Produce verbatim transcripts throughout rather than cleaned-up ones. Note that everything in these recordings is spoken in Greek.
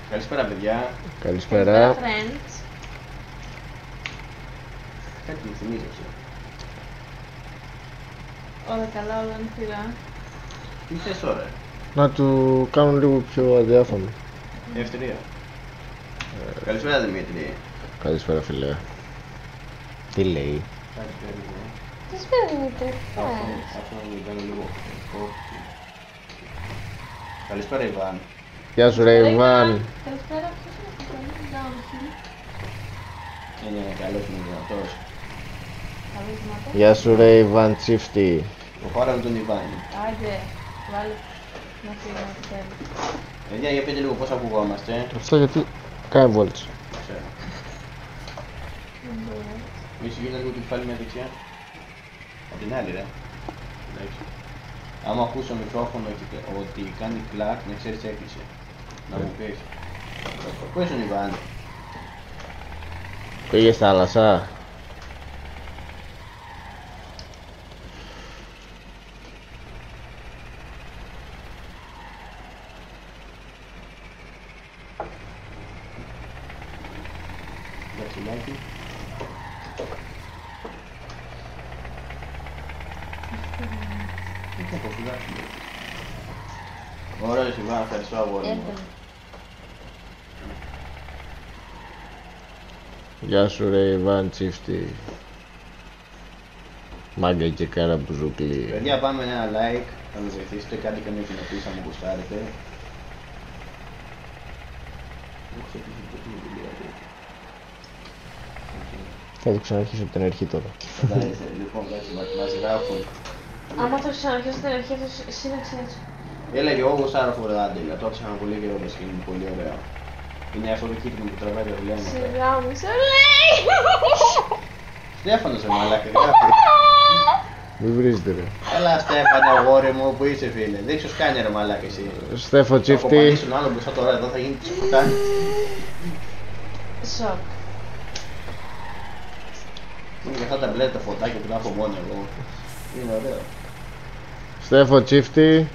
Καλησπέρα, παιδιά. Καλησπέρα. Friends. Κάτι μου θυμίζει αυτό. Όλα καλά, όλα ανθυρά. Τι θες τώρα? Να του κάνουν λίγο πιο αδιάφανο. Ευθερία. Ε... Καλησπέρα, Δημήτρη. Καλησπέρα, φίλε. Τι λέει? Κάτι περίπου. Καλησπέρα, Δημήτρη. Αυτό να μου κάνω λίγο. Καλησπέρα, Ιβάν. Γεια σου, ρε Ιβάν. Καλησπέρα, ποιος είναι αυτό το Downhill? Είναι καλός μου δυνατός. Καλώς δυνατός. Γεια σου, ρε Ιβάν Τσίφτη. Το χώρα με τον Ιβάν. Άντε, βάλε να φύγω να θέλει. Παιδιά, για πείτε λίγο πώς ακουγόμαστε. Αυτό γιατί κάνει βόλτς. Ξέρω. Μη σου γίνεται λίγο το κεφάλι μια δεξιά. Απ' την άλλη, ρε. Εντάξει. Άμα ακούς στο μικρόφωνο ότι κάνει κλακ, να ξέρεις έκλεισε. Να μου πεις. Πού είσαι ο Ιβάν? Πήγε στη θάλασσα. Δαξιλάκι. Τι θα πω, φυλάκι. Ωραίος Ιβάν, ευχαριστώ αγόρι μου. Γεια σου, ρε Ιβάν Τσίφτη. Μάγκα και κάρα μπουζούκλι. Παιδιά, πάμε ένα like, θα με βοηθήσετε, κάντε καμία κοινοποίηση αν μου γουστάρετε. Θα το ξαναρχίσω από την αρχή τώρα. Φαντάζεσαι, λοιπόν, κάτσε, μας γράφουν. Άμα το ξαναρχίσω στην αρχή, θα σύναξε έτσι. Έλεγε ο Όγος Άρα Φορεάντελα, το άκουσα ένα πολύ καιρό και είναι πολύ ωραίο. Είναι αυτό το κίτρινο που τραβάει τα βλέμματα. Σιγά μου, σε λέει! Στέφανος, ρε μαλάκα, γράφει. Μη βρίζετε, ρε. Έλα Στέφανε, αγόρι μου, που είσαι φίλε. Δείξου σκάνια ρε μαλάκα εσύ. Στέφο Θα Τσίφτη. κοπανίσουν άλλο μπροστά τώρα, εδώ θα γίνει τσιποτάνι. Σοκ. Είναι και αυτά τα μπλε τα φωτάκια που τα έχω μόνο εγώ. Είναι ωραίο. Στέφο Τσίφτη.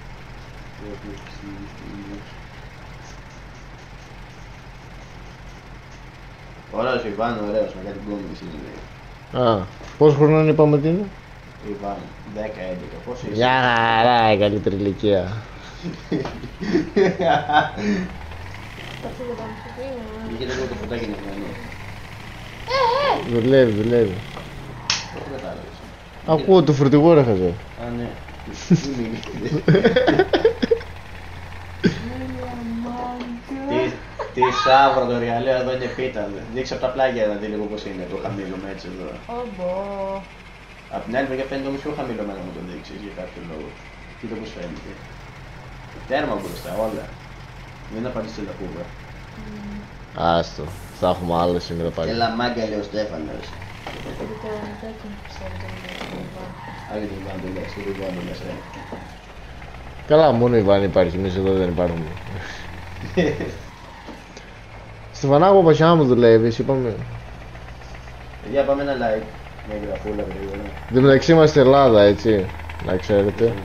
Ωραίος ο Ιβάν, ωραίος, με κάτι μπλόμι είναι. Α, πόσο χρονών είπαμε ότι είναι? Ιβάν, δέκα έντεκα, πώς είσαι? Μια χαρά, η καλύτερη ηλικία. Θα φύγω πάνω στο κρύο. Είχε λίγο το φωτάκι νευμένο. Δουλεύει, δουλεύει. Πώς το κατάλαβες? Ακούω το φορτηγό, ρε χαζέ. Α, ναι. Τι μιλήσετε. Τι σάβρο το ρεαλέο εδώ είναι πίτα. Δείξε από τα πλάγια να δει λίγο πώς είναι το χαμήλωμα έτσι εδώ. Όμπο. Απ' την άλλη μεριά φαίνεται όμως πιο χαμηλωμένο να το δείξεις για κάποιο λόγο. Κοίτα πώς φαίνεται. Τέρμα μπροστά όλα. Μην απαντήσεις τα κούβα. Άστο, θα έχουμε άλλο σήμερα πάλι. Έλα μάγκα λέει ο Στέφανος. Άγιο τον Ιβάν το λες, το Ιβάν το λες, ε. Καλά, μόνο η Ιβάν υπάρχει, εμείς εδώ δεν υπάρχουμε. Στεφανάκο, ο παχιά μου δουλεύεις, είπαμε. Παιδιά πάμε ένα like, μια γραφούλα γρήγορα. Εν τω μεταξύ είμαστε Ελλάδα, έτσι, να ξέρετε. Εγώ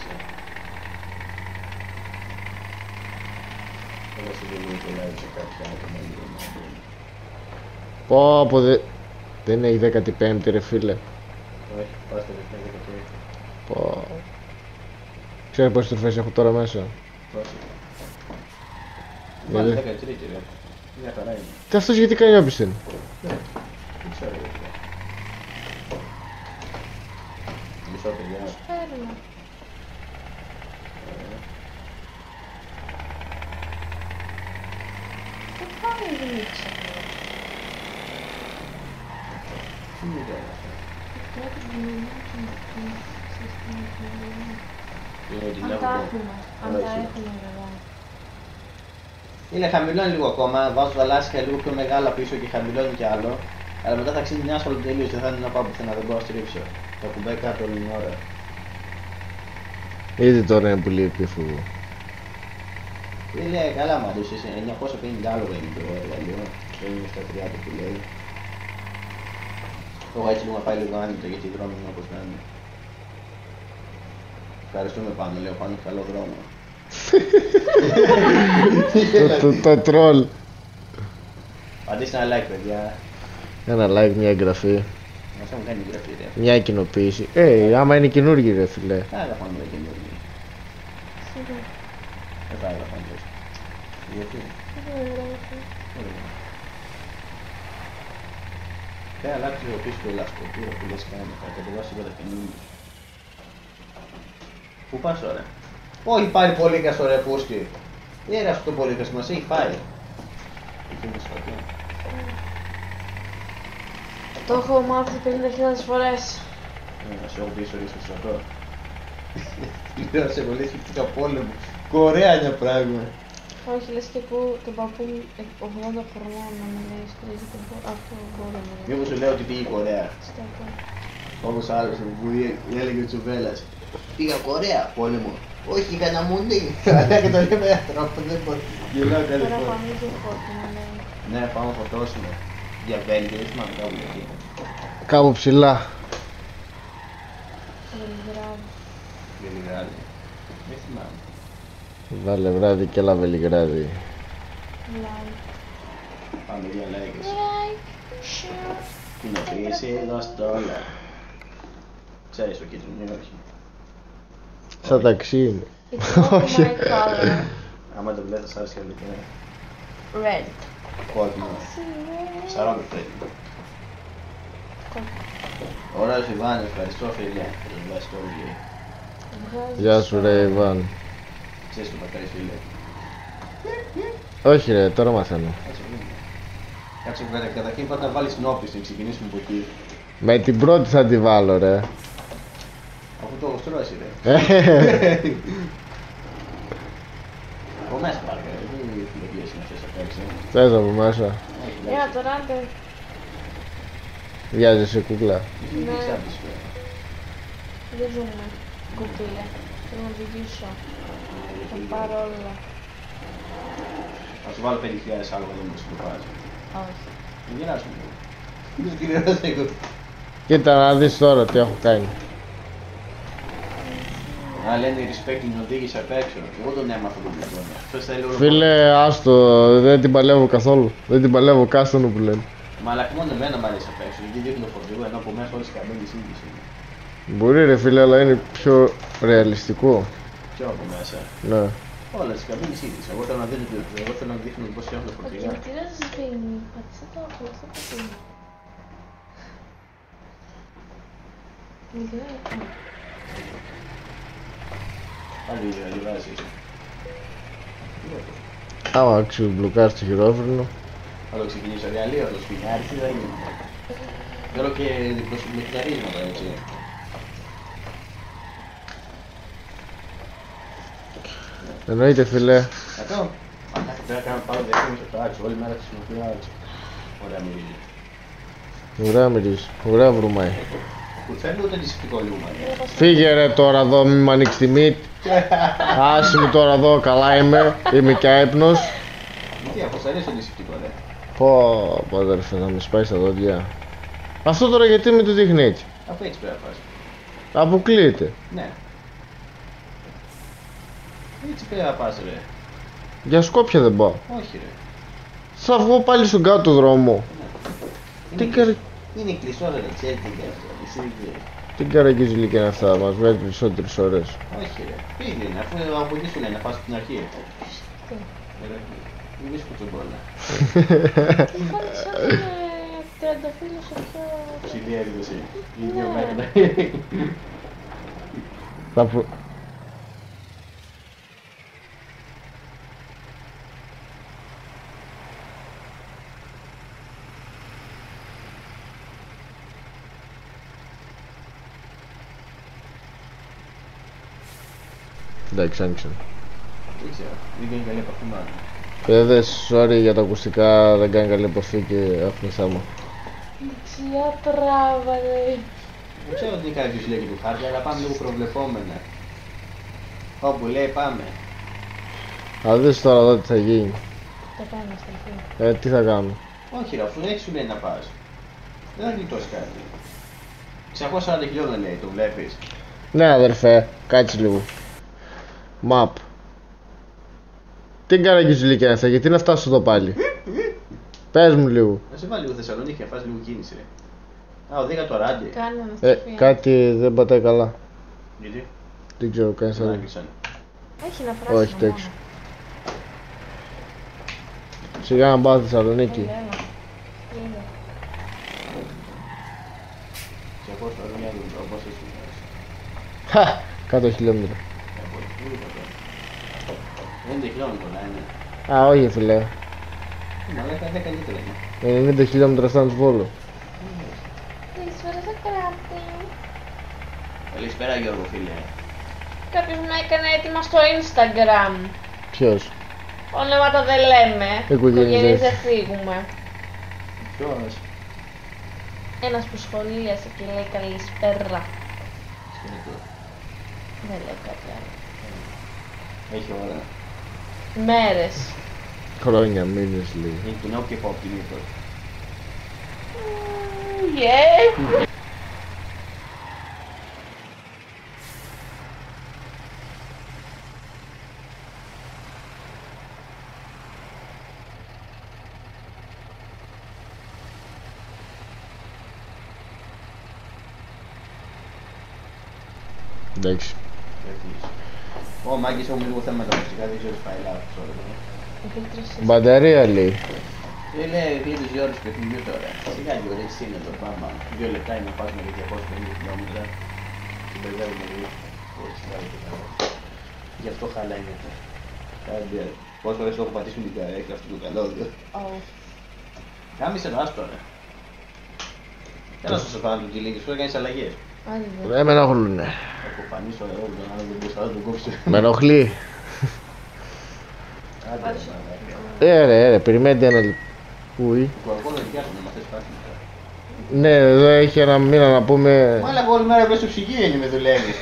σου δίνω το like σε κάποια άτομα λίγο να μπουν. Πω, από δε... Δεν έχει δέκατη πέμπτη ρε φίλε. Όχι, πάστε δεκαετία δεκαετία. Πω. Ξέρεις πόσες τροφές έχω τώρα μέσα? Πόσο. Δηλαδή. Βάλε δεκατρία ρε. Μια χαρά είναι. Και αυτός γιατί κάνει όπισθεν? Δεν ξέρω γιατί. Μισό παιδιά. Παίρνω. Τι πάει η Δημήτρη? Τι είναι τώρα αυτό. Είναι ότι Αν λέω τα εγώ. έχουμε, αν τα Όχι. έχουμε βέβαια. Είναι χαμηλώνει λίγο ακόμα, βάζω τα λάστιχα λίγο πιο μεγάλα πίσω και χαμηλώνει κι άλλο. Αλλά μετά θα ξύνει μια άσφαλο τελείως, δεν θα είναι να πάω πουθενά, δεν μπορώ να στρίψω. Το κουμπάει κάτω όλη την ώρα. Ήδη τώρα είναι πολύ επίφοβο. Τι λέει, καλά μ' αρέσει, εννιακόσια πενήντα άλογα είναι το εργαλείο. Δεν είναι στα τριάντα που λέει. Εγώ έτσι λίγο να πάει λίγο άνετο γιατί οι δρόμοι είναι όπως να είναι. Ευχαριστούμε πάνω, λέω πάνω, καλό δρόμο. το, το, το τρόλ. Πατήστε ένα like, παιδιά. Ένα like, μια εγγραφή. Μας έχουν κάνει εγγραφή, ρε. Μια κοινοποίηση. Ε, άμα είναι καινούργιοι ρε φίλε. Θα έγραφαν με καινούργιοι. Δεν θα έγραφαν τόσο. Γιατί. Θα αλλάξει ο πίσω το ελαστοτήρο που λες κάνει. Θα κατεβάσει όλα τα καινούργια. Πού πας τώρα. Όχι πάλι πολύ καστο ρε πούστη. Τι είναι αυτό το πολύ καστο, μας έχει φάει. Εκεί είναι σφατή. Το έχω μάθει πενήντα χιλιάδες φορές. Να σε έχω πει στο ρίσκο στρατό. Λέω σε πολύ σκεφτήκα πόλεμο. Κορέα πράγμα. Όχι, λες και που τον παππού μου ογδόντα χρονών να με λέει στρίζει τον αυτό το πόλεμο. Μήπως σου λέω ότι πήγε η Κορέα. Στρατό. Όπως άλλος που έλεγε ο Τσουβέλλας. Πήγα Κορέα, πόλεμο. Όχι, είχα να μου δει. Αλλά και το λέμε άνθρωπο, δεν μπορεί. Γελάω καλή Τώρα φορά. πάμε και φώτιμα, λέει. Ναι, πάμε να φωτώσουμε. Για Βέλγιο, δεν θυμάμαι κάπου εκεί. Κάπου ψηλά. Βελιγράδι. Βελιγράδι. Δεν θυμάμαι. Βάλε βράδυ και έλα Βελιγράδι. Like. Πάμε για like. Like. Share. Κοινοποίηση, δώστε όλα. Ξέρεις το κίτρινο ή όχι. Σαν ταξί είναι. It's not my color. Άμα το βλέπεις θα σ' άρεσε όλη την Red. κόκκινο. Σαρώνει πρέπει. Ωραίος Ιβάν, ευχαριστώ φίλε. Θα τον βάζεις το όλο. Γεια σου ρε Ιβάν. Ξέρεις το πατέρι φίλε. Όχι ρε, τώρα μαθαίνω. Κάτσε βρούμε. Κάτσε βρε, καταρχήν πάτε να βάλεις νόπιση, να ξεκινήσουμε από εκεί. Με την πρώτη θα τη βάλω ρε. Αφού το γοστρώσει ρε. Από μέσα πάρε, δεν φιλογίες είναι αυτές απ' έξω. Θες από μέσα. Όχι, Έλα τώρα, άντε. Βιάζεσαι κούκλα. δεν Ναι. ξέρεις, ρε. Δεν ζούμε. Κουπίλα. Θέλω να οδηγήσω. Θα πάρω όλα. Θα σου βάλω πέντε χιλιάδες άλλο δεν μου το πας. Όχι. Δεν γελάσουμε. Δεν την ερώσα εγώ. Κοίτα να δεις τώρα τι έχω κάνει. Α, λένε respect την οδήγηση απ' έξω. Εγώ τον έμαθα τον πληθώνα. Αυτός θέλει όλο. Φίλε, άστο, δεν την παλεύω καθόλου. Δεν την παλεύω κάστονο που λένε. Μα αλλά μόνο εμένα μ' αρέσει απ' έξω. Γιατί δείχνει το φορτηγό ενώ από μέσα όλες οι καμπίνες ίδιες είναι. Μπορεί ρε φίλε, αλλά είναι πιο ρεαλιστικό. Ποιο από μέσα. Ναι. Όλες οι καμπίνες ίδιες. Εγώ θέλω να δίνω το εγώ θέλω να δείχνω πώς έχουν τα Ο φορτηγά. κινητήρας σβήνει. Πατήστε το, πατήστε το σβήνει. Μικρό. Πάλι διαβάζεις. Άμα ξεμπλοκάρεις το χειρόφρενο. Θα το ξεκινήσω διαλύω το σπινιάρι, τι θα γίνει. Θέλω και διπλοσυμπλοκιαρίσματα έτσι. Εννοείται φίλε. Αυτό. Αν πρέπει να κάνω πάρω διαφήμιση από το Άξο, όλη μέρα χρησιμοποιώ Άξο. Ωραία μυρίζει. Ωραία μυρίζει, ωραία βρωμάει. Που θέλει ούτε αντισηπτικό λιούμα. Φύγε ρε τώρα εδώ, μη μ' ανοίξεις τη μύτη. Άσε μου τώρα εδώ, καλά είμαι. Είμαι και άϊπνος. Γιατί αφού σ' αρέσει το αντισηπτικό ρε. Πω, πω αδερφέ, να με σπάει στα δόντια. Αυτό τώρα γιατί με το δείχνει έτσι. Αφού έτσι πρέπει να πας. Αποκλείεται. Ναι. Έτσι πρέπει να πας ρε. Για Σκόπια δεν πάω. Όχι ρε. Θα βγω πάλι στον κάτω δρόμο. Τι, Είναι, καρ... είναι κλειστό ρε, ξέρει τι κάνει. Εσύ δεν ξέρεις. τι καραγκιζιλίκια είναι αυτά, μας βγάζει περισσότερες ώρες. Όχι ρε. Πήγαινε, αφού από εκεί σου λένε να πας από την αρχή. Ρε, μην πεις κουτσομπόλα. Είχαν σαν τριανταφύλλους αυτό. Ψηλή έκδοση. Ή δύο Ναι. μέτρα. Θα προ... Εντάξει, άνοιξαν. Δεν ξέρω. Δεν κάνει καλή επαφή μάλλον. Παιδες, sorry για τα ακουστικά, δεν κάνει καλή επαφή και έχουμε θέμα. Δεξιά τράβα, λέει. Δεν ξέρω τι κάνει ποιος λέγει του χάρτη, αλλά πάμε λίγο προβλεπόμενα. Όπου λέει πάμε. Θα δεις τώρα εδώ τι θα γίνει. Τα κάνω στα αρχή. Ε, τι θα κάνω. Όχι ρε, αφού έτσι σου λέει να πας. Δεν θα γλιτώσει κάτι. εξακόσια σαράντα χιλιόμετρα λέει, το βλέπεις. Ναι αδερφέ, κάτσε λίγο. Map. Τι καραγκιουζιλίκια είναι αυτά, γιατί να φτάσω εδώ πάλι. Πες μου λίγο. Να σε βάλει λίγο Θεσσαλονίκη να φας λίγο κίνηση, ρε. Α, οδήγα το ράντι. Κάνει Ε, αναστροφή. κάτι δεν πατάει καλά. Γιατί? Δεν ξέρω, κάνει Δεν άλλο. άρχισαν. Έχει ένα φράσινο. Όχι, τέτοιο. Σιγά να πάω Θεσσαλονίκη. Έλα, έλα. Είδα. Σε πόσο θα δουλειά δουλειά, όπως εσύ μιλάς. Χα! Κάτω χιλιόμετρα. ενενήντα χιλιόμετρα να είναι. Α, όχι φίλε. Μαλάκα δέκα καλύτερα είναι. ενενήντα χιλιόμετρα φτάνω στο Βόλο. Καλησπέρα στα κράτη. Καλησπέρα Γιώργο φίλε. Κάποιος μου έκανε έτοιμα στο Instagram. Ποιος? Ονόματα δεν λέμε. Οικογένειες Οικογένειες δεν δεν φύγουμε. Ποιος? Ένας που σχολίασε και λέει καλησπέρα. Σκηνικό. Δεν λέει κάτι άλλο. Έχει ώρα. Μέρες. Χρόνια, μήνες λέει. Είναι κοινό και υπόπτυμητο. Yeah. Εντάξει. Ω, μάγκες έχουμε λίγο θέμα με τα μουσικά, δεν ξέρω τι πάει λάθος όλα. Μπαταρία λέει. Φίλε, γλύτως δύο ώρες παιχνιδιού τώρα. Σιγά δύο ώρες είναι το πράγμα. Δύο λεπτά είναι να πας με διακόσια πενήντα χιλιόμετρα. Την μπερδεύουμε λίγο. Όχι, σιγά δεν το κάνω. Γι' αυτό χαλάει μετά. Κάντε, πόσες φορές το έχω πατήσει με την καρέκλα αυτό το καλώδιο. Κάμισε το άστο ρε. Θέλω να σου φάνω του τυλίγη, σου έκανες αλλαγές. Ε, με ενοχλούνε. Θα κοπανίσω εγώ, τον άλλο δεν μπορούσα να τον κόψω. Με ενοχλεί. Άντε, μαλάκα. Ε, ρε, ρε, περιμένετε ένα λεπτό. Πού ή? Το αργό δεν πιάσουμε, μα θες κάτι μετά. Ναι, εδώ έχει ένα μήνα να πούμε. Μάλακα όλη μέρα βλέπεις οξυγίνη με δουλεύεις.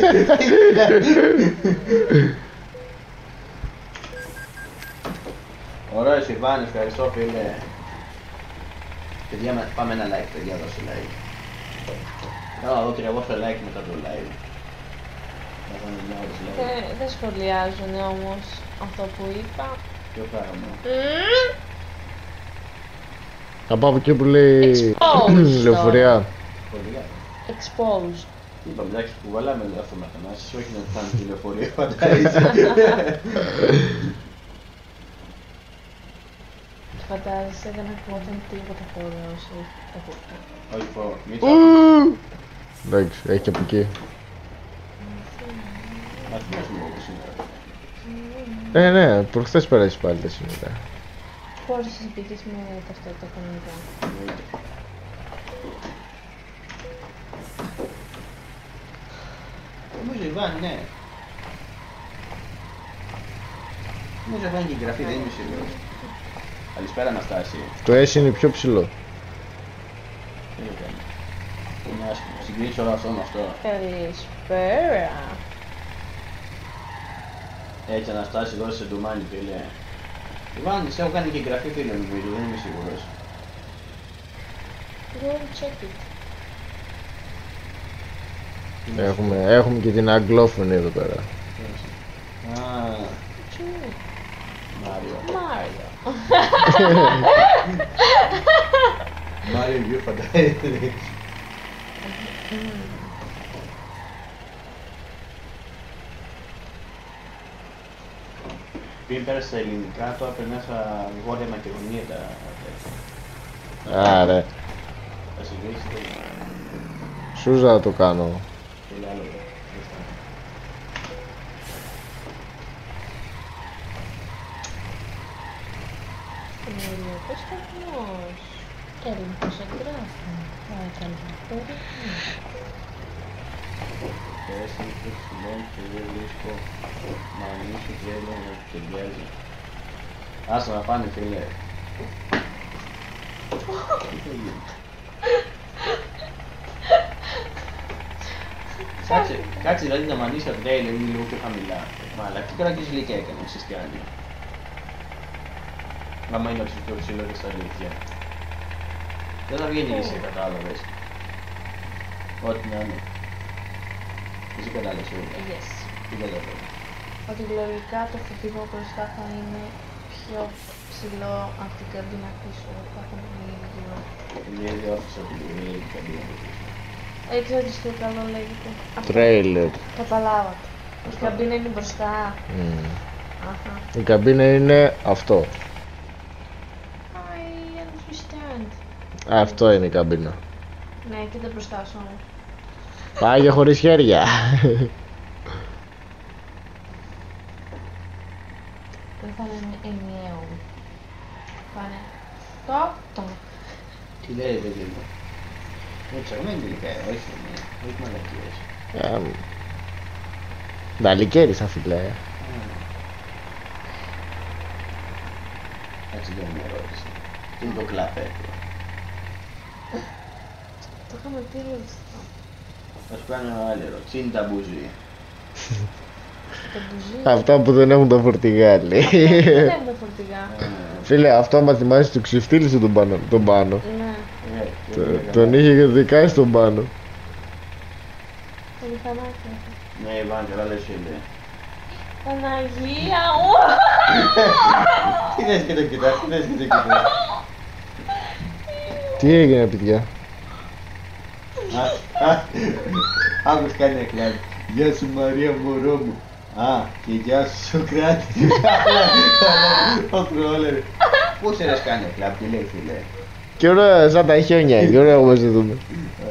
Ωραίο Ιβάν, ευχαριστώ φίλε. Παιδιά, πάμε ένα like, παιδιά, δώσε like. Θέλω να δω τριακόσια like μετά το live. Να κάνω μια ώρα live. Δεν, δεν σχολιάζουν όμως αυτό που είπα. Ποιο πράγμα. Μμμ. Θα πάω από εκεί που λέει. Exposed Λεωφορεία. Σχολεία. Exposed. Είπαμε, εντάξει, που βαλάμε αυτομαθανάσεις, όχι να κάνουμε τηλεφορία, φαντάζεσαι. Φαντάζεσαι, δεν ακουγόταν τίποτα χωρίς τα κουρτά. Όχι, πω, μην το Εντάξει, έχει και από εκεί. να θυμάσουμε εγώ που σήμερα. Ε, ναι, προχθές πέρασες πάλι τα σύνορα. Χωρίς συζητήσεις με ταυτότητα κανονικά. Νομίζω Ιβάν, ναι. Νομίζω Ιβάν και η γραφή, δεν είμαι σίγουρος. Καλησπέρα Αναστάση. Το S είναι πιο ψηλό. Τι έκανε. Είναι άσχημο. Συγκρίνεις όλο αυτό με αυτό. Καλησπέρα. Έτσι Αναστάση, δώσε ντουμάνι φίλε. Ιβάν, σε έχω κάνει και εγγραφή φίλε νομίζω, δεν είμαι σίγουρος. Go check it. Έχουμε, έχουμε και την αγγλόφωνη εδώ πέρα. Α, Τι. Μάριο. Μάριο. Μάριο Γιου φαντάζεται. Πριν πέρασε στα ελληνικά, τώρα περνά στα Βόρεια Μακεδονία τα τέτοια. Άρα, Θα συγκρίσεις το Σούζα θα το κάνω. πολύ άλλο. δε. Ελληνικός σταθμός. Ελληνικός εγγράφων. Παρακαλώ. Πέρασε το συλλόγο και δεν βρίσκω να ανοίξω τρέλο να ταιριάζει. Άσε να πάνε φίλε. Τι θα γίνει. Κάτσε, κάτσε δηλαδή να μ' ανοίξει από τρέλο είναι λίγο πιο χαμηλά. Μαλά, τι καραγκής λύκια έκανε, ξέρεις τι κάνει. Άμα είναι πιο ψηλό και στα αλήθεια. Δεν θα βγαίνει ίσια, κατάλαβες. Ό,τι να είναι. Εσύ κατάλαβες όλα. Yes. Τι κατάλαβες. ότι λογικά το φωτικό μπροστά θα είναι πιο ψηλό από την καμπίνα πίσω, θα έχουν λίγο. Είναι διόρθωσα την καμπίνα πίσω. Έτσι ότι στο καλό λέγεται. Αυτό. Τρέιλερ. Καταλάβατε. Η καμπίνα είναι μπροστά. Mm. Αχα. Η καμπίνα είναι αυτό. I understand. Αυτό είναι η καμπίνα. Ναι, κοίτα μπροστά σου όμως. Πάγια χωρίς χέρια. Δεν θα είναι ενιαίο. Θα είναι το, το. Τι λέει παιδί μου. Είναι ψαγμένη τελικά, όχι, όχι μαλακίες. Νταλικέρισα φίλε. Έτσι δεν είναι ερώτηση. Τι είναι το κλαπέ. Το είχαμε πει λίγο αυτό. Θα σου κάνω άλλη ερώτηση. Τι είναι τα μπουζί. Το μπουζί. Αυτά που δεν έχουν τα φορτηγάλι. Δεν είναι το φορτηγά. Φίλε, αυτό άμα θυμάσαι του ξεφτύλισε τον πάνω. Τον, πάνω. Ναι. Το- τον είχε δικάσει τον πάνω. Το μηχανάκι. Ναι, Ιβάν, καλά λες φίλε. Παναγία μου! Τι λες και το κοιτάς, τι λες και το κοιτάς. Τι έγινε παιδιά. Α, α, άκους κάνει εκλάδι. Γεια σου Μαρία μωρό μου. Α, και γεια σου Σοκράτη. Ο πρόλερ. Πού σε λες κάνει εκλάδι, τι λέει φίλε. Και ωραία σαν τα χιόνια, και ωραία όπως το δούμε.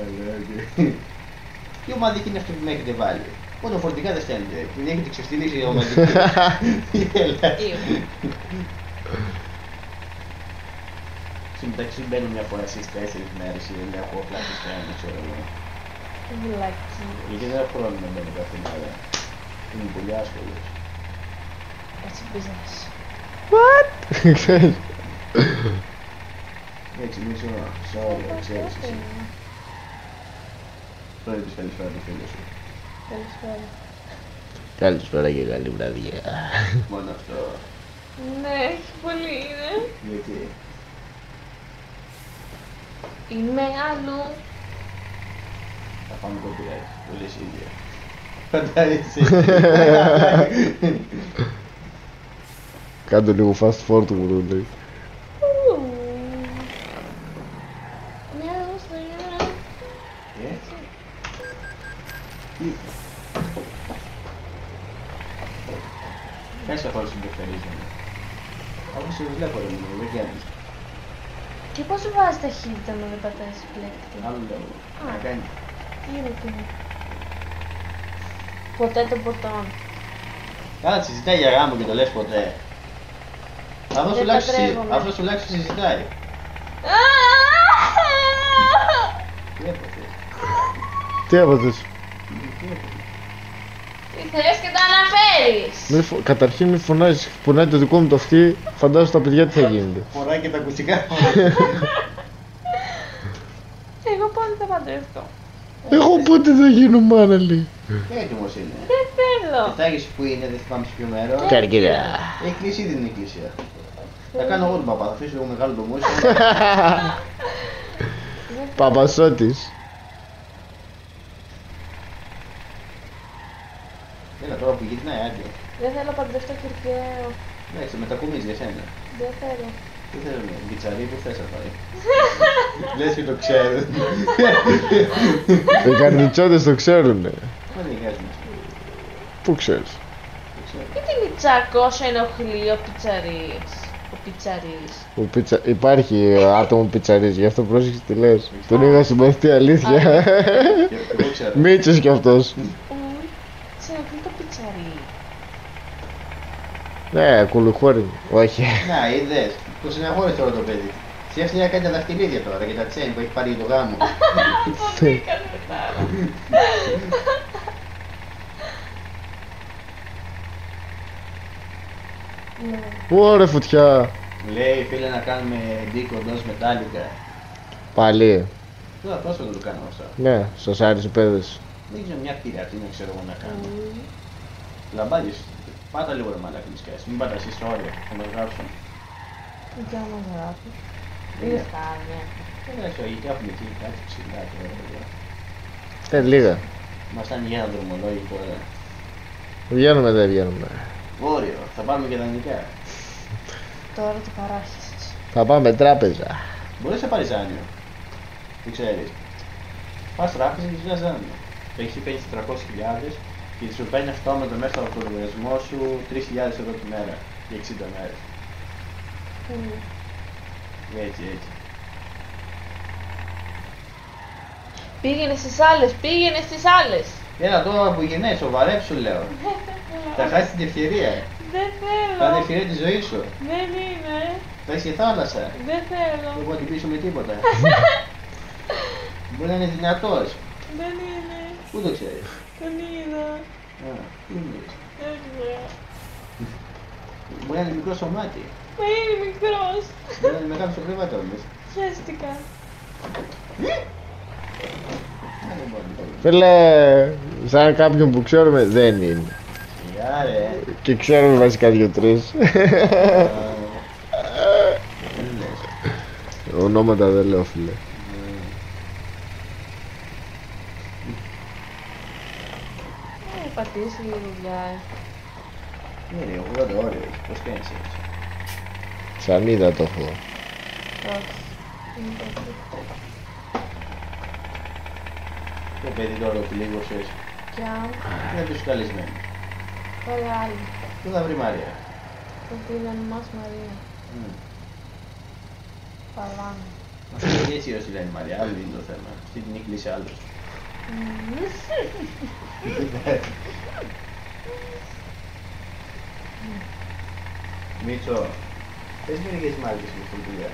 Τι ομαδική είναι αυτή που με έχετε βάλει. Μόνο φορτικά δεν στέλνετε. Την έχετε ξεφτυλίσει η ομαδική. Έλα. Στην μεταξύ μπαίνουν μια φορά στις τέσσερις μέρες ή δεν έχω απλά τις κάνω, ξέρω εγώ. Βλακή. Γιατί δεν έχω χρόνο να μπαίνω κάθε μέρα. Είμαι πολύ άσχολος. Έτσι business. What? Ξέρεις. Έτσι, μη σου sorry, ξέρεις εσύ. Πρώτη της καλησπέρα του φίλου σου. Καλησπέρα. Καλησπέρα και καλή βραδιά. Μόνο αυτό. Ναι, έχει πολύ είναι. Γιατί. Είμαι αλλού. Θα πάμε copyright. Το λες ίδια. Φαντάζεσαι. Κάντε λίγο fast forward μου λέει. Ου. Μια στιγμή. Έτσι. Τι. Πες καθόλου συμπεριφερίζομαι. Όπως σε βλέπω ρε μου, δεν κάνεις. Και πώς σου βάζει ταχύτητα να δεν πατάς πλέκτη. Άλλο λόγο. Α. Να κάνει. Τι ρωτήνω. Ποτέ το ποτόν. Καλά, συζητάει για γάμο και το λες ποτέ. Αυτό σου Δεν τουλάχιστον συ- παντρεύομαι. αυτός τουλάχιστον συζητάει. Τι έπαθες. Τι έπαθες. Τι έπαθες. Τι θες και τα αναφέρεις. Μη φο... Καταρχήν μη φωνάζεις, πονάει το δικό μου το αυτί, φαντάζομαι τα παιδιά τι θα γίνεται. Φοράει και τα ακουστικά. Εγώ πότε θα παντρευτώ. Εγώ πότε θα γίνω μάνα λέει. Τι έτοιμος είναι. Δεν θέλω. Κοιτάγεις που είναι, δεν θυμάμαι σε ποιο μέρος. Καρκυρά. Έχει κλείσει ήδη την εκκλησία. Θα κάνω εγώ τον παπά, θα αφήσω λίγο μεγάλο το μουσικό. Παπασότης. Έλα τώρα που γυρνάει, άντε. Δεν θέλω παντρευτώ κυρκαίο. Εντάξει, μετακομίζει για σένα. Δεν θέλω. Τι θέλω να μπιτσαρί, πού θες να πάει. Λες και το ξέρω. Οι καρδιτσότες το ξέρουνε. Μα δεν νοιάζει. Πού ξέρεις. Το ξέρω. Γιατί μη τσακώσω ενοχλεί ο πιτσαρής. Ο πιτσαρής. Ο πιτσα... Υπάρχει άτομο πιτσαρής, γι' αυτό πρόσεξε τι λες. Τον είχα συμπαθητεί αλήθεια. Και εγώ ξέρω. Μίτσος κι αυτός. Σε ενοχλεί το πιτσαρί. Ναι, κουλουχώρι. Όχι. Να, είδες. Το συναγόρες τώρα το παιδί. Σκέφτεται να κάνει τα δαχτυλίδια τώρα και τα τσέιν που έχει πάρει για το γάμο. Ναι. Ωρε φωτιά. Λέει φίλε να κάνουμε ντίκο ντός μετάλλικα. Πάλι. Τώρα πρόσφατα το κάνω αυτά. Ναι, σας άρεσε παιδες. Δεν ξέρω μια πειρά τι να ξέρω εγώ να κάνω. Λαμπάδες. Πάτα λίγο ρε μαλάκα μη σκάσεις. Μην πάτα εσείς στο όριο. Θα μας γράψουν. Δεν κάνω να γράφω. Είναι. Είναι χάρια. Δεν ξέρω γιατί έχουμε εκεί κάτι ψηλά τώρα. παιδιά. Ε, λίγα. Μας ήταν για ένα δρομολόγιο τώρα. Βγαίνουμε, δεν βγαίνουμε. Βόρειο, θα πάμε και δανεικά. Τώρα το παράχεσαι. Θα πάμε τράπεζα. Μπορείς να πάρεις δάνειο. Τι ξέρεις. Πας τράπεζα και ζητάς δάνειο. Έχεις παίρνει τριακόσιες χιλιάδες και σου παίρνει αυτόματα μέσα από το λογαριασμό σου τρεις χιλιάδες ευρώ τη μέρα για εξήντα μέρες. Mm. Έτσι, έτσι. Πήγαινε στις άλλες, πήγαινε στις άλλες. Έλα τώρα που γενναίες, σοβαρέψου σου λέω. Θα χάσεις την ευκαιρία. Δεν Θα είναι θέλω. ευκαιρία της ζωής σου. Δεν είναι. Θα έχεις και θάλασσα. Δεν Δεν θέλω. μπορώ να την πείσω με τίποτα. Μπορεί να είναι δυνατός. Δεν είναι. Πού το ξέρεις. Τον είδα. Α, τι είναι. Δεν ξέρω. Μπορεί να είναι μικρό στο μάτι. Μα είναι μικρός. Μπορεί να είναι μεγάλο στο κρεβάτι όμως. Χαίστηκα. Α, δεν μπορεί να είναι. Φίλε, σαν κάποιον που ξέρουμε δεν είναι. Γεια ρε. Και ξέρουμε βασικά δύο-τρεις. Α, δεν λες. Ονόματα δεν λέω, φίλε. Ε, πατήσει η δουλειά. Ναι ρε, ογδόντα ώρες. Πώς κάνεις έτσι. Σανίδα το έχω. Όχι. Είναι πολύ. Το παιδί τώρα που λίγωσες. Κι αν. Είναι τους καλεσμένοι. Πάλι άλλη. Πού θα βρει Μαρία. Το πήγαν μας Μαρία. Μμ. Παλάνε. Αυτό είναι έτσι όσοι λένε Μαρία, άλλο είναι το θέμα. Αυτή την έχει κλείσει άλλος. Μίτσο, πες μερικές μάρκες με στην δουλειά.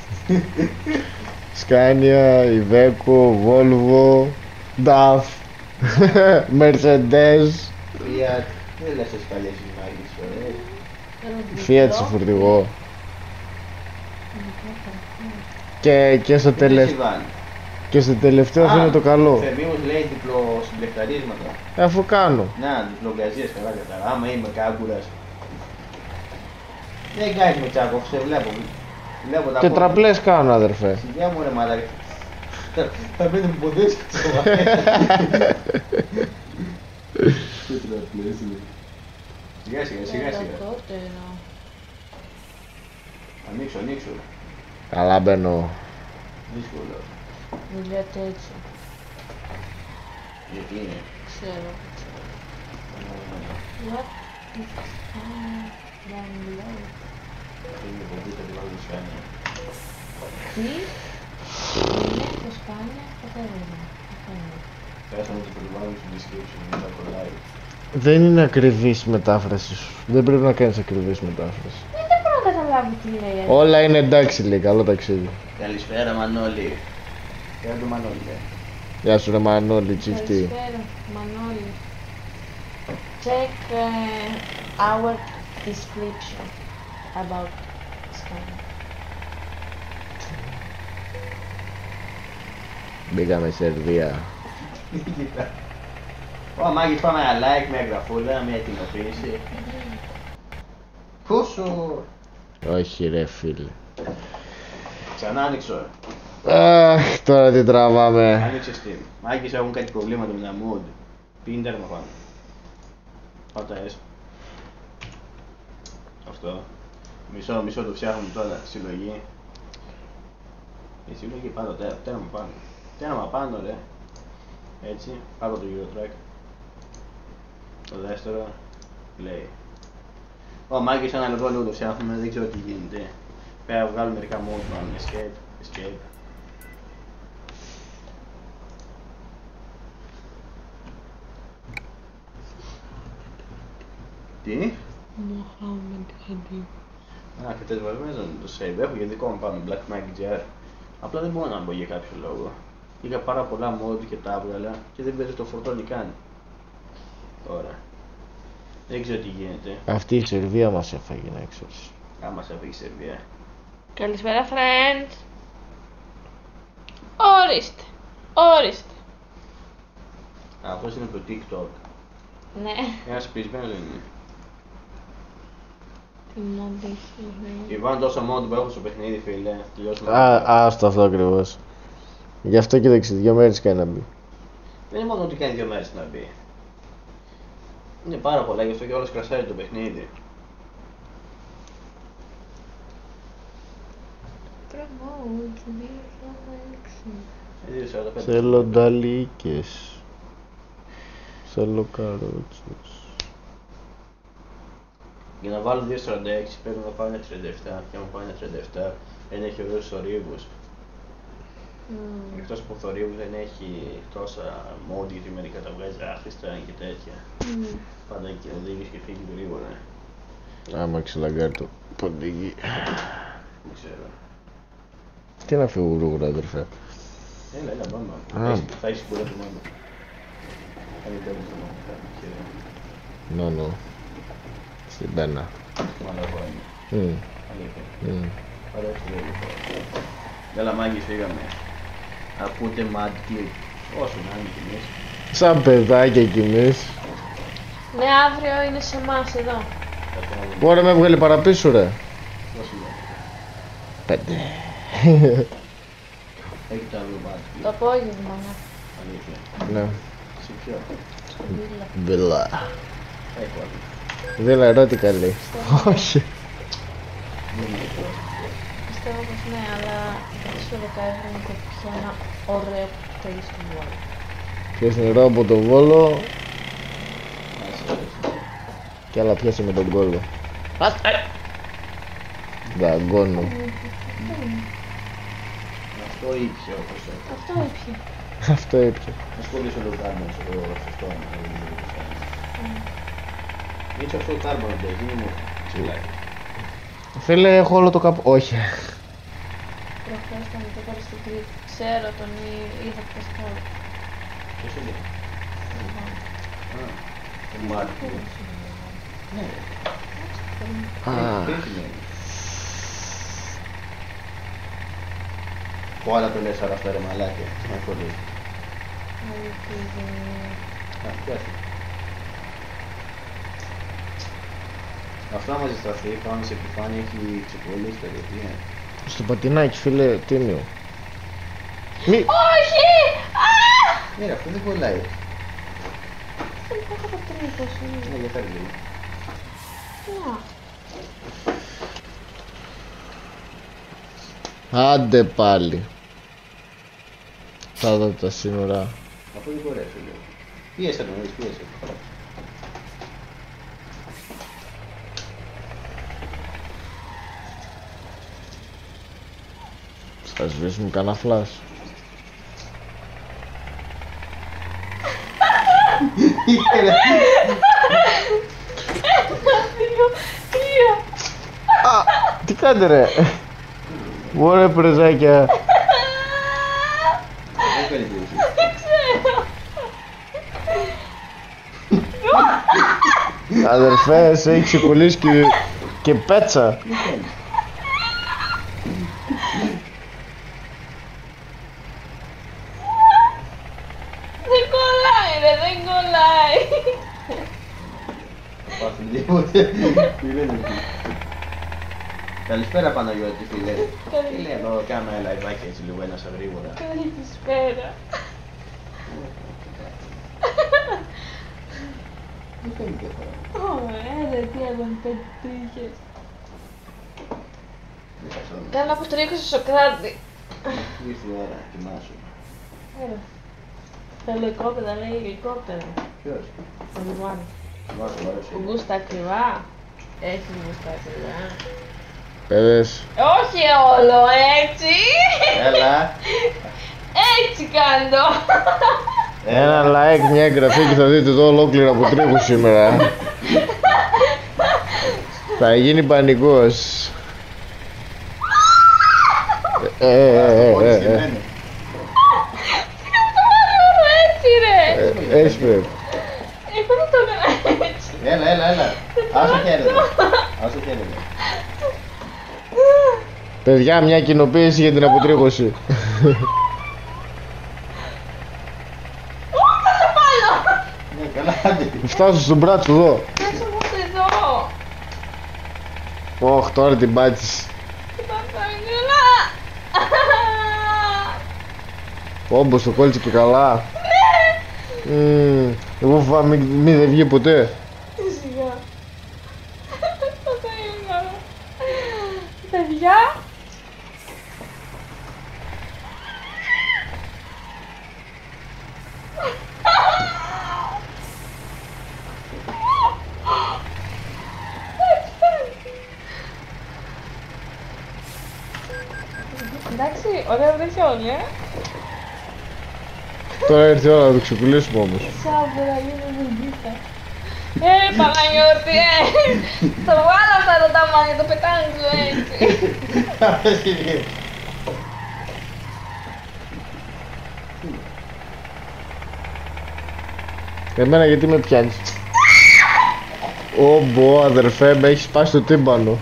Σκάνια, Ιβέκο, Βόλβο, Νταφ, Μερσεντές, Fiat, δεν λες τις παλιές τις μάρκες, ωραίες. Fiat σε φορτηγό. Και, και, στο Τι λες, τελευ... Ιβάν. και στο τελευταίο Α, αυτό είναι το καλό. Θερμίμως λέει διπλοσυμπλεκταρίσματα. Αφού κάνω. Να, διπλογκαζίες, καλά καλά. Άμα είμαι κάγκουρας. Δεν κάνεις με τσάκο, σε βλέπω. Βλέπω τα Τετραπλές κάνω, αδερφέ. Σιγά μου ρε μαλάκα. Θα- Θα πέντε μου ποδές και σοβαρά. Τετραπλές είναι. Σιγά σιγά σιγά σιγά. Λεπτότερο. Ανοίξω, ανοίξω. Καλά μπαίνω. Δύσκολο. Δουλειά τέτοια. Γιατί είναι. Ξέρω. What is down below? Είναι πολύ θα τη βάλω στο σκάνια. Τι? Είναι το σκάνια, κατέβαινα. Πέρασα να το περιβάλλον στο description, μην τα κολλάει. Δεν είναι ακριβής η μετάφραση σου. Δεν πρέπει να κάνεις ακριβής μετάφραση. Ε, δεν μπορώ να καταλάβω τι λέει. Όλα είναι εντάξει, λέει. Καλό ταξίδι. Καλησπέρα Μανώλη. Πέρα του Μανώλη, ε. Γεια σου ρε Μανώλη, τσιφτή. Καλησπέρα, Μανώλη. Check uh, our description about Scania. Μπήκαμε Σερβία. Κοίτα. Ω, μάγκες πάμε ένα like, μια γραφούλα, μια κοινοποίηση. Πόσο. Όχι ρε φίλε. Ξανά άνοιξω. Αχ, τώρα τι τραβάμε. Άνοιξε Steam. Μάγκες έχουν κάτι προβλήματα με τα mood. Πήγαινε τέρμα πάνω. Πάτα S. Αυτό. Μισό, μισό το φτιάχνουμε τώρα. Συλλογή. Η συλλογή πάνω, τέρμα, τέρμα πάνω. Τέρμα πάνω ρε. Έτσι, πάω το Eurotrack. Το δεύτερο, play. Ω, μάγκες ένα λεπτό λίγο το φτιάχνουμε, δεν ξέρω τι γίνεται. Πέρα βγάλω μερικά modes πάνω, escape, escape. Τι? Mohammed Ali. Α, και τες βαρμένες το save. Έχω και δικό μου πάνω, Black Mag τζι αρ. Απλά δεν μπορώ να μπω για κάποιο λόγο. Είχα πάρα πολλά mods και τα έβγαλα και δεν παίζει το φορτώνει καν. Τώρα. Δεν ξέρω τι γίνεται. Αυτή η Σερβία μας έφαγε να ξέρεις. Άμα σε αφήγει η Σερβία. Καλησπέρα, friends. Ορίστε. Ορίστε. Α, αυτός είναι το TikTok. Ναι. Ένας πεισμένος δεν είναι. Τι μόντι έχει. Ιβάν τόσο mod που έχω στο παιχνίδι, φίλε. Τελειώσουμε. Α, άστο αυτό ακριβώς. Γι' αυτό και δεξι, δυο μέρες κάνει να μπει. Δεν είναι μόνο ότι κάνει δύο μέρες να μπει. Είναι πάρα πολλά, γι' αυτό και όλος κρασάρει το παιχνίδι. Promote δύο χιλιάδες έξι. δύο σαράντα πέντε. Θέλω νταλίκες. Θέλω καρότσες. Για να βάλω δύο σαράντα έξι πρέπει να πάω ένα τριάντα επτά και άμα πάω ένα τριάντα επτά δεν έχει ωραίους θορύβους. Mm. Εκτός από θορύβους δεν έχει τόσα mode γιατί μερικά τα βγάζει άχρηστα και τέτοια. Mm. Πάντα και οδήγεις και φύγει γρήγορα. Άμα ξελαγκάρει το ποντίγι. Δεν ξέρω. Τι να φύγω γρήγορα αδερφέ. Έλα, έλα, πάμε. Α. Έχεις- Θα έχεις πολλά του μάμα. Κάνει τέλος το μάμα. Νο, νο. Στην πένα. Μάλλον εγώ είμαι. Μμ, Αλήθεια. μμ. Ωραία, έτσι λέει. Έλα μάγκες, φύγαμε. Ακούτε Mad Clip. Όσο να είναι κι εμείς. Σαν παιδάκια κι εμείς. Ναι, αύριο είναι σε εμάς εδώ. Θα κάνουμε. Μπορεί με έβγαλε παραπίσω ρε. Όσο είναι. Πέντε. Έχει το άλλο Mad Clip. Το απόγευμα, ναι. Αλήθεια. Ναι. Σε ποιο. Βίλα. Βιλά. Έχω άλλο. Βίλα ερώτηκα λέει. Όχι. Δεν είναι το. Πιστεύω πως ναι, αλλά στο δεκαέξι μου κοπιέ ένα ωραίο κοκτέιλ στο Βόλο. Πιες νερό από το Βόλο Να σε αρέσει. και άλλα πιάσε με τον κόλλο. Δαγκώνω. Αυτό ήπιε όπως έτσι. Αυτό ήπια. Αυτό έπιε. Ασχολείσαι το κάρμον στο στόμα. Έτσι αυτό το κάρμον δεν γίνει μου τσιλάκι. Φίλε έχω όλο το καπ... Όχι. Προχθές ήταν το πάρει στο Κρήτη. Ξέρω τον ή- είδα χθες κάτω. Ποιος είναι. Α, το Μάρτιο. Ναι, Α, Κρήτη μένει. Πολλά το λες άρα αυτά ρε μαλάκια. Τι να κολλείς. Α, πιάσε. Αυτά άμα ζεσταθεί πάνω σε επιφάνεια έχει ξεκολλήσει τα γιατί. στο πατινάκι φίλε τίμιο. Μη... Όχι! Α! Ναι ρε, αυτό δεν κολλάει. Δεν έχω το τρίτος. Ναι, για φέρει λίγο. Να. Άντε πάλι. Θα δω τα σύνορα. Αυτό δεν μπορεί φίλε. Πίεσε τον, έχεις πίεσε. Θα σβήσουμε κανένα φλάς. Δύο, τρία. Α, τι κάνετε ρε. Ωραία πρεζάκια. Δεν κάνει πίεση. Δεν ξέρω. Αδερφέ, σε έχει ξεκολλήσει και, και πέτσα. Δεν κολλάει ρε, δεν κολλάει. Πάθει τίποτε. Τι λένε εκεί. Καλησπέρα Παναγιώτη φίλε. Τι λέει εδώ, κάμα ένα λαϊβάκι έτσι λίγο ένα σαν γρήγορα. Καλησπέρα. Δεν φαίνεται τώρα. Ωραία, ρε, τι αγώνι πέντε τρίχες. Δεν θα ξέρω. Κάνω από τρίχο στο Σοκράτη. Ήρθε η ώρα, κοιμάσου. Έλα. Το ελικόπεδα λέει ελικόπεδα. Ποιος. Ο Λουβάν. Κοιμάσου, μου αρέσει. Ο Γκούστα ακριβά. Έχει Γκούστα ακριβά. Παιδες, Όχι όλο έτσι. Έλα. Έτσι κάνω. ένα like, μια εγγραφή και θα δείτε εδώ ολόκληρα από τρίχους σήμερα. Θα γίνει πανικός. Ε, ε, ε, Πολύ ε, ε, στημένο. Τι να το βάλω έτσι ρε. ε, έτσι πρέπει. Εγώ δεν το έκανα έτσι. Έλα, έλα, έλα. Άσο χαίρετε. Άσο χαίρετε. Παιδιά, μια κοινοποίηση για την αποτρίχωση. Ναι, καλά, άντε. Φτάσω στον μπράτσο εδώ. Κάτσε μου εδώ. Ωχ, τώρα την πάτησες. Τι θα κάνει καλά. Όμπος το κόλλησε και καλά. Μμμ, εγώ φοβάμαι μη, μη δεν βγει ποτέ. Παιδιά! Εντάξει, ωραία βρέχει όλοι, ε. Τώρα ήρθε η ώρα να το ξεκουλήσουμε όμως. Σάβουρα, λίγο βουλγίτα. Ε, Παναγιώτη, ε! Το βάλω αυτά τα ταμάνια, το πετάνε του έτσι. Εμένα γιατί με πιάνεις? Ω μπο, αδερφέ, με έχεις σπάσει το τύμπανο.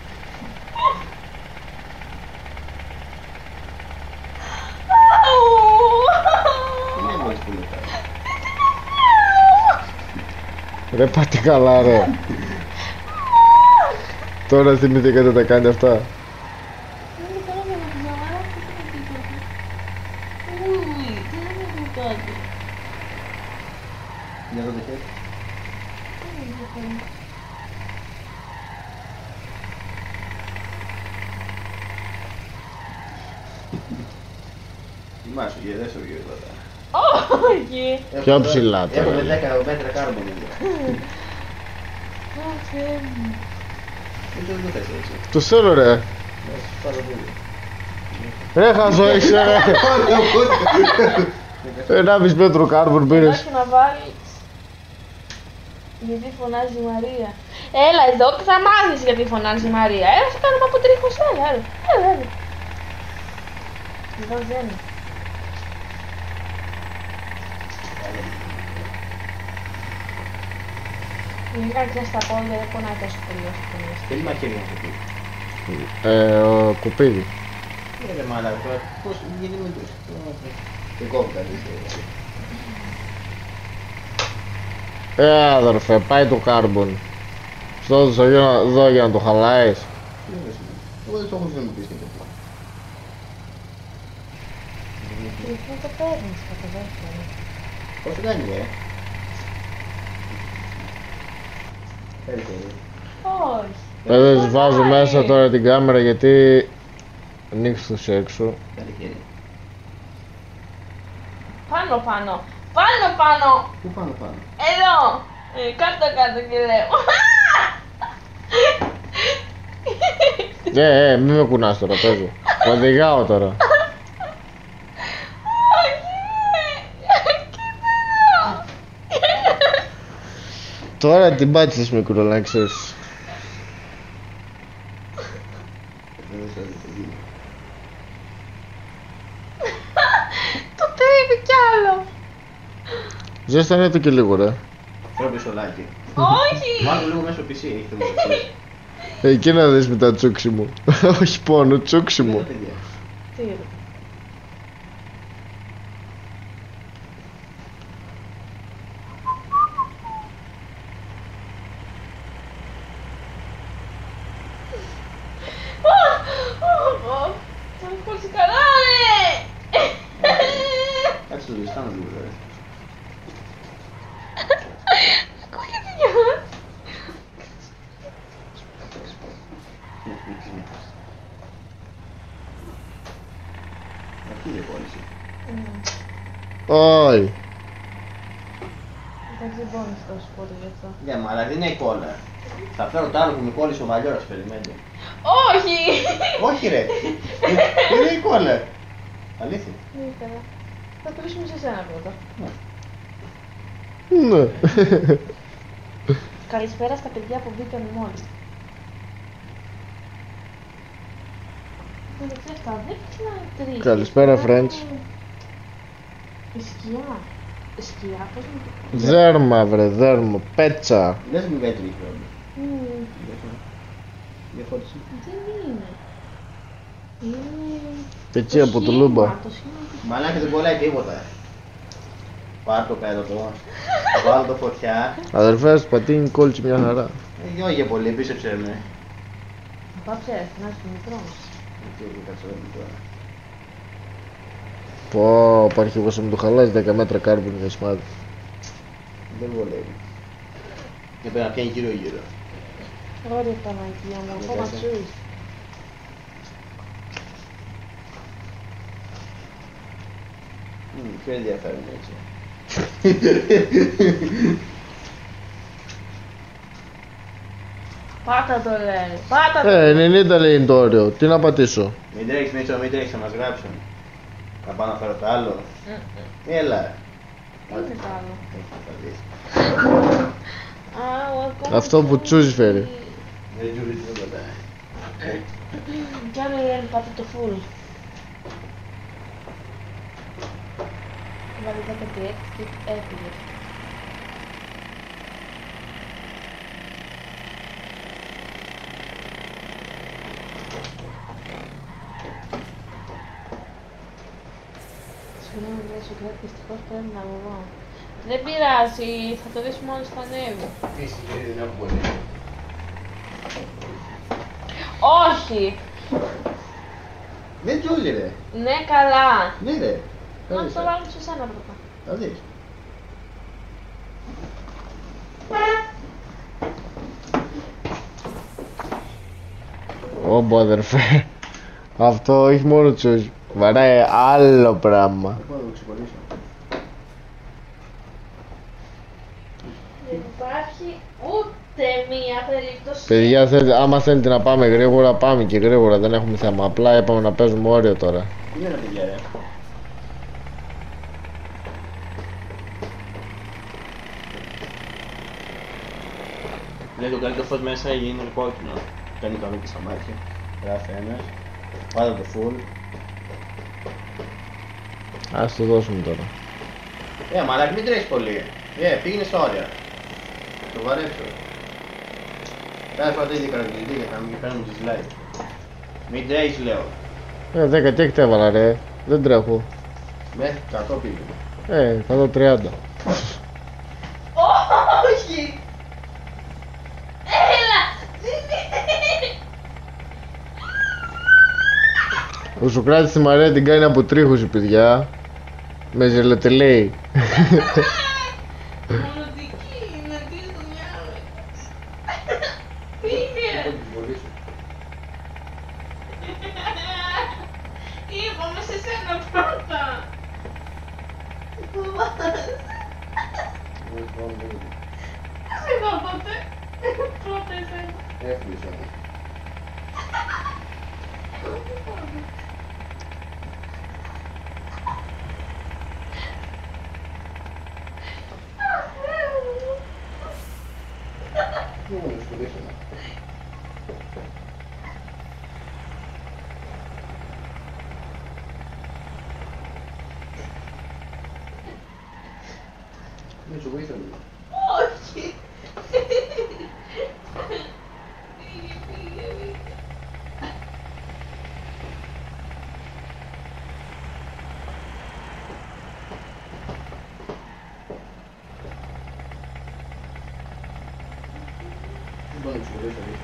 Ρε πάτε καλά ρε. Τώρα θυμηθήκατε να τα κάνει αυτά. Για το δεχές. Θυμάσαι, γερές ο γύρω τώρα. Όχι! Πιο ψηλά τώρα. Έχουμε δέκα μέτρα κάρμπον εδώ. Δεν το θες έτσι. Το θέλω ρε. Πάρα πολύ. Ρε χαζό είσαι ρε. Ενάμιση μέτρο κάρμπον πήρες. Όχι να βάλεις. Γιατί φωνάζει η Μαρία. Έλα εδώ και θα μάθεις γιατί φωνάζει η Μαρία. Έλα θα κάνουμε από τρίχος, έλα, έλα. Έλα, έλα. Εδώ δεν είναι. Γενικά και στα πόδια δεν πονάει τόσο πολύ όσο πονάει. Θέλει μαχαίρι να σε πει. Ε, ο κουπίδι. Ναι ρε μάλακα τώρα, πώς γίνει με τους. Δεν κόβει κανείς. Ε, αδερφέ, πάει το κάρμπον. Στο έδωσα εδώ για να το χαλάεις. Εγώ δεν το έχω δει να μου πεις και τέτοιο. Λοιπόν το παίρνεις κατά δεύτερο. Πώς το κάνει ρε. Φέρει χέρι. Όχι. Δεν τις βάζω μέσα τώρα την κάμερα γιατί ανοίξεις τους έξω. Φέρει χέρι. Πάνω πάνω. Πάνω πάνω. Πού πάνω πάνω. Εδώ. Ε, κάτω κάτω και λέω. Ε, ε, μην με κουνάς τώρα, παίζω. Οδηγάω τώρα. Τώρα την πάτησες μικρό, να ξέρεις. Το τρέβει κι άλλο. Ζέστανε το και λίγο ρε. Τρώει πισολάκι. Όχι. Μάλλον λίγο μέσω πι σι έχει το μεσολάκι. Εκεί να δεις μετά τσούξι μου. Όχι πόνο, τσούξι μου. Τι είναι. Θα μου κόλλησε καλά ρε. Κάτσε το ζεστάνω λίγο ρε. Ακούγεται για. Αυτή είναι η κόλληση. Όχι. Εντάξει δεν πόνεις τόσο πολύ γι' αυτό. Ναι, μα αλλά δεν είναι κόλλα. Θα φέρω το άλλο που με κόλλησε ο Μαλλιώρας, περιμένετε. Όχι! Όχι ρε. Δεν είναι η κόλλα. Αλήθεια. Δεν ήθελα. Θα κλείσουμε σε σένα πρώτα. Ναι. Καλησπέρα στα παιδιά που μπήκαν μόλις. Δεν αυτά δείχνει τρεις. Καλησπέρα, friends. Η σκιά. Η σκιά, πώς μου το... Δέρμα βρε, δέρμα, πέτσα. Δεν μου βγαίνει τρίχη όμως. Μμμ, Δεν φώτισε. δεν είναι. Είναι... Πετσί από το λούμπα. το σχήμα του- Μαλάκα δεν κολλάει τίποτα. Πάρ' το κάτω το. Βάλω το φωτιά. Αδερφέ, στο πατίνι κόλλησε μια χαρά. Ε, δεν όχι πολύ, πίστεψε με. Θα πάψε, να είσαι μικρός. Τι έχω κάτσε εδώ τώρα. Πω, υπάρχει εγώ σε μου το χαλάζει δέκα μέτρα κάρμπον για σημάδι. Δεν βολεύει. Και πρέπει να πιάνει γύρω γύρω. Ωραία Παναγία μου, ακόμα κάτσε. τσούεις. Μμ, πιο ενδιαφέρον έτσι. Πάτα το λέει. Πάτα το. Ε, ενενήντα λέει είναι το όριο. Τι να πατήσω. Μην τρέχεις Μίτσο, μην τρέχεις, θα μας γράψουν. Θα πάω να φέρω το άλλο. Έλα. Είναι το άλλο. Θα δεις. Α, ο ακόμα. Αυτό που τσούζι φέρει. Δεν τζουρίζει τίποτα. Κι άλλο λένε πάτε το full. Βάλε δέκα έξι και έφυγε. Συγγνώμη, δεν σου κράτει, δυστυχώς πρέπει να βγω. Δεν πειράζει, θα το δεις μόνο στο ανέβει. Τι συγκεκριμένη δεν έχω πολύ. Όχι! Δεν τζούλει ρε. Ναι, καλά. Ναι ρε. Να το βάλω σε σένα πρώτα. Θα δεις. Όμπο αδερφέ. Αυτό όχι μόνο τσούζι. Βαράει άλλο πράγμα. Δεν μπορώ να το ξεκολλήσω. Δεν υπάρχει ούτε μία περίπτωση. Παιδιά, θέλετε, άμα θέλετε να πάμε γρήγορα, πάμε και γρήγορα, δεν έχουμε θέμα. Απλά είπαμε να παίζουμε όριο τώρα. Τι είναι ρε παιδιά ρε. Λέει το καλύτερο φως μέσα είναι κόκκινο. Κάνει καλό και στα μάτια. Γράφει ένας. Πάτα το full. Ας το δώσουμε τώρα. Ε, μαλάκι μην τρέχεις πολύ. Ε, πήγαινε στα όρια. Το βαρέψω. Κάθε φορά το ίδιο καρακτηριστή για να μην παίρνουν dislike. Μην τρέχεις λέω. Ε, δέκα τι έχετε έβαλα ρε. Δεν τρέχω. Μέχρι εκατό πήγαινε. Ε, εκατόν τριάντα. Όχι! Έλα! Ο Σοκράτης τη Μαρία την κάνει από τρίχους η παιδιά. Με ζελετελέει. Μονοτική είναι, τι στο μυαλό. Πήγε! Είπαμε σε σένα πρώτα. Ας εγώ τότε. Πρώτα εσένα. Έφυγες όμως. Τι μου είναι σκουλήσω να. Μην σου βοήθω λίγο. Όχι. Πήγε, πήγε, πήγε. Δεν μπορώ να σου βοήθω λίγο.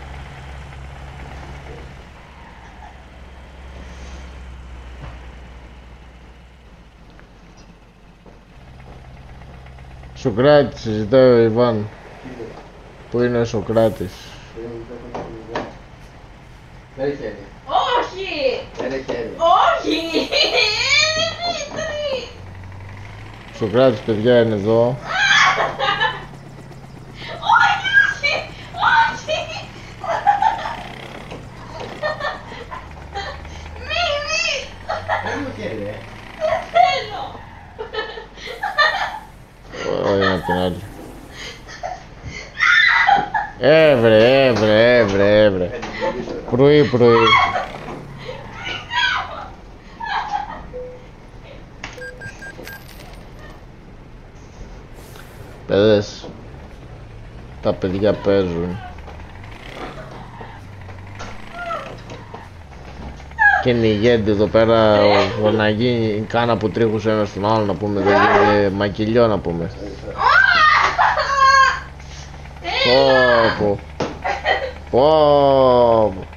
Σοκράτη, συζητάει ο Ιβάν. Πού είναι ο Σοκράτης. Δεν έχει χέρι. Όχι! Δεν έχει χέρι. Όχι! Σοκράτης παιδιά είναι εδώ. Όχι! Όχι! Μη, μη! Δεν μου χέρι ρε. Δεν θέλω! Ωραία απ' την άλλη. Έβρε, έβρε, έβρε, έβρε. Πρωί, πρωί. Παιδες, τα παιδιά παίζουν. Κυνηγένται εδώ πέρα, ο, να γίνει κάνα από τρίχους ένας στον άλλο να πούμε, δεν γίνεται μακιλιό να πούμε. Πω πω. Πω πω.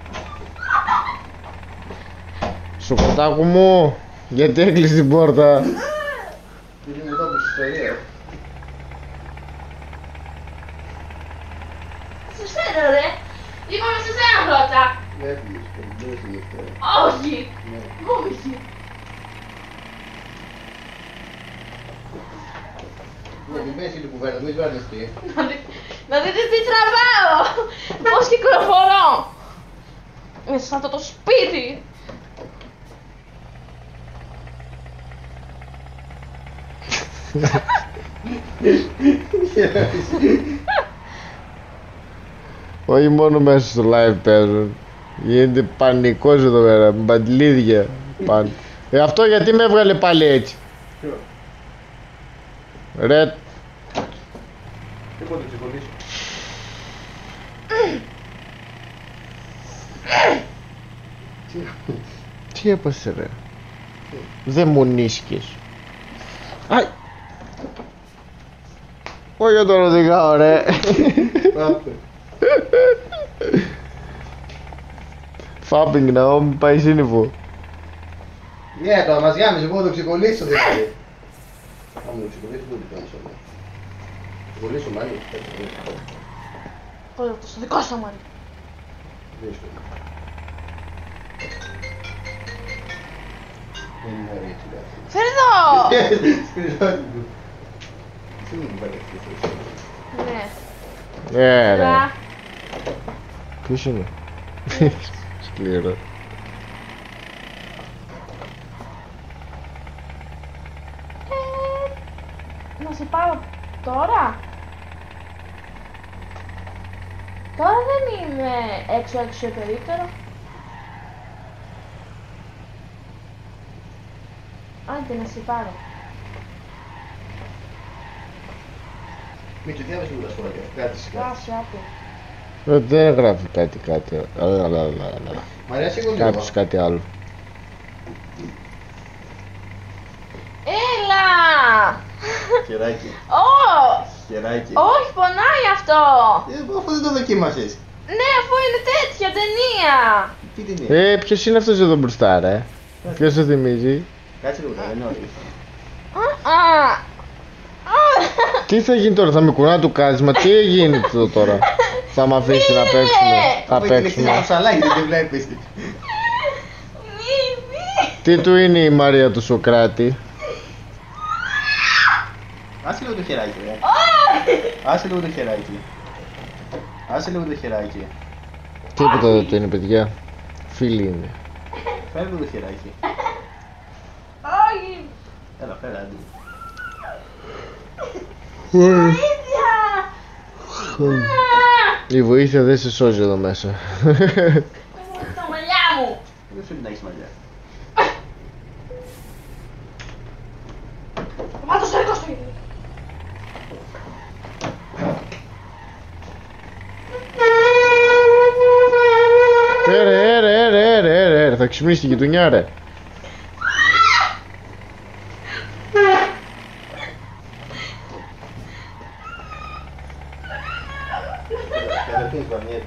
Σοκοτάκου μου, γιατί έκλεισε την πόρτα. Τι είναι εδώ πες ιστορία. Σε σένα ρε! Είπαμε σε σένα πρώτα! Δεν έφυγες, δεν έφυγες τώρα. Όχι! Ναι. Όχι! Ναι, μην πέσει την κουβέρτα, μην ζωρνιστεί. Να δείτε τι τραβάω! Πώς κυκλοφορώ! Μέσα σε αυτό το σπίτι! Όχι μόνο μέσα στο live παίζουν. Γίνεται πανικός εδώ πέρα, με μπαντλίδια πάνω. Ε, αυτό γιατί με έβγαλε πάλι έτσι. Ποιο? Ρε, Δεν μπορώ να το ξεκολλήσω. τι έπασε ρε. Δεν μου νίσκες. Αι! Όχι για τον οδηγάω ρε. Πάτε. Φάπινγκ να μην πάει σύννεφο. Ναι, τώρα μας γάμισε, εγώ το ξεκολλήσω δηλαδή. Θα μου το ξεκολλήσω, δεν το κάνεις όλα. Ξεκολλήσω μάλλον. Πώς το στο δικό σου αμάρι. Δύσκολο. Δεν είναι ωραία έτσι κάτι. Φέρε εδώ! Σκριζότη του. Τι μου μπαλευτείς εσύ. Ναι. Ναι ρε. Λα. Ποιος είναι. Σκληρό. Να σε πάρω τώρα. Τώρα δεν είμαι έξω έξω περίπτερο. Άντε να σε πάρω. Μην του διάβασε μου τα σχόλια, κράτησε κάτι. Άσε, άπη. Ε, δεν γράφει κάτι κάτι. Αλλά, αλλά, αλλά. Μ' αρέσει εγώ λίγο. Κάποιος κάτι άλλο. Έλα! Χεράκι, Ω! χεράκι. Όχι, πονάει αυτό! Ε, αφού δεν το δοκίμασες. Ναι, αφού είναι τέτοια ταινία! Τι την είναι. Ε, ποιος είναι αυτός εδώ μπροστά ρε. Ποιος σε θυμίζει. Κάτσε λίγο, δεν είναι όλοι. Α, α. Τι θα γίνει τώρα, θα με κουνά του κάθισμα, τι έγινε εδώ τώρα. Θα μ' αφήσει να παίξουμε. Θα Αφού είναι χτυπήσει το παίξουμε. σαλάκι, δεν τη βλέπεις. Μη, μη! Τι του είναι η Μαρία του Σοκράτη. Άσε λίγο το χεράκι, ρε. Άσε λίγο το χεράκι. Άσε λίγο το χεράκι. Τίποτα δεν του είναι παιδιά. Φίλοι είναι. Φέρε λίγο το χεράκι. Όχι! Έλα, φέρε άντε. Βοήθεια! Η βοήθεια δεν σε σώζει εδώ μέσα. Τα μαλλιά μου! Δεν σου να έχεις μαλλιά. Μάτω στο δικό σου! Έρε, έρε, έρε, έρε, έρε, έρε, θα ξυπνήσει την γειτονιά ρε. Καταρχήν βαρνιέται.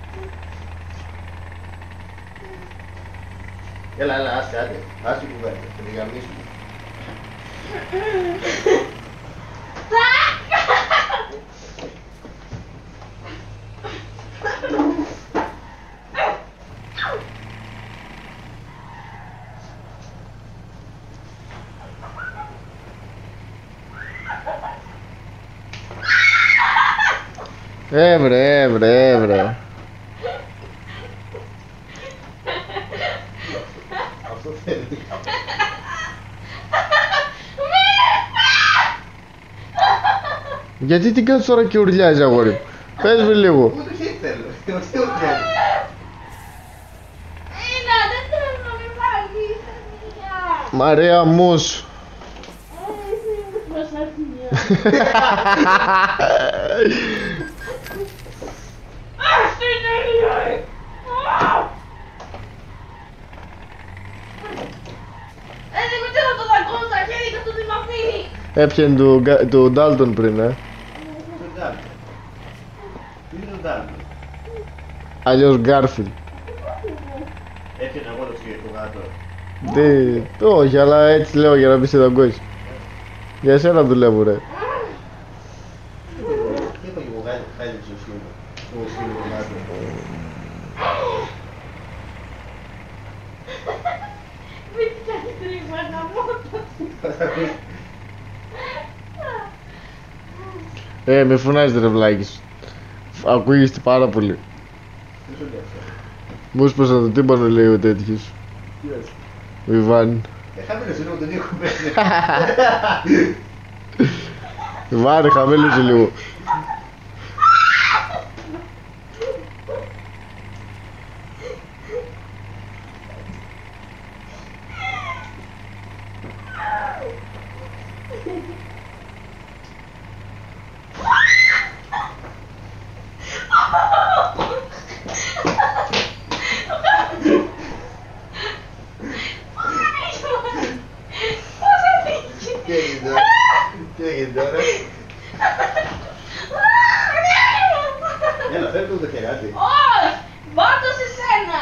Έλα, έλα, άσε, άντε. Άσε την κουβέρτα, θα τη γαμίσουμε. Έβρε, έβρε, έβρε. Αυτό θέλει. Γιατί την κάνεις τώρα και ουρλιάζει αγόρι μου. Πες μου λίγο. Ούτε χέρι θέλω. Τι ουρλιάζει. Έλα, δεν θέλω να με βάλεις ταινία! Μαρία Μους. Ε, εσύ μου προσαρτία. Αυτή είναι η ταινία! Ε, δεν με θέλω το δαγκό στα χέρια και αυτό δεν μ' αφήνει! Έπιανε του, Γκά- του Ντάλτον πριν, ε. Τον Ντάλτον. Τι είναι τον Ντάλτον. Αλλιώς Γκάρφιλ. Έπιανε εγώ το ψυχικό γάτο. Τι, όχι, αλλά έτσι λέω για να μην σε δαγκώσει. Για εσένα δουλεύω ρε. Τι είπα και εγώ γάτο, χάλιψε ο σκύλο. Ο σκύλο το γάτο. Μην κάνει τρίμα να μότο! Ε, με φωνάζετε ρε βλάκης. Ακούγεστε πάρα πολύ. Δεν σου λέει αυτό. Μήπως πως να το τύμπανο λέει ο τέτοιος. Τι λες. Ο Ιβάν. Ε, χαμήλωσε λίγο τον ήχο πέσει. Ιβάν, χαμήλωσε λίγο. Τι έγινε τώρα. Τι έγινε τώρα. Έλα, φέρε το χεράτι. Όχι! Βάρ' το σε σένα!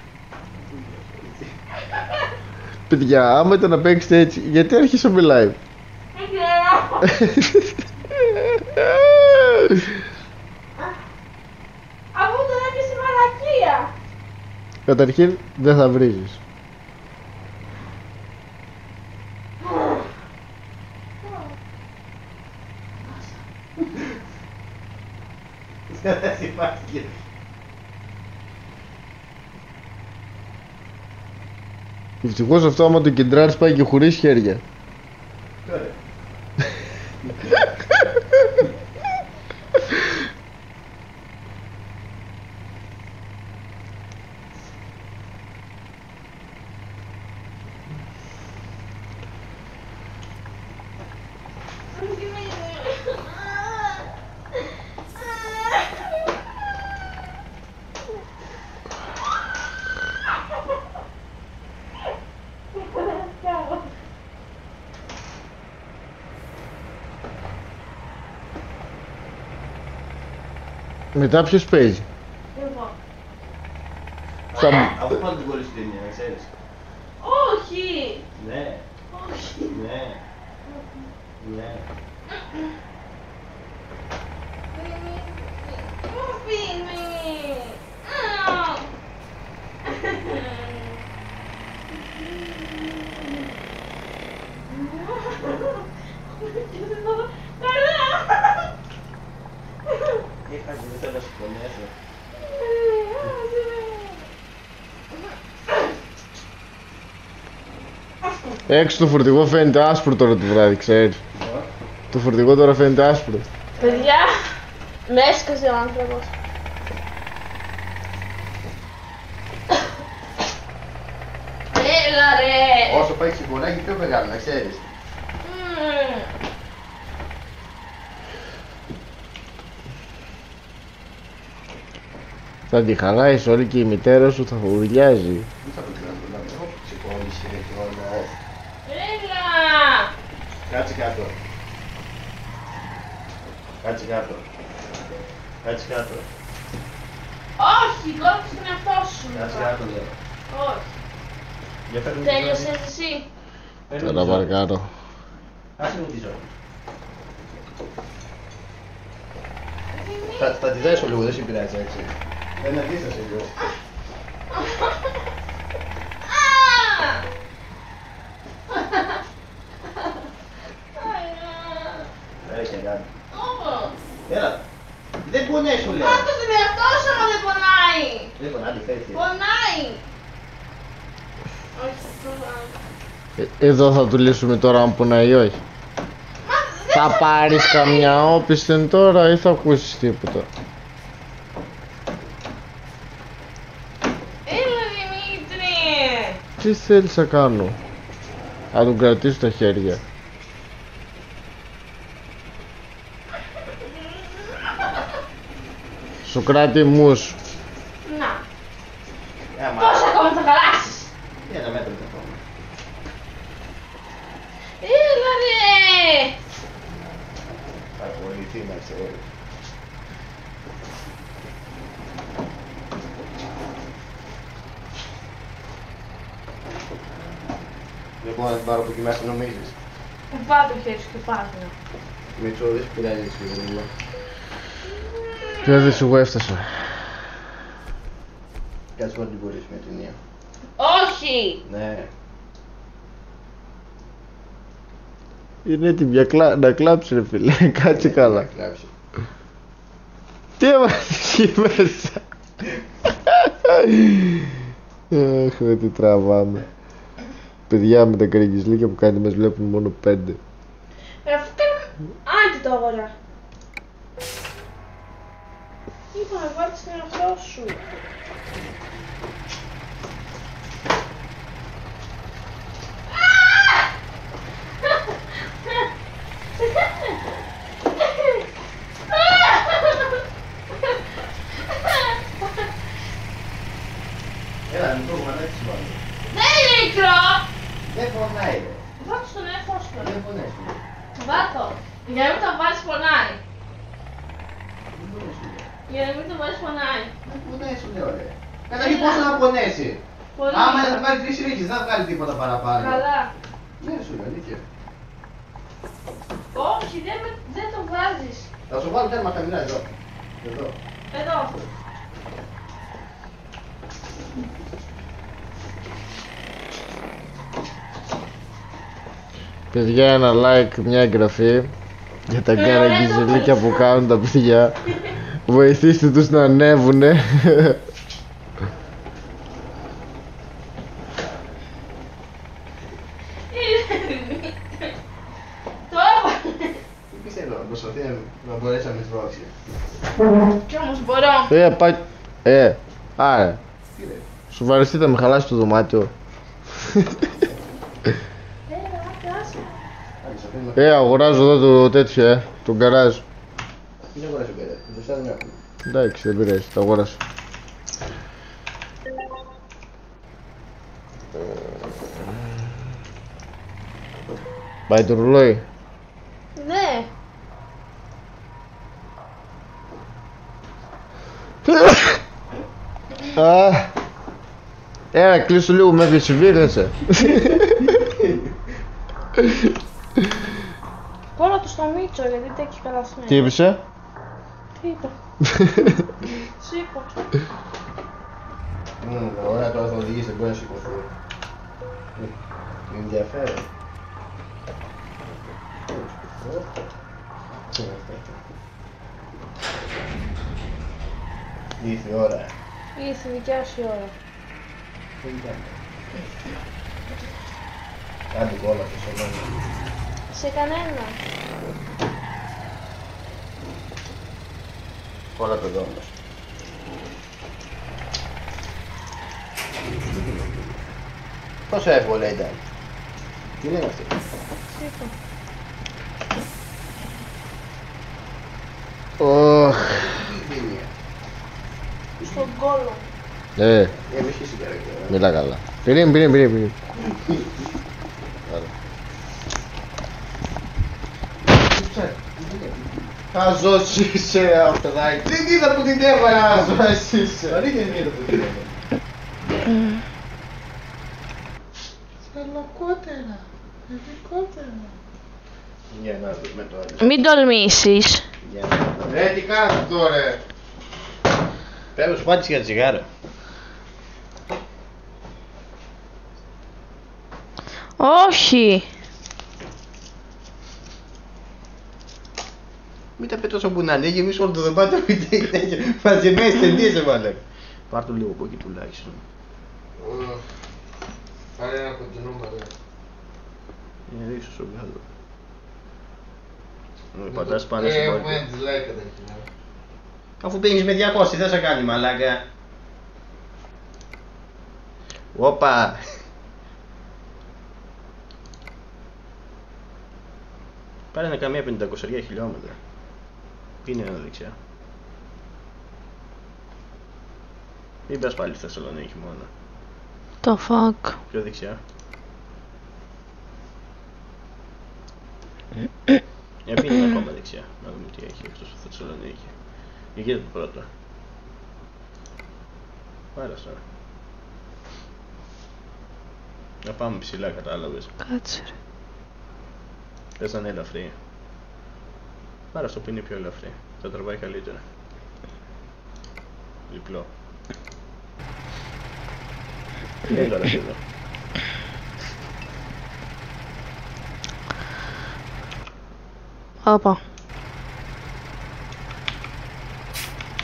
Παιδιά, άμα ήταν να παίξετε έτσι, γιατί άρχισα με live. Δεν ξέρω. Αφού τον έπιασε μαλακία. Καταρχήν, δεν θα βρίζεις. Δεν υπάρχει. Ευτυχώς αυτό άμα το κεντράρεις πάει και χωρίς χέρια. Ωραία. Μετά ποιος παίζει. Εγώ. Θα... Αφού πάντα την κόλληση ταινία, να ξέρεις. Όχι! Ναι, Όχι! ναι, ναι. Μου αφήνει! Α! Καλά! Είχα και δεν θέλω να σου πονέσω. Έξω το φορτηγό φαίνεται άσπρο τώρα το βράδυ, ξέρεις. Το φορτηγό τώρα φαίνεται άσπρο. Παιδιά, με έσκασε ο άνθρωπος. Έλα ρε! Όσο πάει ξυπνάκι πιο μεγάλο, να ξέρεις. Μμμ. Θα τη χαλάεις όλη και η μητέρα σου θα ουρλιάζει. Δεν θα το κάνω, να μην έχω ξυπνήσει και όλα. Έλα! Κάτσε κάτω. Κάτσε κάτω. Κάτσε κάτω. Όχι, κόψε τον εαυτό σου. Κάτσε κάτω, λέω. Όχι. Για φέρνει τη Τέλειωσες ζώνη. εσύ. Φέρνει τη Τώρα ζώνη. παρκάτω. Άσε μου τη ζώνη. Θα, θα τη δέσω λίγο, δεν σε πειράζει έτσι. Ένα αντίσταση λίγο. Έλα και κάτι. Έλα. Δεν πονάει σου λέω. Κάτω τον εαυτό σου άμα δεν πονάει. Δεν πονάει, άλλη θέση. Πονάει. Όχι, πονάει. Ε, εδώ θα του λύσουμε τώρα αν πονάει ή όχι. Μα δεν Θα πάρεις καμιά όπισθεν τώρα ή θα ακούσεις τίποτα. Έλα Δημήτρη. Τι θέλεις να κάνω. Θα τον κρατήσω τα χέρια. Σοκράτη μους. Να, Ε, μα. πώς ακόμα θα χαλάσεις. Ένα μέτρο το ακόμα. Έλα ρε. Θα απολυθεί να ξέρει. Δεν μπορώ να την πάρω από εκεί μέσα νομίζεις. Βάλ' το χέρι σου και πάρ' το. Μητσό, δεν σου πειράζει έτσι λίγο. Ποιο δεν σου έφτασα. Κάτσε να την μπορείς με την μία. Όχι. Ναι. Είναι έτοιμη για κλα... να κλάψει ρε φίλε. Κάτσε καλά. Κλάψει. Τι έβαλες εκεί μέσα. Αχ, ρε, τι τραβάμε. Παιδιά με τα καραγκιζλίκια που κάνετε μας βλέπουν μόνο πέντε. Ε, αφού κάνουμε... Άντε τώρα. Είπα να βάλεις τον εαυτό σου. Έλα, μικρό μανέτσι σου βάλω. Δεν είναι μικρό! Δεν πονάει ρε. Βάτω στον εαυτό σου. Δεν πονέσει. Βάτω. Για να μην το βάλεις πονάει. Δεν πονέσει. Για να μην το βάλεις πονάει. Δεν πονέσει λέω ρε. Καταρχήν πώς να πονέσει. Πολύ. Άμα θα βγάλει τρεις ρίχες, δεν θα βγάλει τίποτα παραπάνω. Καλά. Ναι σου λέω, αλήθεια. Όχι, δεν, με- δεν το βάζεις. Θα σου βάλω τέρμα χαμηλά εδώ. Εδώ. Εδώ. Παιδιά, ένα like, μια εγγραφή για τα καραγκιζιλίκια που κάνουν τα παιδιά. Βοηθήστε τους να ανέβουνε. Το έβαλε. Τι πιστεύω, να προσπαθεί να μπορέσει να με τρώξει. Κι όμως μπορώ. Ε, πά... Ε, άρα, Τι λέει. σου βαριστεί να με χαλάσει το δωμάτιο. Έλα, άσε, άσε. Άντε, σε αφήνω. Ε, αγοράζω εδώ το τέτοιο, ε, το γκαράζ. Τι να αγοράσει ο Γκέρε, μπροστά δεν έχουμε. Εντάξει, δεν πειράζει, το αγοράσω. Πάει το ρουλόι. Ναι. Α, έλα, κλείσου λίγο με επισυβήρεσαι. Κόλλα του στο Μίτσο γιατί τα έχει καλασμένα. Τι είπες, ε? Τι είπα. Σήκω. Μμμ, ωραία, τώρα θα οδηγήσει, δεν μπορεί να σηκωθεί. Με ενδιαφέρον. Ήρθε η ώρα. Ήρθε η δικιά σου η ώρα. Κάντε κόλλα στο σωλόνι. Σε κανένα. Κόλλα το δώμος. Πόσο εύκολα ήταν. Τι λένε αυτοί. Σήκω. Ωχ. Τι είναι. Στον κόλλο. Ε, Ε, μη σχίσει καλά και μιλά καλά. Πυρήν, πυρήν, πυρήν, πυρήν. Χαζός είσαι αυτοδάκι. Δεν είδα που την έβαλα. Χαζός είσαι. Αλήθεια δεν είδα που την έβαλα. Σκαλακότερα. Ειδικότερα. Για να δούμε τώρα. Μην τολμήσεις. Για να δούμε. Ρε τι κάνεις τώρα. Πρέπει σου πάτησε για τσιγάρα. Όχι. Μην τα πετώσω που να ανοίγει, εμείς όλο το δωμάτιο μαζεμένες ταινίες έβαλε. Πάρ' το λίγο από εκεί τουλάχιστον. Πάρε ένα κοντινό μωρέ. Είναι ίσως σου βγάλω. Μου πατάς πάνω στην πόλη. dislike καταρχήν. Αφού πήγαινες με διακόσια, δεν σε κάνει μαλάκα. Όπα. Πάρε να καμία πεντακόσια χιλιόμετρα. Είναι ένα δεξιά. Μην πας πάλι στη Θεσσαλονίκη μόνο. Το fuck. Πιο δεξιά. Για πήγαινε ακόμα δεξιά. Να δούμε τι έχει εκτός από Θεσσαλονίκη. Εκεί το πρώτο. Πάρα τώρα. Να πάμε ψηλά, κατάλαβες. Κάτσε ρε. Πες να είναι ελαφρύ. Πάρα στο που είναι πιο ελαφρύ. Θα τραβάει καλύτερα. Διπλό. Τι είναι τώρα εδώ. Όπα.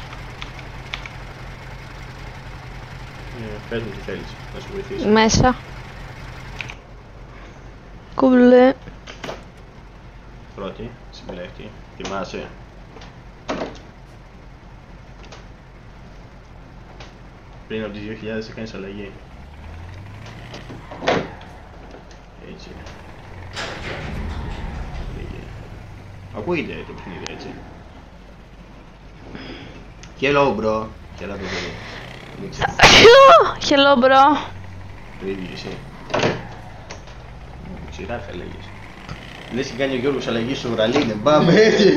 Ε, πες μου τι θέλεις, να σου βοηθήσω. Μέσα. Κουμπλέ. Πρώτη, συμπλέκτη. Θυμάσαι. Πριν από τις δύο χιλιάδες θα κάνεις αλλαγή. Έτσι. Ακούγεται το παιχνίδι, έτσι. Hello, bro. Hello, παιδί. Hello, bro. Το ίδιο εσύ. Σειρά θα λέγεις. Λες και κάνει ο Γιώργος αλλαγή στο Ραλίνε. Πάμε έτσι.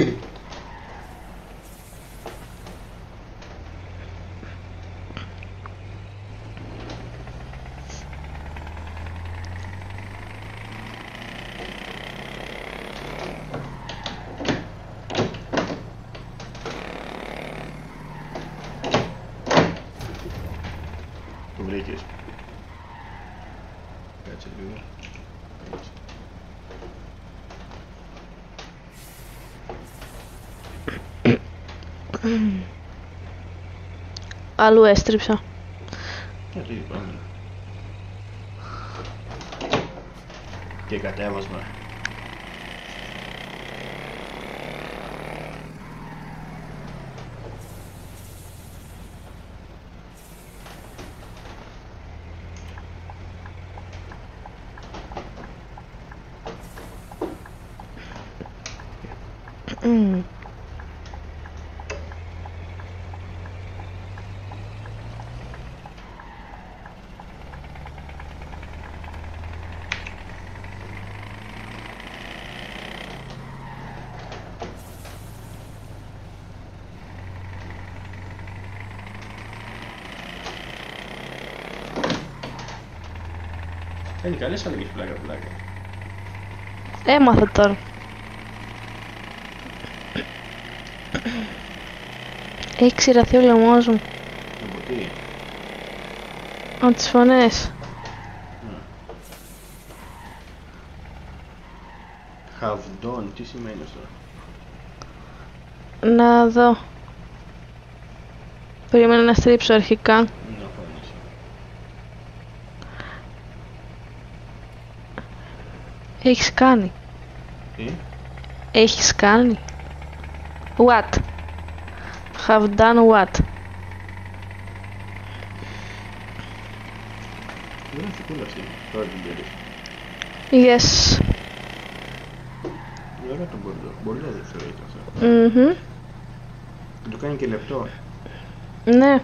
Το βρήκες. Κάτσε λίγο. Έτσι. Αλλού έστριψα. Γιατί πάμε. Και κατέβασμα. Mm. Κάνει καλές αλλαγές πλάκα πλάκα. Έμαθα τώρα. Έχει ξηραθεί ο λαιμός μου. Από τι. Από τις φωνές. Have done, τι σημαίνει αυτό. Να δω. Περίμενα να στρίψω αρχικά. Να φωνήσω. Έχεις κάνει. Τι. Έχεις κάνει. What? Have done what? Δεν είναι κούλα αυτή. Τώρα την πήρες. Yes. Είναι ωραίο το μπορντό. Μπορντό δεν ξέρω ήταν αυτό. Mhm. Και το κάνει και λεπτό. Ναι.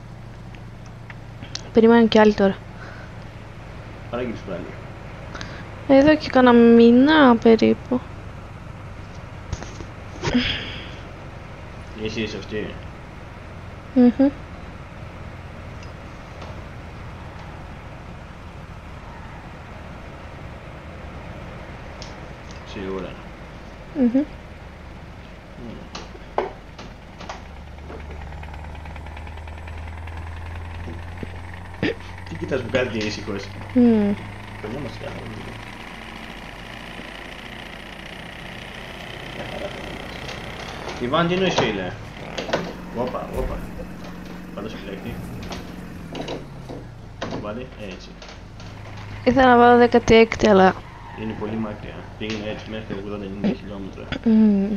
Περιμένω κι άλλοι τώρα. Παράγγειλες πάλι. Εδώ και κάνα μήνα περίπου. Εσύ είσαι αυτή. Mhm. Σίγουρα. Mhm. Τι κοιτάς που κάτι ήσυχος. Mm. Παιδιά μας κάνει. Ιβάν, τι εννοείς φίλε. Όπα, όπα. Πάντα σου πλέκτη. Βάλει, έτσι. Ήθελα να βάλω δεκαέξι αλλά... Είναι πολύ μακριά. Πήγαινε έτσι μέχρι ογδόντα ενενήντα χιλιόμετρα. Mm.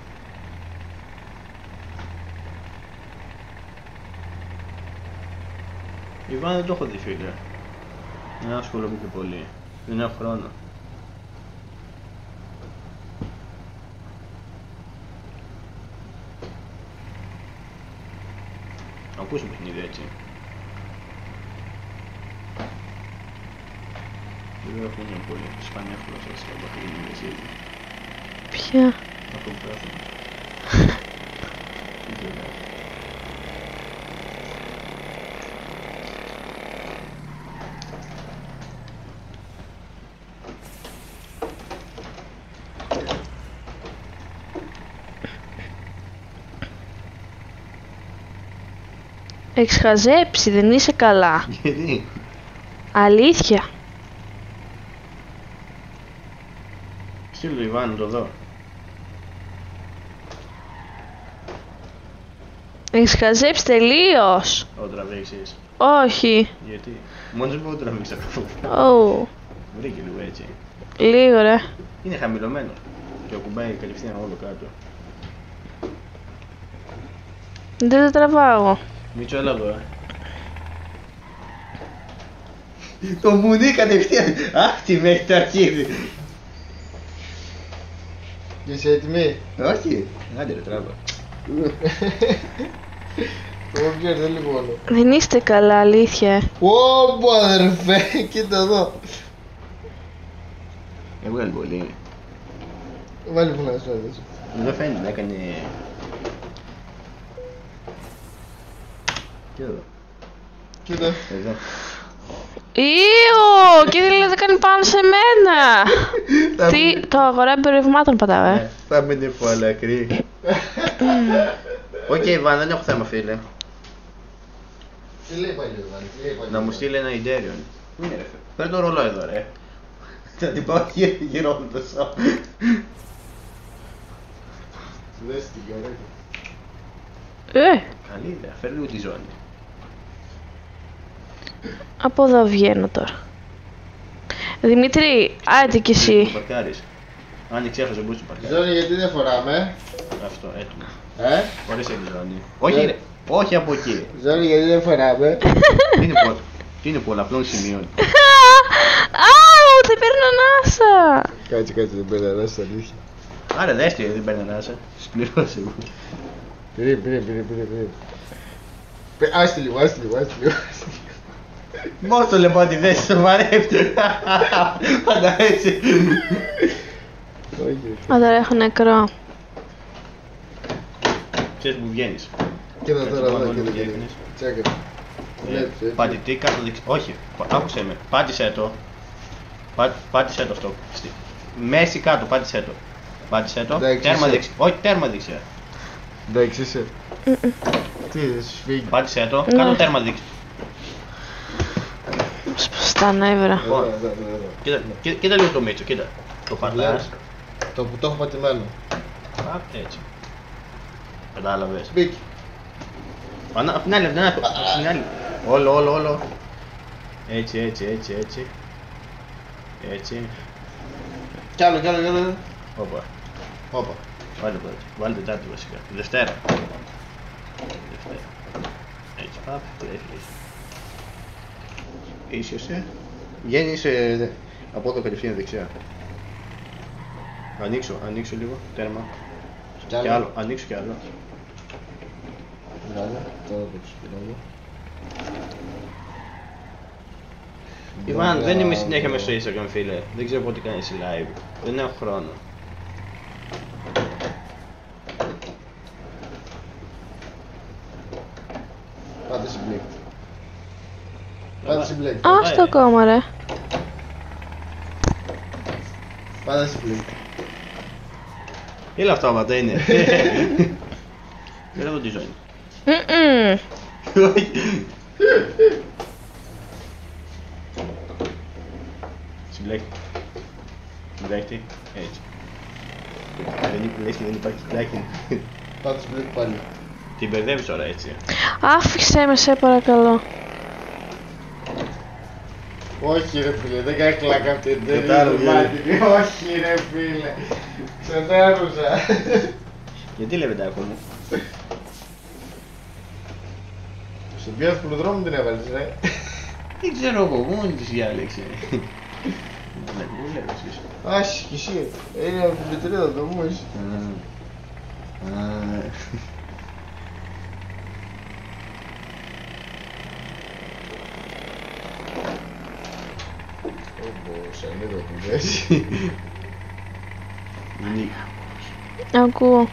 Ιβάν δεν το έχω δει φίλε. Δεν ασχολούμαι και πολύ. Δεν έχω χρόνο. Ακούσου παιχνίδι έτσι. Δεν έχουν πολύ σπάνια γλώσσα στα παιχνίδια εσύ. Ποια? Αυτό που πέρασαν. Τι γελάς. Έχεις χαζέψει, δεν είσαι καλά. Γιατί. Αλήθεια. Στείλ το Ιβάν να το δω. Έχεις χαζέψει τελείως. Ό, τραβήξεις. Όχι. Γιατί. Μόνος μου το τραβήξα καθόλου. Ω, Βρήκε λίγο έτσι. λίγο ρε. Είναι χαμηλωμένο. Και ακουμπάει κατευθείαν όλο κάτω. Δεν το τραβάω. Μίτσο, έλα εδώ, ε. Το μουνί κατευθείαν. Αχ, τι με έχει το αρχίδι. Και είσαι έτοιμη. Όχι. Άντε ρε, τράβα. Εγώ πιέρ, δεν λίγο. Δεν είστε καλά, αλήθεια. Ωπω αδερφέ, κοίτα εδώ. Έβγαλε πολύ. Βάλει που να σου έδωσε. Δεν φαίνεται να έκανε. Και εδώ. Κοίτα. Εδώ. Ιου, και δεν να κάνει πάνω σε μένα. Τι, το αγορά εμπορευμάτων πατάω, ε. Θα μείνει φουαλακρή. Οκ, Ιβάν, δεν έχω θέμα, φίλε. Τι λέει πάλι ο Ιβάν, τι λέει πάλι. Να μου στείλει ένα Ιντεριον. Παίρνει το ρολόι εδώ, ρε. Θα την πάω γύρω γύρω τόσο. Δες την καρέκλα. Ε, Καλή ιδέα, φέρει λίγο τη ζώνη. από εδώ βγαίνω τώρα. Δημήτρη, άντε κι εσύ. Παρκάρεις. Αν ξέχασε μπορείς να παρκάρεις. Ζώνη, γιατί δεν φοράμε. Αυτό, έτοιμο. Ε, Χωρίς τη ζώνη. Όχι ρε, όχι από εκεί. Ζώνη, γιατί δεν φοράμε. Τι είναι, πο... Τι είναι πολλαπλών σημείων. Α, δεν παίρνω ανάσα. Κάτσε, κάτσε, δεν παίρνει ανάσα στα αλήθεια. Άρα δέστε, δεν παίρνει ανάσα. Σπληρώσει εγώ. Πήρε, πήρε, πήρε, πήρε, πήρε. Άστε λίγο, άστε λίγο, άστε λίγο. Μόνο το λεμόνι δεν σε βαρεύει. Πάντα έτσι. Όχι. Α, τώρα έχω νεκρό. Ξέρεις που βγαίνεις. Κοίτα τώρα εδώ, Μόνο κοίτα, που κοίτα. βγαίνεις. Τσέκα. Βλέπεις, Ε, έτσι. Πατητή κάτω δεξιά. Όχι, πα- άκουσέ με. Πάτησέ το. Πά- Πάτησέ το αυτό. Στη- Μέση κάτω, πάτησέ το. Πάτησέ το. Εντάξει, Τέρμα είσαι. δεξιά. Όχι, τέρμα δεξιά. Εντάξει, είσαι. Τι, δεν σου φύγει. Πάτησέ το. Ναι. Κάτω τέρμα δεξιά. Σπαστά νεύρα. Εδώ, εδώ, εδώ, εδώ. Κοίτα, κοίτα, κοίτα λίγο το Μίτσο, κοίτα. Το πατάς. Βλέπεις. Το που το έχω πατημένο. Α, έτσι. Κατάλαβες. Μπήκε. Πανά, απ' την άλλη, απ' την άλλη, απ' την άλλη. Όλο, όλο, όλο. Έτσι, έτσι, έτσι, έτσι. Έτσι. Κι άλλο, κι άλλο, κι άλλο. Όπα. Όπα. Βάλτε πρώτη. Βάλτε τετάρτη βασικά. Τη Δευτέρα. Δευτέρα. Έτσι, παπ. Έφυγες. Ίσιοσε. Βγαίνεις ε, από εδώ κατευθείαν δεξιά. Ανοίξω, ανοίξω λίγο. Τέρμα. Κι Κι άλλο. Ανοίξω κι άλλο. Βγάλε. Τώρα το ξυπνάμε. Ιβάν, δεν είμαι συνέχεια μες στο Instagram, φίλε. Δεν ξέρω πότε κάνεις live. Δεν έχω χρόνο. Πάτε συμπλέκ. Πάτε συμπλέκ. Α, στο κόμμα ρε. Πάτε συμπλέκ. Έλα αυτά ματα είναι. Έλα εδώ τη ζώνη. Μμμ. Συμπλέκτη. Συμπλέκτη. Έτσι. Δεν είπε, λες και δεν υπάρχει πλάκι. Πάτε συμπλέκ πάλι. Την μπερδεύεις τώρα έτσι. Άφησέ με, σε παρακαλώ. Όχι ρε φίλε, δεν κάνει κλάκα αυτή την Κατάλαβα, ταινία. Όχι ρε φίλε. Ξενέρουσα. Γιατί λέμε τα ακόμα. Στον πιο εύκολο δρόμο την έβαλες ρε. Δεν ξέρω εγώ, μόνη της διάλεξε. Ναι, μου λέμε εσείς. Άσχη κι εσύ. Είναι από την πετρίδα το μου είσαι. Όπως αν είδα που λες. Ακούω.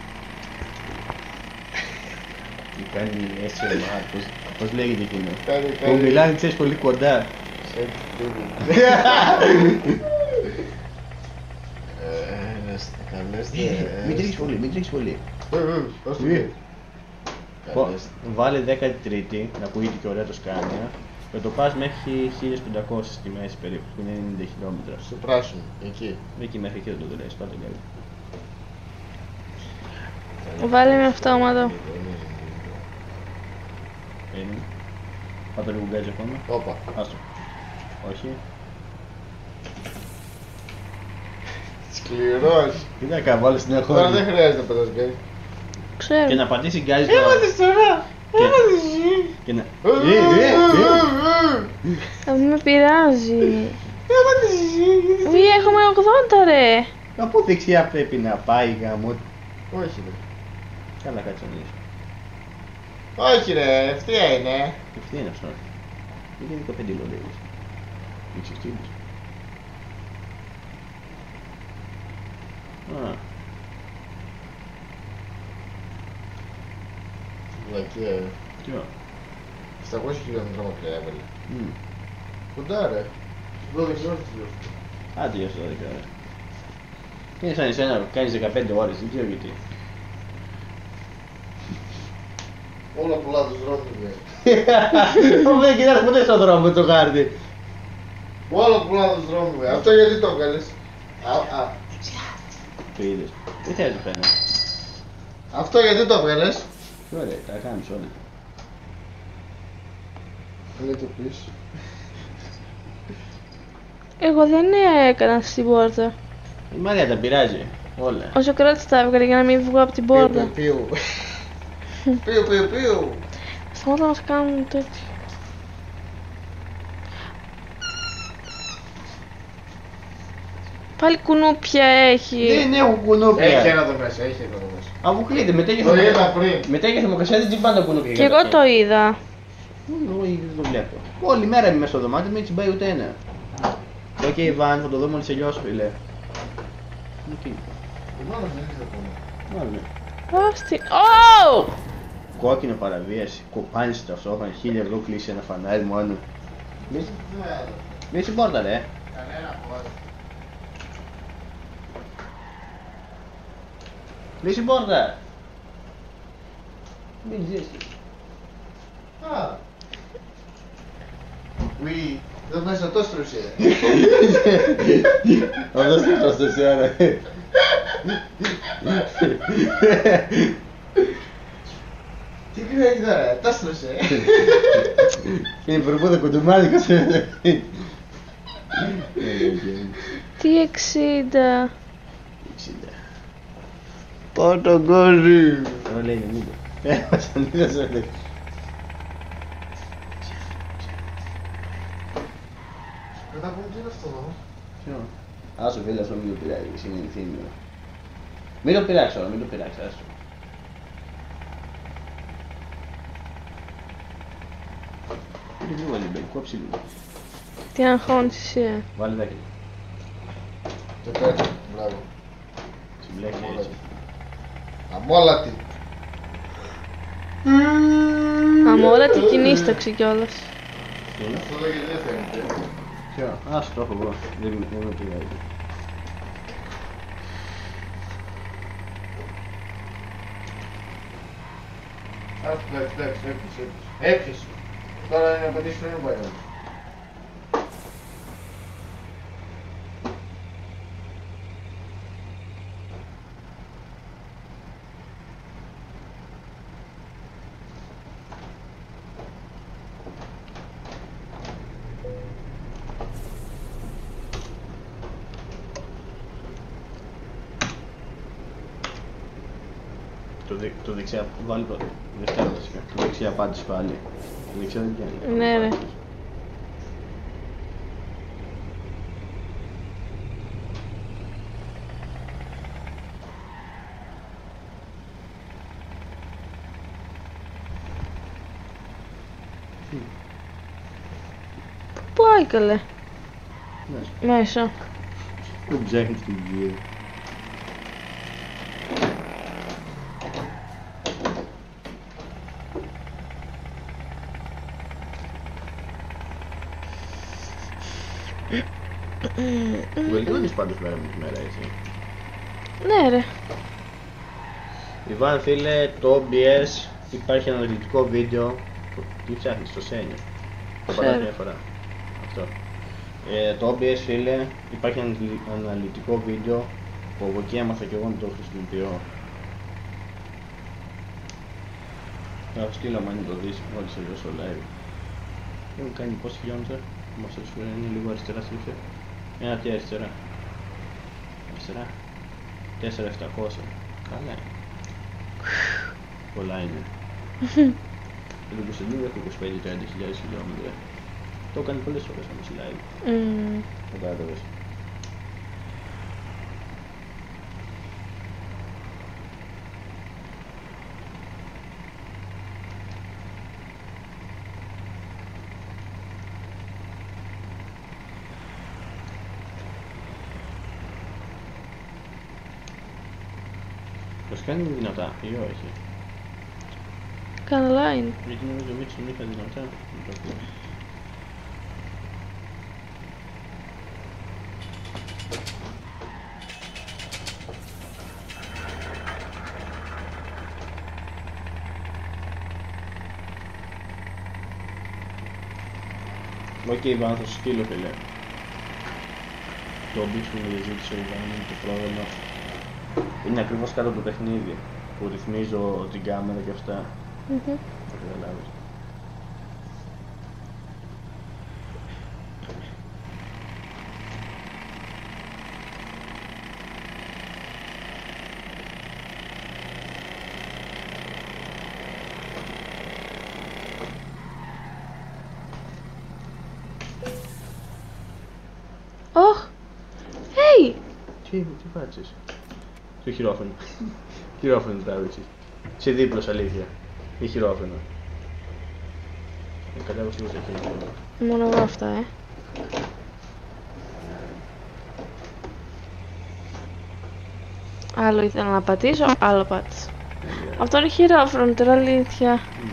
Τι κάνει ες εμ αρ, πώς, πώς λέγεται εκείνο. Κάνει, Που κάνει. μιλάνε ξέρεις πολύ κοντά. Σε τούτο. Ε, να είστε καλές. Μην τρέχεις πολύ, μην τρέχεις πολύ. Ε, ε, ας το Ε. πει. Πω, Καλές. Βάλε δέκατη τρίτη, να ακούγεται και ωραία το σκάνια. Και το πας μέχρι χίλια πεντακόσια στη μέση περίπου, που είναι ενενήντα χιλιόμετρα. Στο πράσινο, εκεί. Εκεί μέχρι εκεί δεν το δουλεύεις, πάτε καλά. Βάλε με αυτόματο. Περίμενε. Πάτε λίγο γκάζι ακόμα. Όπα. Άστο. Όχι. Σκληρός. Κοίτα καβάλε στην Τώρα δεν εχόρη. χρειάζεται να πετάς γκάζι. Ξέρω. Και να πατήσει γκάζι τώρα. τώρα. Και- Και να... Ε, ε, ε. Θα με πειράζει. Μη έχουμε ογδόντα ρε. Από δεξιά πρέπει να πάει γάμο. Όχι ρε. Καλά κάτσε να λύσω. Όχι ρε, ευθεία είναι. Τι είναι αυτό. Είναι δεκαπέντε λογίδες. Μην ξεφτύλεις. Α, Βλακία ρε. ποιο. επτακόσια χιλιόμετρα μακριά έβαλε. Μμ. Κοντά ρε. δώδεκα ώρες τουλάχιστον. Άντε για στο δέκα ώρα. Είναι σαν εσένα που κάνεις δεκαπέντε ώρες, δεν ξέρω γιατί. Όλα πολλά τους δρόμους ρε. Ω, δεν κοιτάς ποτέ στον δρόμο το χάρτη. Όλα πολλά τους δρόμους ρε. Αυτό γιατί το έβγαλες. Α, α. Το είδες. Τι θες να πένα. Αυτό γιατί το έβγαλες. Τι ωραία, τα κάνεις όλα. Λέει το πεις. Εγώ δεν έκανα στην πόρτα. Η Μάρια τα πειράζει. Όλα. Ο Σοκράτης τα έβγαλε για να μην βγω από την πόρτα. Πιου, πιου, πιου, πιου, πιου. Σταμάτα να μας κάνουν τέτοιο. Πάλι κουνούπια έχει. Δεν έχω κουνούπια. Έχει ένα εδώ μέσα, έχει ένα εδώ μέσα. Αποκλείται, μετά και Το είδα πριν. μετά και θερμοκρασία δεν τσιμπάνε τα κουνούπια. Και εγώ το είδα. Εγώ δεν το βλέπω. Όλη μέρα είμαι μέσα στο δωμάτιο, μην τσιμπάει ούτε ένα. Οκ, Ιβάν, θα το δω μόλις τελειώσω, φίλε. Οκ. Μόνο δεν έχεις ακόμα. Μάλλον, ναι. Άστι. Ω! Κόκκινο παραβίαση, κοπάνιση ταυτόχρονα, χίλια ευρώ κλείσει ένα φανάρι μόνο. Ναι, Μη στην πόρτα, ρε. κανένα πόδι. Μη στην πόρτα. Μην ζήσεις. Α. Ουί, εδώ μέσα το στρούσε. Αυτό είναι το σε ώρα. Τι κρύβει τώρα, το στρούσε. Είναι προπόδα κοντομάδικος. Τι εξήντα. εξήντα. Πάω τον κόζι. Τώρα λέει ενενήντα. Ε, μας ανίδας όλες. Κατά πούμε τι είναι αυτό εδώ. Ποιο? Άσο φίλε, αυτό μην το πειράξεις, είναι ενθύμιο. Μην το πειράξεις τώρα, μην το πειράξεις, άσο. Είναι λίγο λιμπέκ, κόψει λίγο. Τι αγχώνεις εσύ. ε. Βάλε δάκρυ. Το πέτω, μπράβο. Συμπλέκει έτσι. Αμόλατη. Αμόρα τι κινήσταξη κιόλας. Τι? Αυτό λέγεται δεν φαίνεται. Ποιο? Άσο το έχω εγώ. Δεν με δεν με πειράζει. Άς, εντάξει, εντάξει, έπισε, έπισε. Έπισε. Τώρα είναι να πατήσει το νέο παλιό. Το, δε, το δεξιά, βάλει πρώτα. Δεξιά βασικά. Το δεξιά απάντηση πάλι. Το δεξιά δεν πιάνει. Ναι, ρε. Πού πάει καλέ. Ναι. Μέσα. Δεν ψάχνεις την γύρω. Βελτιώνεις πάντως μέρα με τη μέρα, έτσι. Ναι ρε. Ιβάν φίλε, το ο μπι ες υπάρχει ένα αναλυτικό βίντεο. Τι ψάχνεις, στο Σένιο. Το πατάς μια φορά. Αυτό. Ε, το ο μπι ες φίλε, υπάρχει ένα αναλυτικό βίντεο που από εκεί έμαθα και εγώ να το χρησιμοποιώ. Θα στείλω αν το δεις μόλις σε δω στο live. Έχουν κάνει πόσα χιλιόμετρα, μας σου είναι λίγο αριστερά στρίφε. Ένα τι αριστερά. Αριστερά. τέσσερα χιλιάδες επτακόσια. Καλά είναι. Πολλά είναι. Το Κωνσταντίνο έχω είκοσι πέντε με τριάντα χιλιάδες χιλιόμετρα. Το έκανε πολλές φορές όμως live. Mm. Κατάλαβες. Πως κάνει δυνατά ή όχι. Καλά είναι. Γιατί νομίζω ο Μίτσον είχα δυνατά. Δεν το ακούω. Οκ, Ιβάν, θα σου στείλω, φίλε. Το μπίξ που μου ζήτησε ο Ιβάν είναι το πρόγραμμα. Είναι ακριβώς κάτω από το παιχνίδι που ρυθμίζω την κάμερα και αυτά. Mm-hmm. Θα καταλάβεις. Oh! Hey! Τι, τι πάτησες. Το χειρόφρενο. Χειρόφρενο τράβηξες. Σε δίπλος αλήθεια. Ή χειρόφρενο. Ε, κατάλαβα σίγουρα σε χειρόφρενο. Μόνο εγώ αυτά, ε. Άλλο ήθελα να πατήσω, άλλο πάτησα. Yeah. Αυτό είναι χειρόφρονο, τώρα αλήθεια. Mm.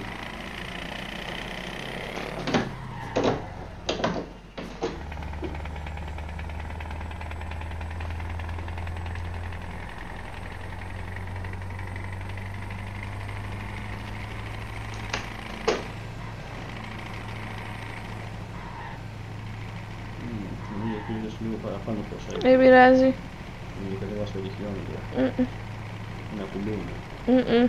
Νομίζω ότι είδες λίγο παραπάνω πόσα είναι. Δεν πειράζει. Είναι κατέβασα πέντε χιλιόμετρα. Mm-mm. Είναι ακουμπίνο. Mm-mm.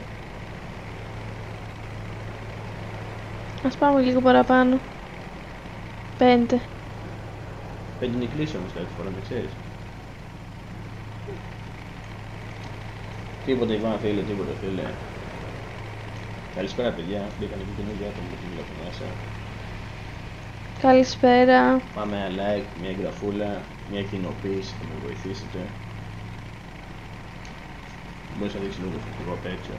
Ας πάμε λίγο παραπάνω. Πέντε. Πέντε είναι κλείσει όμως κάθε φορά, δεν ξέρεις. Τίποτα Ιβάν φίλε, τίποτα φίλε. Καλησπέρα παιδιά, μπήκανε και καινούργια άτομα που βλέπω μέσα. Καλησπέρα. Πάμε ένα like, μια εγγραφούλα, μια κοινοποίηση, θα με βοηθήσετε. Μπορείς να δείξεις λίγο το φωτικό απ' έξω.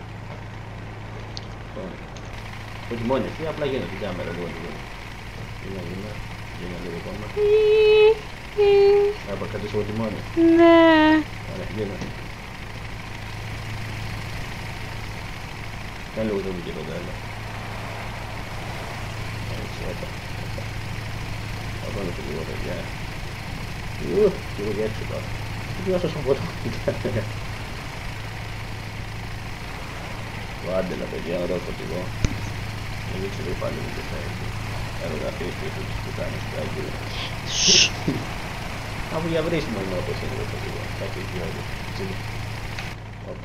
Όχι μόνο εκεί, απλά γίνω την κάμερα λίγο λίγο. Γίνω, γίνω, γίνω λίγο ακόμα. Να αποκρατήσω εγώ τιμόνι. Ναι. Ωραία, γίνω. Κάνε λίγο το μικρό το τέλος. Έτσι, όπα. Θα βάλω και λίγο παιδιά. Ουουουh, και εγώ για έξω τώρα. Τι να σας πω το κάμερα. Βάντελα παιδιά, ωραίο φωτικό. Να δείξω λίγο πάλι μου και θα έρθει. Αερογραφίες και τις πουτάνες που άγγελα. Αφού για βρίσιμο είναι όπως είναι το φωτικό. Κάτι εκεί όλοι. Τσίλι. Όπα.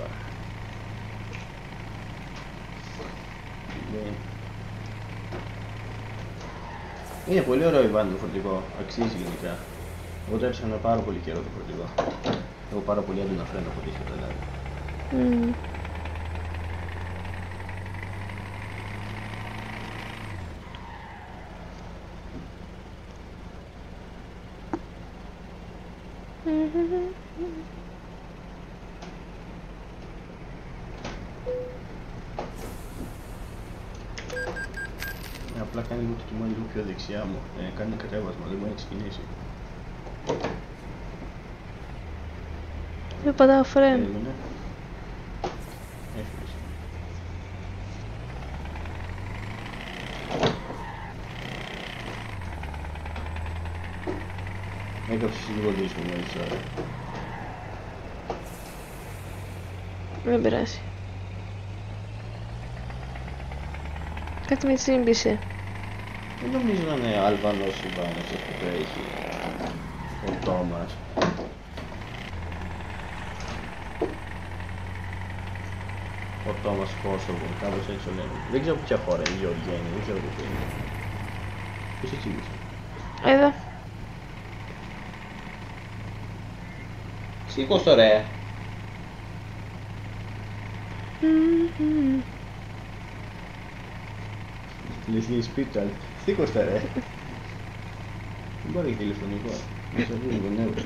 Είναι πολύ ωραίο Ιβάν το φορτηγό, αξίζει γενικά. Εγώ το έψαχνα πάρα πολύ καιρό το φορτηγό. Έχω πάρα πολύ έντονα φρένα από ό,τι έχετε καταλάβει. Mm. Απλά κάνει λίγο το τιμόνι λίγο πιο δεξιά μου. Ε, κάνει κατέβασμα, δεν μπορεί να ξεκινήσει. Δεν πατάω φρένο. Περίμενε. Έφυγες. Έκαψες λίγο δύσκολο μόλις τώρα. Δεν πειράζει. Κάτι με τσίμπησε. Δεν νομίζω να είναι Αλβανός Ιβάνος αυτό που έχει ο Τόμας. Ο Τόμας Κόσοβο, κάπως έτσι το λένε. Δεν ξέρω ποια χώρα είναι, η Γεωργία είναι, δεν ξέρω ποια είναι. Ποιος εξήγησε. Εδώ. Σήκω στο ρε. Τηλεφωνική σπίτι, αλλά σήκω στο ρε. Δεν μπορεί να τηλεφωνικό. Δεν σε δίνει τον νεύρο.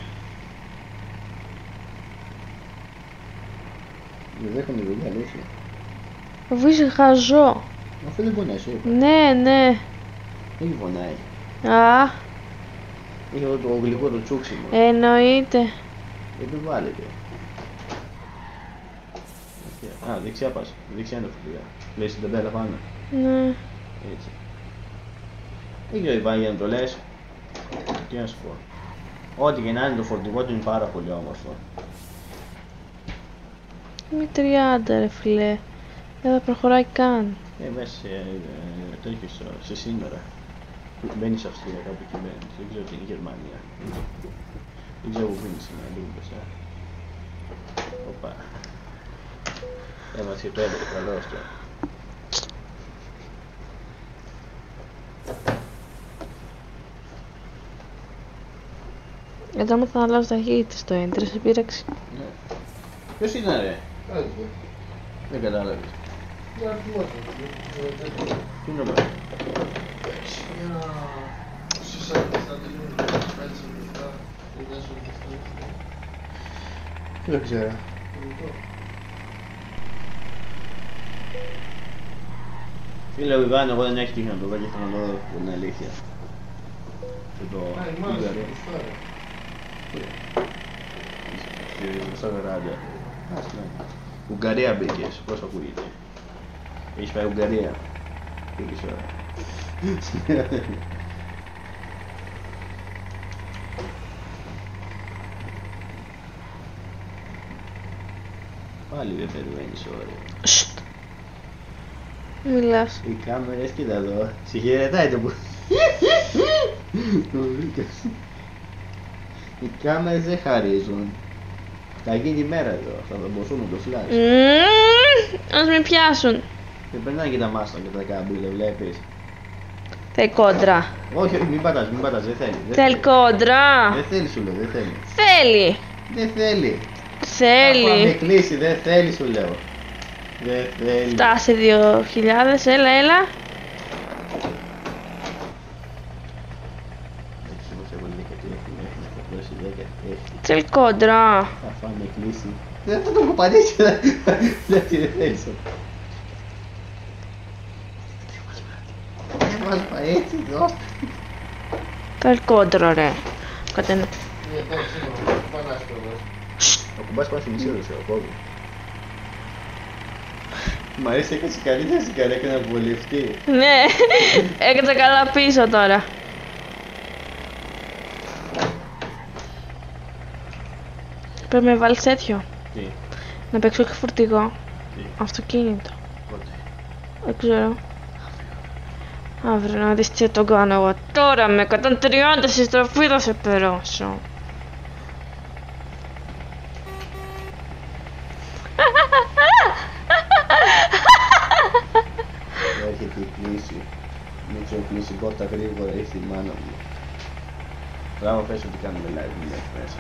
Δεν δέχονται δουλειά, αλήθεια. Αφού είσαι χαζό. Αφού δεν πονάει, σου είπα. Ναι, ναι. Δεν πονάει. Α, Έχει εδώ το γλυκό το τσούξιμο. εννοείται. Δεν το βάλετε. Α, δεξιά πας. Δεξιά είναι το φορτηγά. Λες την ταμπέλα πάνω. Ναι. Έτσι. Δεν ξέρω Ιβάν για να το λες. Τι να σου πω. Ό,τι και να είναι το φορτηγό του είναι πάρα πολύ όμορφο. Είμαι τριάντα ρε φιλέ. Δεν θα προχωράει καν. Ε, μέσα σε ε, τέτοιο σε σήμερα. Μπαίνεις Αυστρία κάπου εκεί μπαίνεις. Δεν ξέρω τι είναι η Γερμανία. Δεν ξέρω που είναι σήμερα, λίγο μπροστά. Οπα. Έμας και το έντεκα, καλό αυτό. Γιατί άμα θα αλλάζω ταχύτητα στο έντρε, σε πείραξη. Ναι. Ποιος ήταν ρε? Δεν κατάλαβες. Τι είναι το πράγμα? Δεν ξέρω. Φίλε ο Ιβάν, εγώ δεν έχει τύχει να το δω και θέλω να το δω, την αλήθεια. Και το Ουγγαρία. Στα βεράντα. Ουγγαρία μπήκες, πώς ακούγεται. Έχεις πάει Ουγγαρία. Πήγες ώρα. Πάλι δεν περιμένεις ώρα. Σουτ. Μιλάς. Οι κάμερες, κοίτα εδώ, συγχαιρετάει το που... Το βρήκες. Οι κάμερες δεν χαρίζουν. Θα γίνει η μέρα εδώ, θα το μποσούμε το flash. Μμμ, ας με πιάσουν. Δεν περνάνε και τα μάστα και τα κάμπουλα, βλέπεις. Θέλει κόντρα. Όχι, όχι, μην πατάς, μην πατάς, δεν θέλει. Δεν Θέλει κόντρα. Δεν θέλει σου λέω, δεν θέλει. Θέλει. Δεν θέλει. Θέλει. Θα με κλείσει, δεν θέλει σου λέω. Δεν θέλει. Φτάσε δύο χιλιάδες, έλα, έλα. Θέλει κόντρα. Θα φάμε κλείσει. Δεν θα το κοπανίσει, δεν θέλει. Δεν μας πάει έτσι, δώστε. Θέλει κόντρα, ρε. Κατένα. Ο κουμπάς πάει στη μισή ώρα, ο κόβει. Μ' αρέσει, έκατσε καλύτερα στην καρέκλα να βολευτεί. Ναι, έκατσα καλά πίσω τώρα. Πρέπει να με βάλεις τέτοιο. Τι, Να παίξω και φορτηγό. τι, Αυτοκίνητο. πότε. Δεν ξέρω. Αύριο να δεις τι θα το κάνω εγώ. Τώρα με εκατόν τριάντα στη στροφή θα σε περάσω. Έρχεται η κλίση. Μίτσο κλείσει πόρτα γρήγορα, ήρθε η μάνα μου. Μπράβο, πες ότι κάνουμε live μιλάς μέσα.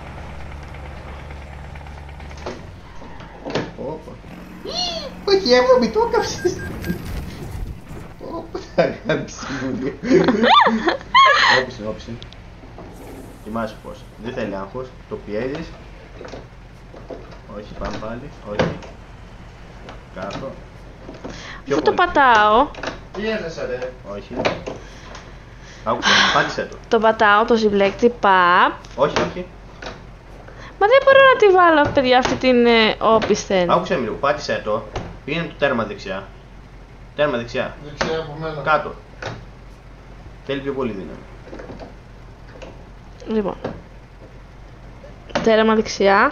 Όπα. Όχι, έβγα, μη το έκαψες. Όπα, θα κάνεις συμβουλία. Όπισε, όπισε. Κοιμάσαι πώς. Δεν θέλει άγχος, το πιέζεις. Όχι, πάμε πάλι, όχι. Κάτω. Αφού το πατάω, Τι έδεσα ρε. Όχι. Άκουσα, πάτησε το. το πατάω, το συμπλέκτη, παπ. Όχι, όχι. Μα δεν μπορώ να τη βάλω, παιδιά, αυτή την ε, όπισθεν. Άκουσε με λίγο, πάτησε το. Πήγαινε το τέρμα δεξιά. Τέρμα δεξιά. Δεξιά από μένα. Κάτω. Θέλει πιο πολύ δύναμη. Λοιπόν. Τέρμα δεξιά.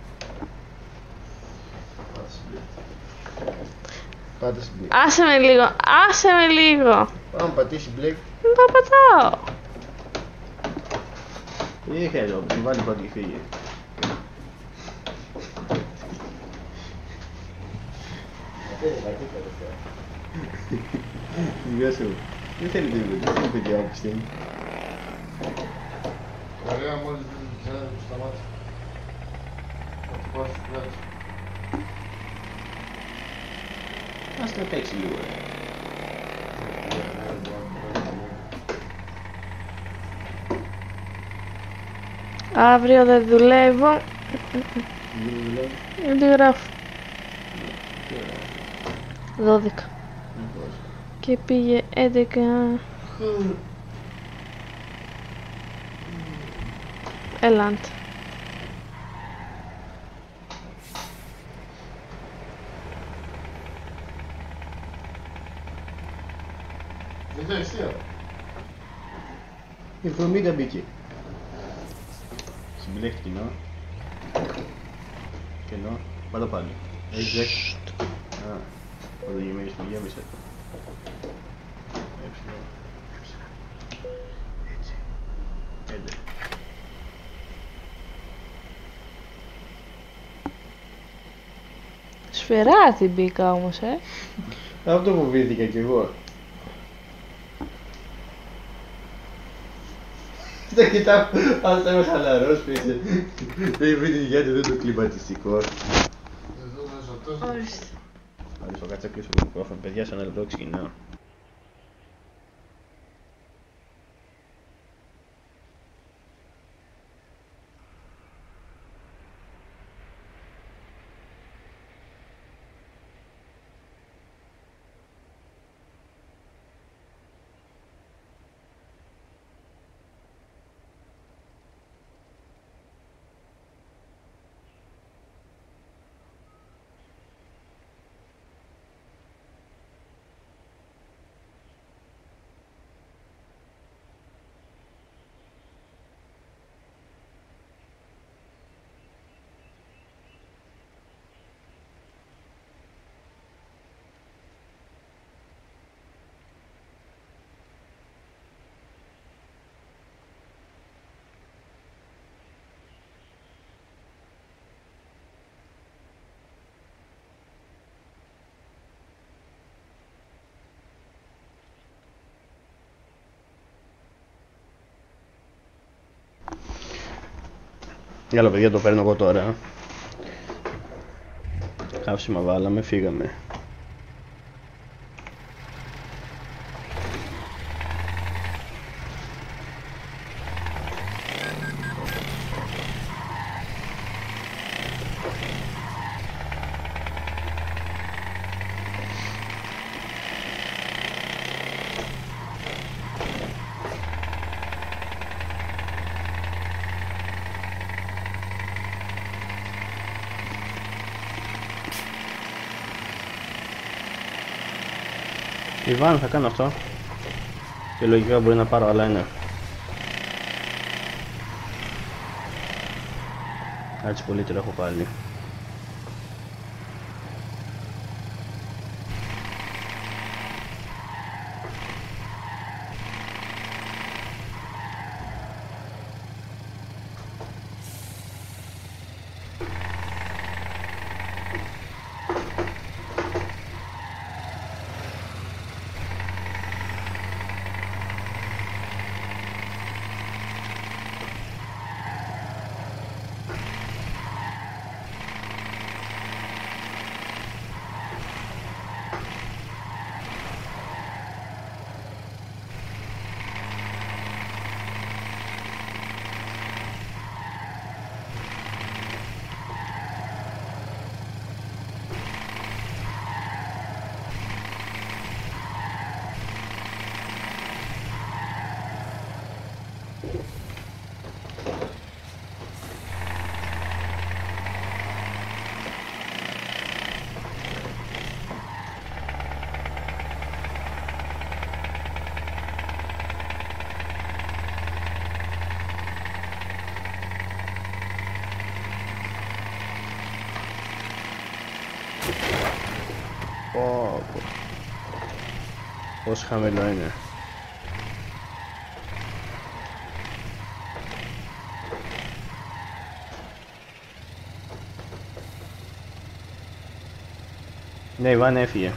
Πάτε στην μπλεκ. Άσε με λίγο, άσε με λίγο. Πάμε πατήσει μπλεκ. Δεν το πατάω. Είχε εδώ, την βάλει πρώτη και φύγει. Έλα, τι θα το Γεια σου. Δεν θέλει τίποτα, δεν θέλει παιδιά όπιστη. Ωραία, μόλις δεν ξέρω, σταμάτησε. Θα του πάω στο πλάτη. Ας το παίξει λίγο, ρε. Αύριο δεν δουλεύω. Δεν δουλεύει. Δεν γράφω. δώδεκα. Και πήγε έντεκα. Ελάντε. Δεν το εστία. Η εβδομήντα μπήκε. Συμπλέχτηκε, νο. Και νο. Πάτα πάλι. Έχεις δέκα. Α, όταν γεμίσεις το γέμισε. Έψιλο. Έτσι. Έντε. Σφαιράτη μπήκα όμως, ε. Αυτό φοβήθηκα κι εγώ. Τα κοιτάω, ας είμαι χαλαρός πίσω. Δεν βρει την γιάτη, δεν το κλιματιστικό. Εδώ μέσα τόσο. Ορίστε. Άρα κάτσε κλείσω το μικρόφωνο, παιδιά, σε ένα λεπτό ξεκινάω. Έλα παιδιά, το παίρνω εγώ τώρα. Καύσιμα βάλαμε, φύγαμε. Ιβάν, θα κάνω αυτό. Και λογικά μπορεί να πάρω άλλα ένα. Έτσι πολύ τρέχω πάλι. Πω, πω. Πόσο χαμηλό είναι. Ναι, η Βάνη έφυγε.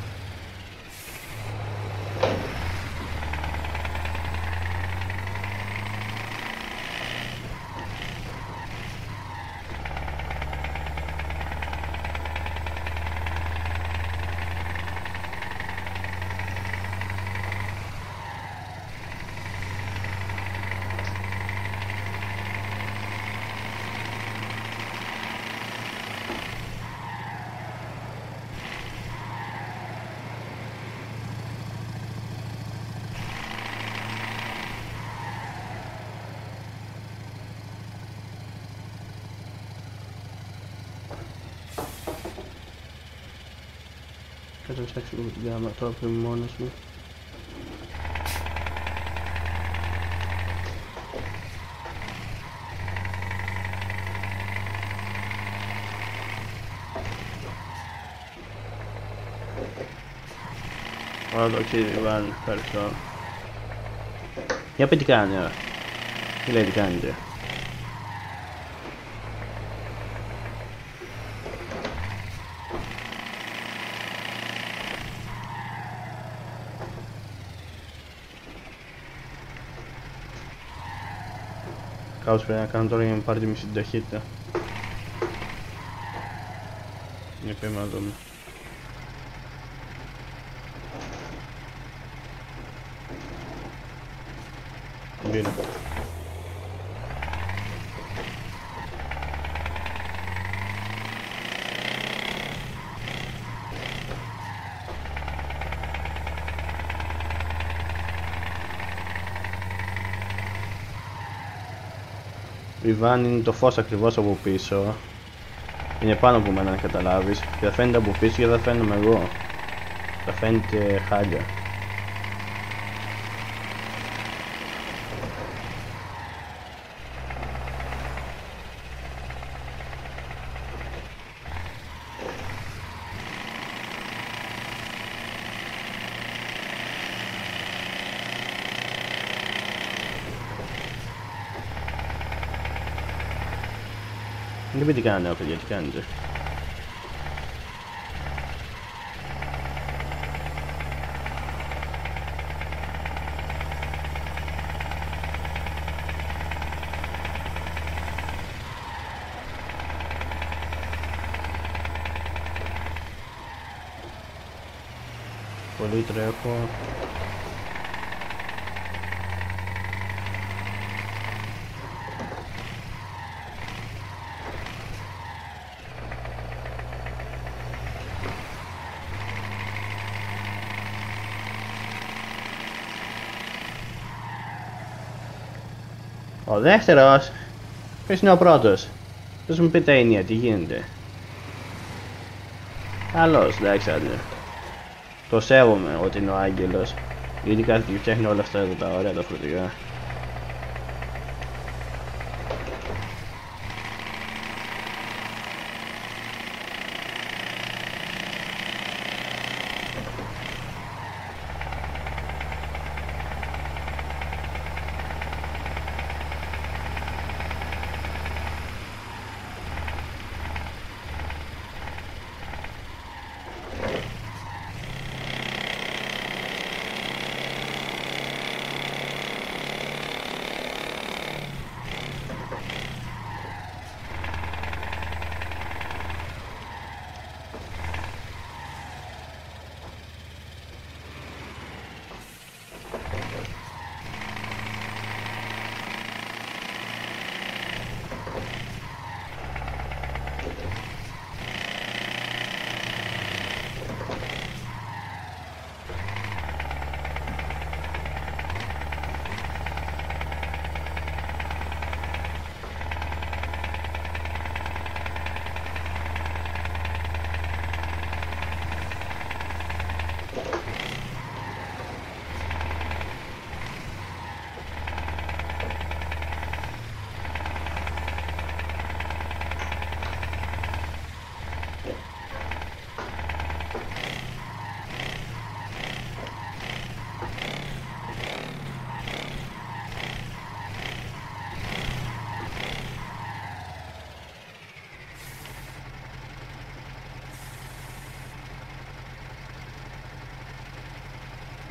Κάτσε να ψάξω λίγο την κάμερα τώρα που είμαι μόνος μου. Ωραία το αξίζει Ιβάν, ευχαριστώ. Για πει τι κάνει τώρα. Τι λέει τι κάνετε. Κάπως πρέπει να κάνω τώρα για να πάρει τη μισή την ταχύτητα. Για πάμε να δούμε. Μπήρα. Η Βάν είναι το φως ακριβώς από πίσω. Είναι πάνω από μένα να καταλάβεις. Και θα φαίνεται από πίσω και δεν θα φαίνομαι εγώ. Θα φαίνεται χάλια. Δεν πει τι κάνετε παιδιά, τι κάνετε. Πολύ τρέχω. Ο δεύτερος, ποιος είναι ο πρώτος. Ποιος μου πει τα έννοια, τι γίνεται. Καλώς, εντάξει άντρε. Το σέβομαι ότι είναι ο άγγελος. Γιατί κάθε και φτιάχνει όλα αυτά εδώ τα ωραία τα φορτηγά.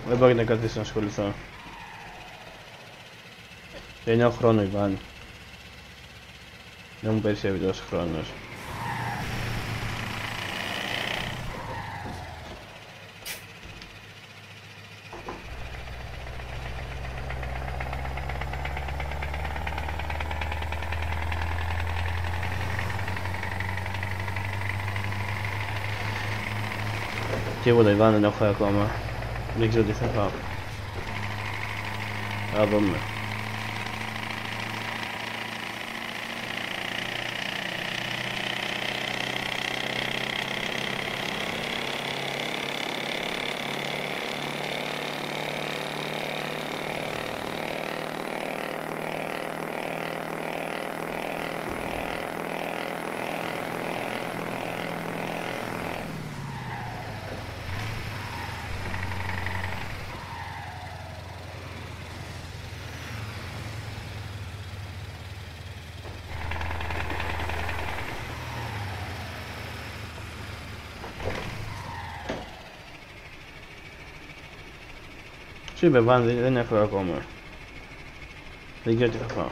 Δεν πρόκειται να καθίσω να ασχοληθώ. Δεν έχω χρόνο, Ιβάν. Δεν μου περισσεύει τόσο χρόνος. Τίποτα, Ιβάν, δεν έχω φάει ακόμα. Δεν ξέρω τι θα φάω. Θα δούμε. Σου είπε Βάν, δεν έφερα ακόμα. Δεν ξέρω τι θα φάω.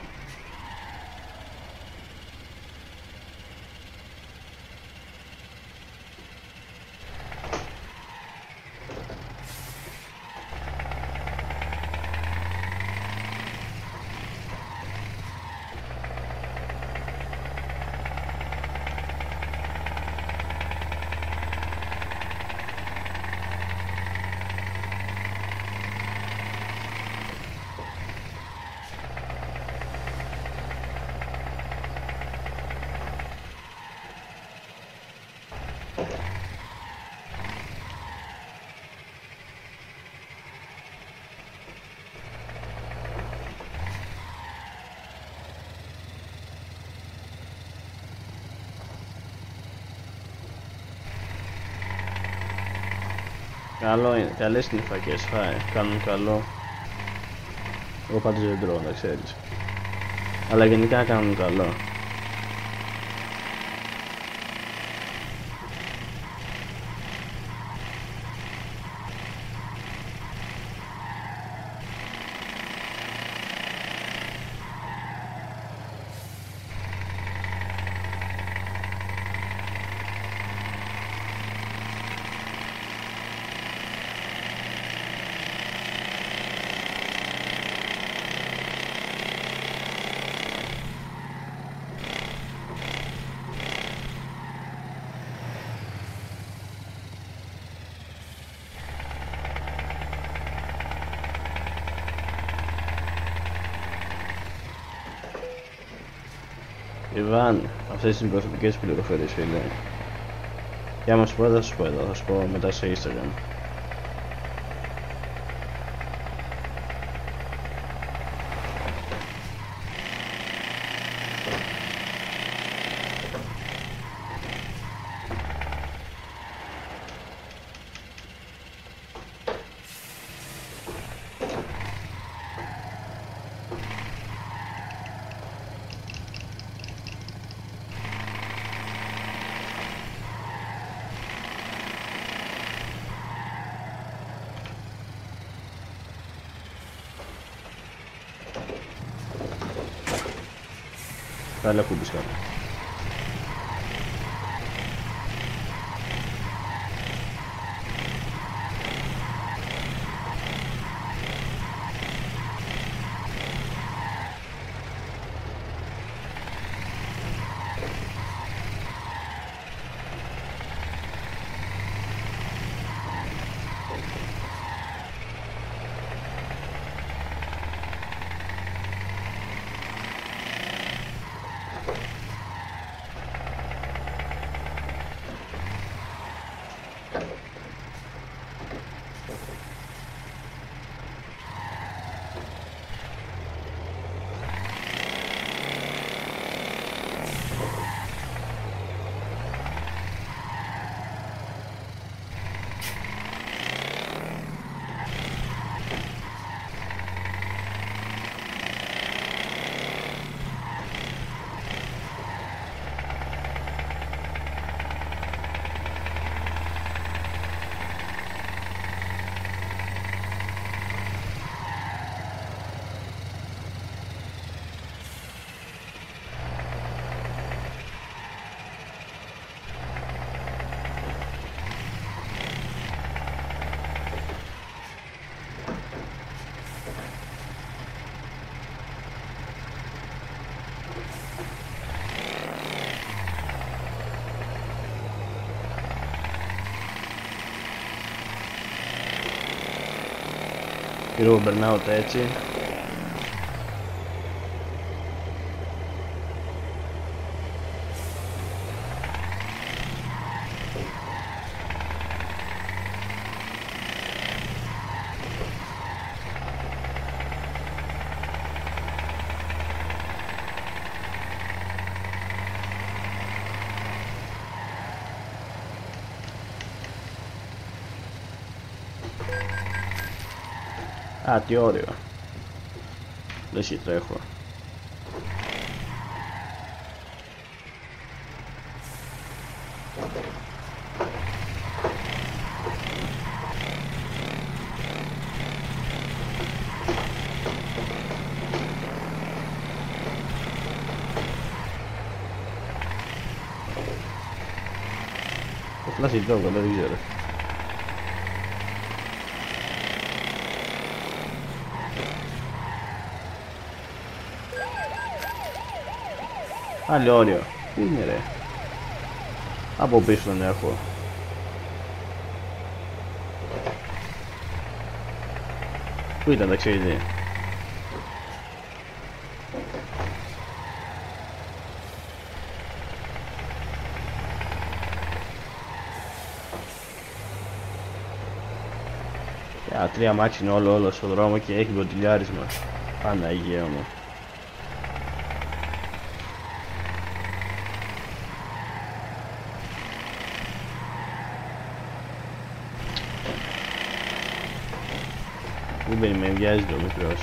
Καλό είναι, καλές είναι οι φακές, φάει, κάνουν καλό. Εγώ πάντως δεν τρώω, να ξέρεις. Αλλά γενικά κάνουν καλό. Ιβάν, αυτές είναι οι προσωπικές πληροφορίες, φίλε. Και άμα σου πω, θα σου πω εδώ, θα σου πω μετά στο Instagram. Dale a publicar. λίγο burnout έτσι. Α, τι ωραίο. Λες και τρέχω. Το φλάσι τρόπο, δεν ξέρω. Άλλο όριο. Τι είναι ρε. Από πίσω τον έχω. Πού ήταν ταξίδι. Για τρία μάξι είναι όλο όλο στο δρόμο και έχει μποτιλιάρισμα. Παναγία μου. Δεν μπαίνει, με βιάζει το μικρός.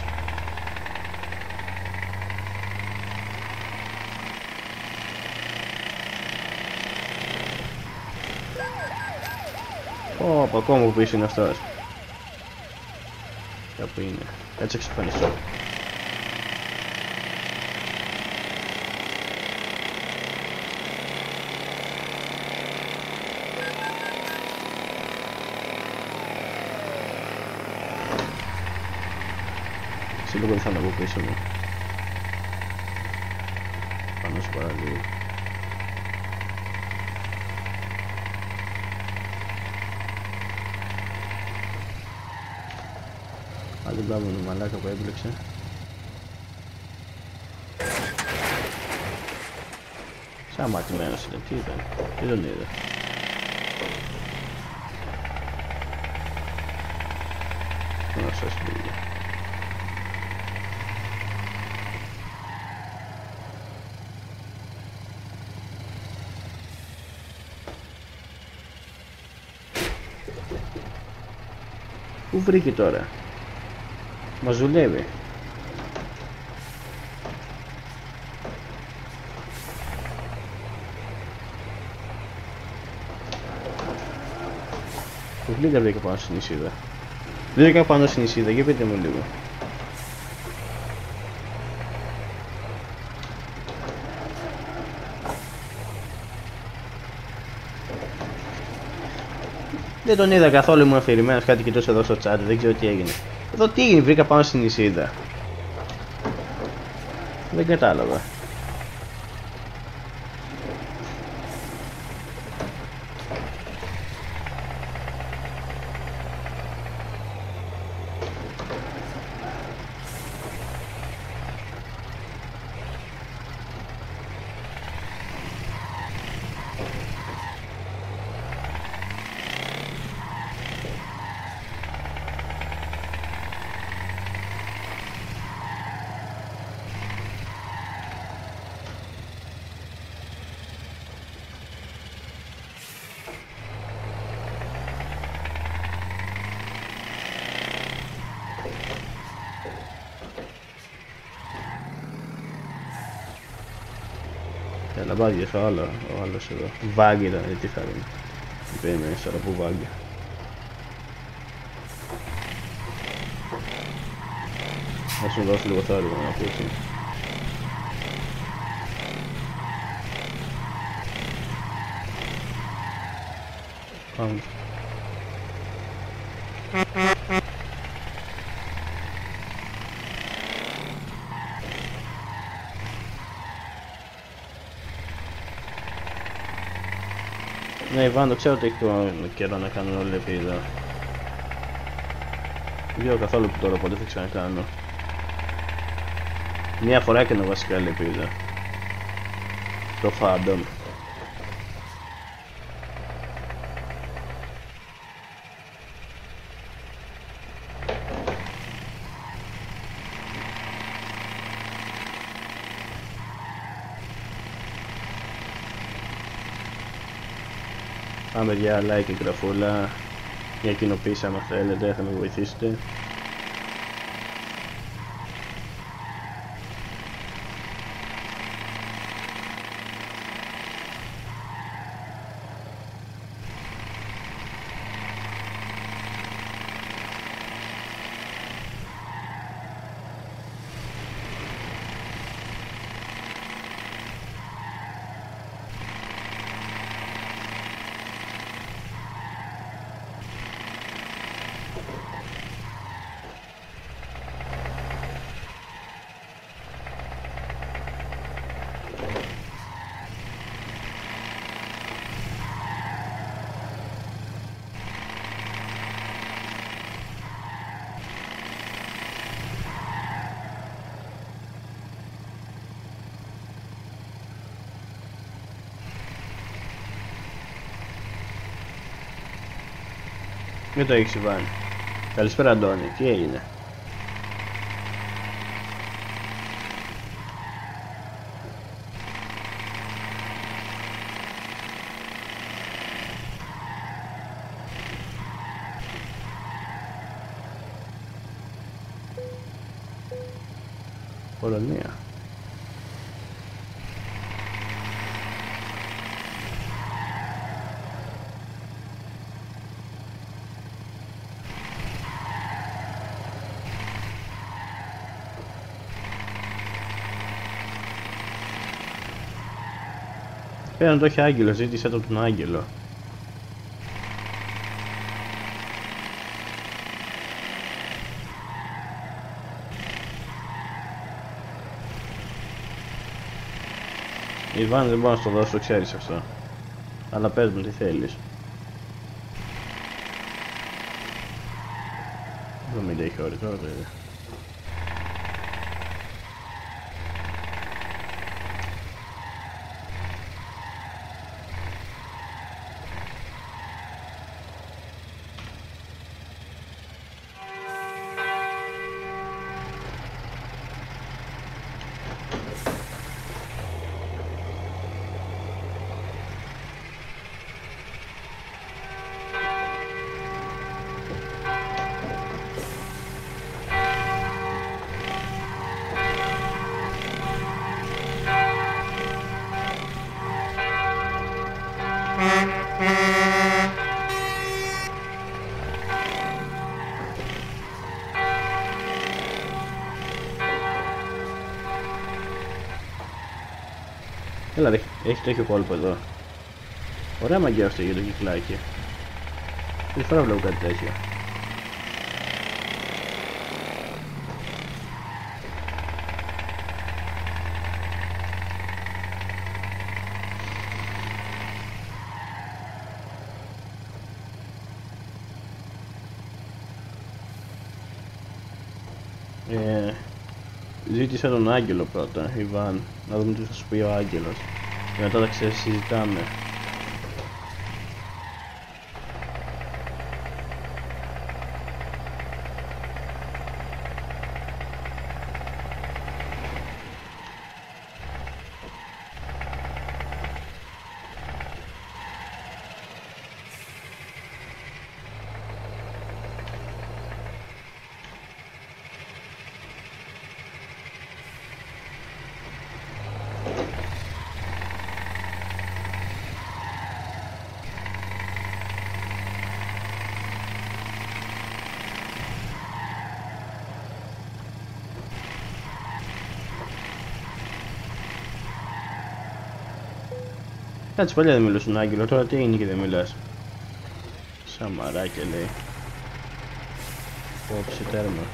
Ω, από ακόμα που πίσω είναι αυτός. Κάπου είναι. Κάτσε εξαφανιστώ. Σε λίγο δεν θα είναι από πίσω μου. Πάνω στο παραλίο. Άλλη μπλάβωνο μαλάκα που έμπλεξε. Σαν ματημένος είναι, τι ήταν, τι τον είδα. Να σας λίγο. Πού βρήκε τώρα. Μας δουλεύει. Που γλύκα βρήκα πάνω στην νησίδα. Βρήκα πάνω στην νησίδα, για πείτε μου λίγο. Δεν τον είδα καθόλου, ήμουν αφηρημένος, κάτι κοιτώσα εδώ στο chat, δεν ξέρω τι έγινε. Εδώ τι έγινε, βρήκα πάνω στην νησίδα. Δεν κατάλαβα. Έλα βάγια στο άλλο, ο άλλος εδώ. Βάγια ήταν, τι θα είναι. Περίμενε τώρα που βάγια. Να σου δώσω λίγο θόρυβο να ακούσει. Πάμε. Ναι, Ιβάν, το ξέρω ότι έχει τον καιρό να κάνουν όλοι επί εδώ. ξέρω καθόλου που τώρα πότε θα ξανακάνω. Μια φορά έκανα βασικά ελπίδα. Το Phantom. Πάμε για like και γραφούλα, για κοινοποίηση άμα θέλετε, θα με βοηθήσετε. Δεν το έχεις Ιβάν. Καλησπέρα Αντώνη, τι έγινε? Πολωνία. Πέραν το έχει άγγελο, ζήτησε το τον άγγελο. Ιβάν, δεν μπορώ να στο δώσω, το ξέρεις αυτό. Αλλά πες μου τι θέλεις. εβδομήντα έχει ώρες τώρα βέβαια. Έλα, έχει τέτοιο κόλπο εδώ. Ωραία μαγιά αυτή για το κυκλάκι. Πρώτη φορά βλέπω κάτι τέτοιο. Ε, ζήτησα τον Άγγελο πρώτα, Ιβάν, να δούμε τι θα σου πει ο Άγγελος και μετά τα ξεσυζητάμε. Κάτσε παλιά δεν μιλούσε στον Άγγελο, τώρα τι είναι και δεν μιλάς. Σαμαράκια λέει. Κόψε τέρμα.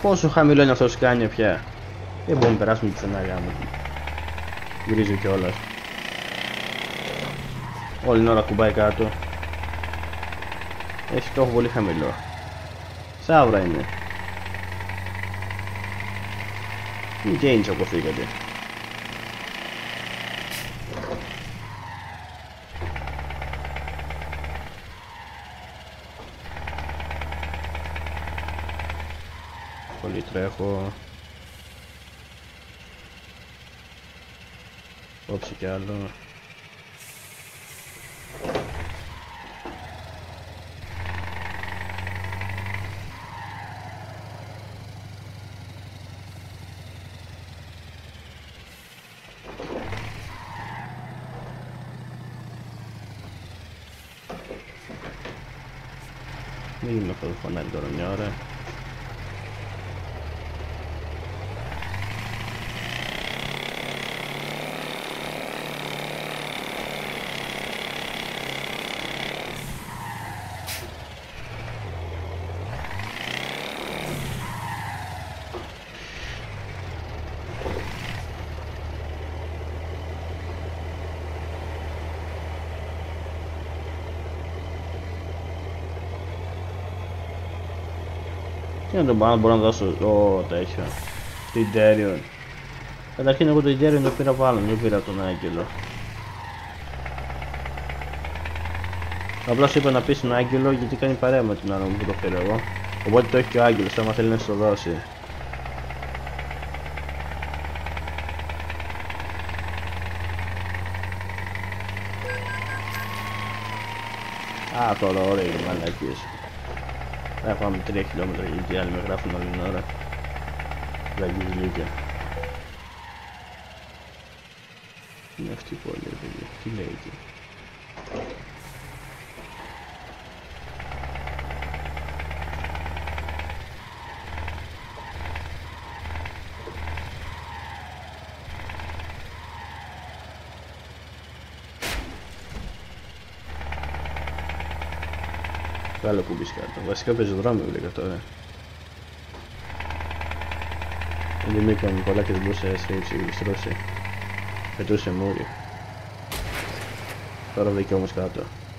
Πόσο χαμηλό είναι αυτό το σκάνιο πια. Δεν μπορούμε να περάσουμε πουθενά γάμο. Γκρίζει κιόλας. Όλη την ώρα κουμπάει κάτω. Έχει το έχω πολύ χαμηλό. Σαύρα είναι. Μην καίνεις όπως φύγατε. Πολύ τρέχω. Όψε κι άλλο. Μην γίνουμε αυτό το φωνάρι τώρα μια ώρα. Τι να τον πάνω μπορώ να δώσω το τέτοιο, το Interior. Καταρχήν εγώ το Interior το πήρα από άλλον, δεν πήρα τον Άγγελο. Απλά σου είπα να πεις τον Άγγελο γιατί κάνει παρέα με τον άλλον που το πήρα εγώ. Οπότε το έχει και ο Άγγελος, άμα θέλει να σου το δώσει. Α, τώρα ωραία είναι μαλακίες. Θα πάμε τρία χιλιόμετρα γιατί οι άλλοι με γράφουν όλη την ώρα. Λαγγίζει λίγα. Είναι αυτή η πόλη, παιδί. Τι λέει εκεί. Άλλο κουμπί κάτω. Βασικά πεζοδρόμιο βρήκα τώρα. Δεν μήκαμε πολλά και δεν μπορούσε να στρώσει. Πετούσε μούρι. Τώρα βρήκε όμως κάτω.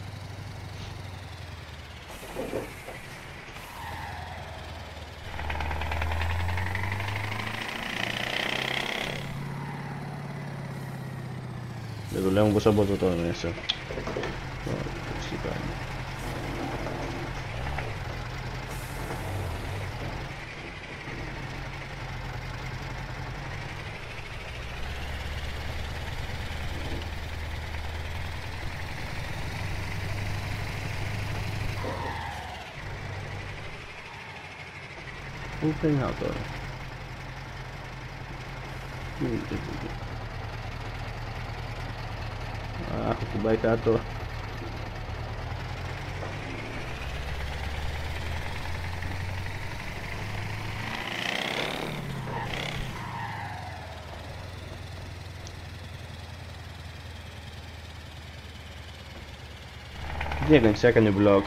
Δεν δουλεύουν πως από το τώρα μέσα. Τι κάνει. Πού περνάω τώρα. Τι είναι αυτό. Α, έχω κουμπάει κάτω. Τι έκανες, έκανε vlog.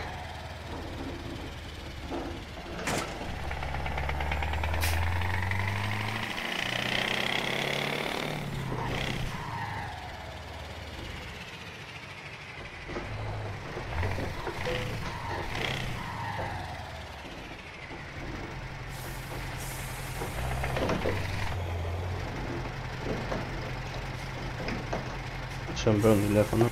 Σαν παίρνω τηλέφωνο.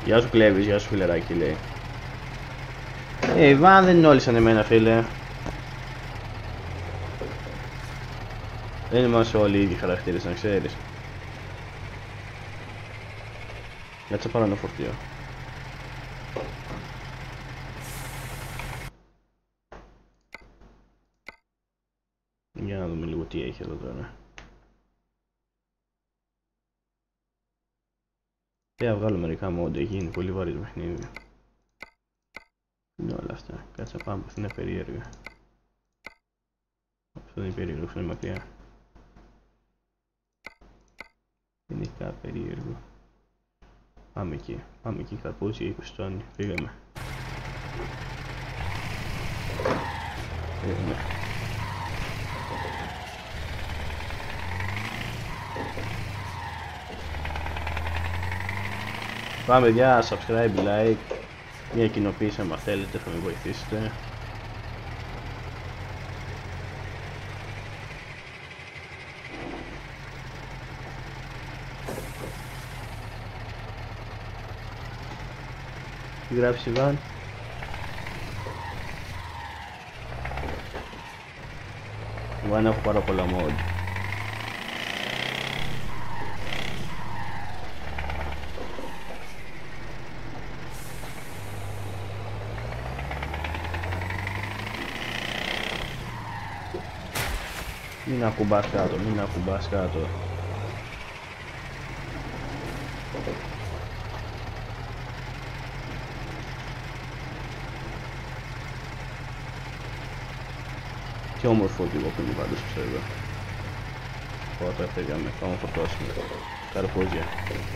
Γεια σου Κλέβης, γεια σου φιλεράκι λέει. Ε, η Βαν δεν είναι όλοι σαν εμένα φίλε. Δεν είμαστε όλοι οι ίδιοι χαρακτήρες να ξέρεις. Κάτσε πάρω ένα φορτίο. Για να δούμε λίγο τι έχει εδώ τώρα. Και να βγάλω μερικά mod, έχει γίνει πολύ βαρύ το παιχνίδι. Είναι όλα αυτά. Κάτσε να πάμε, αυτό είναι περίεργα. Αυτό είναι περίεργο, αυτό είναι μακριά. Δεν έχει κάτι περίεργο. Πάμε εκεί, πάμε εκεί, καρπούζι, είκοσι τόνοι, πήγαμε. Πήγαμε. Πάμε παιδιά, subscribe, like, μια κοινοποίηση άμα θέλετε, θα με βοηθήσετε. Τι γράψει Ιβάν? Ιβάν, έχω πάρα πολλά mod. Μην ακουμπάς κάτω, μην ακουμπάς κάτω. Τι όμορφο λίγο που είναι πάντως πιστεύω. Πότε φύγαμε, πάμε να φορτώσουμε. Καρπούζια.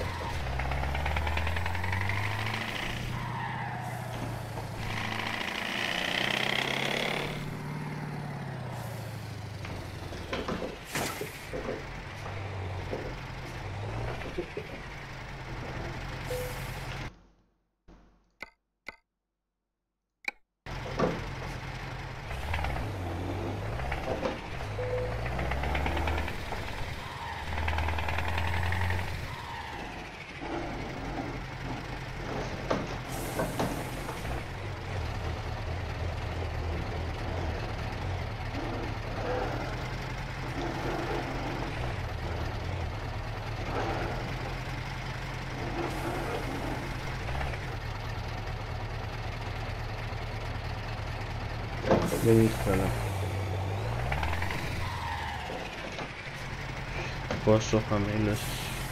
Δεν ήθελα. Πόσο χαμηλός.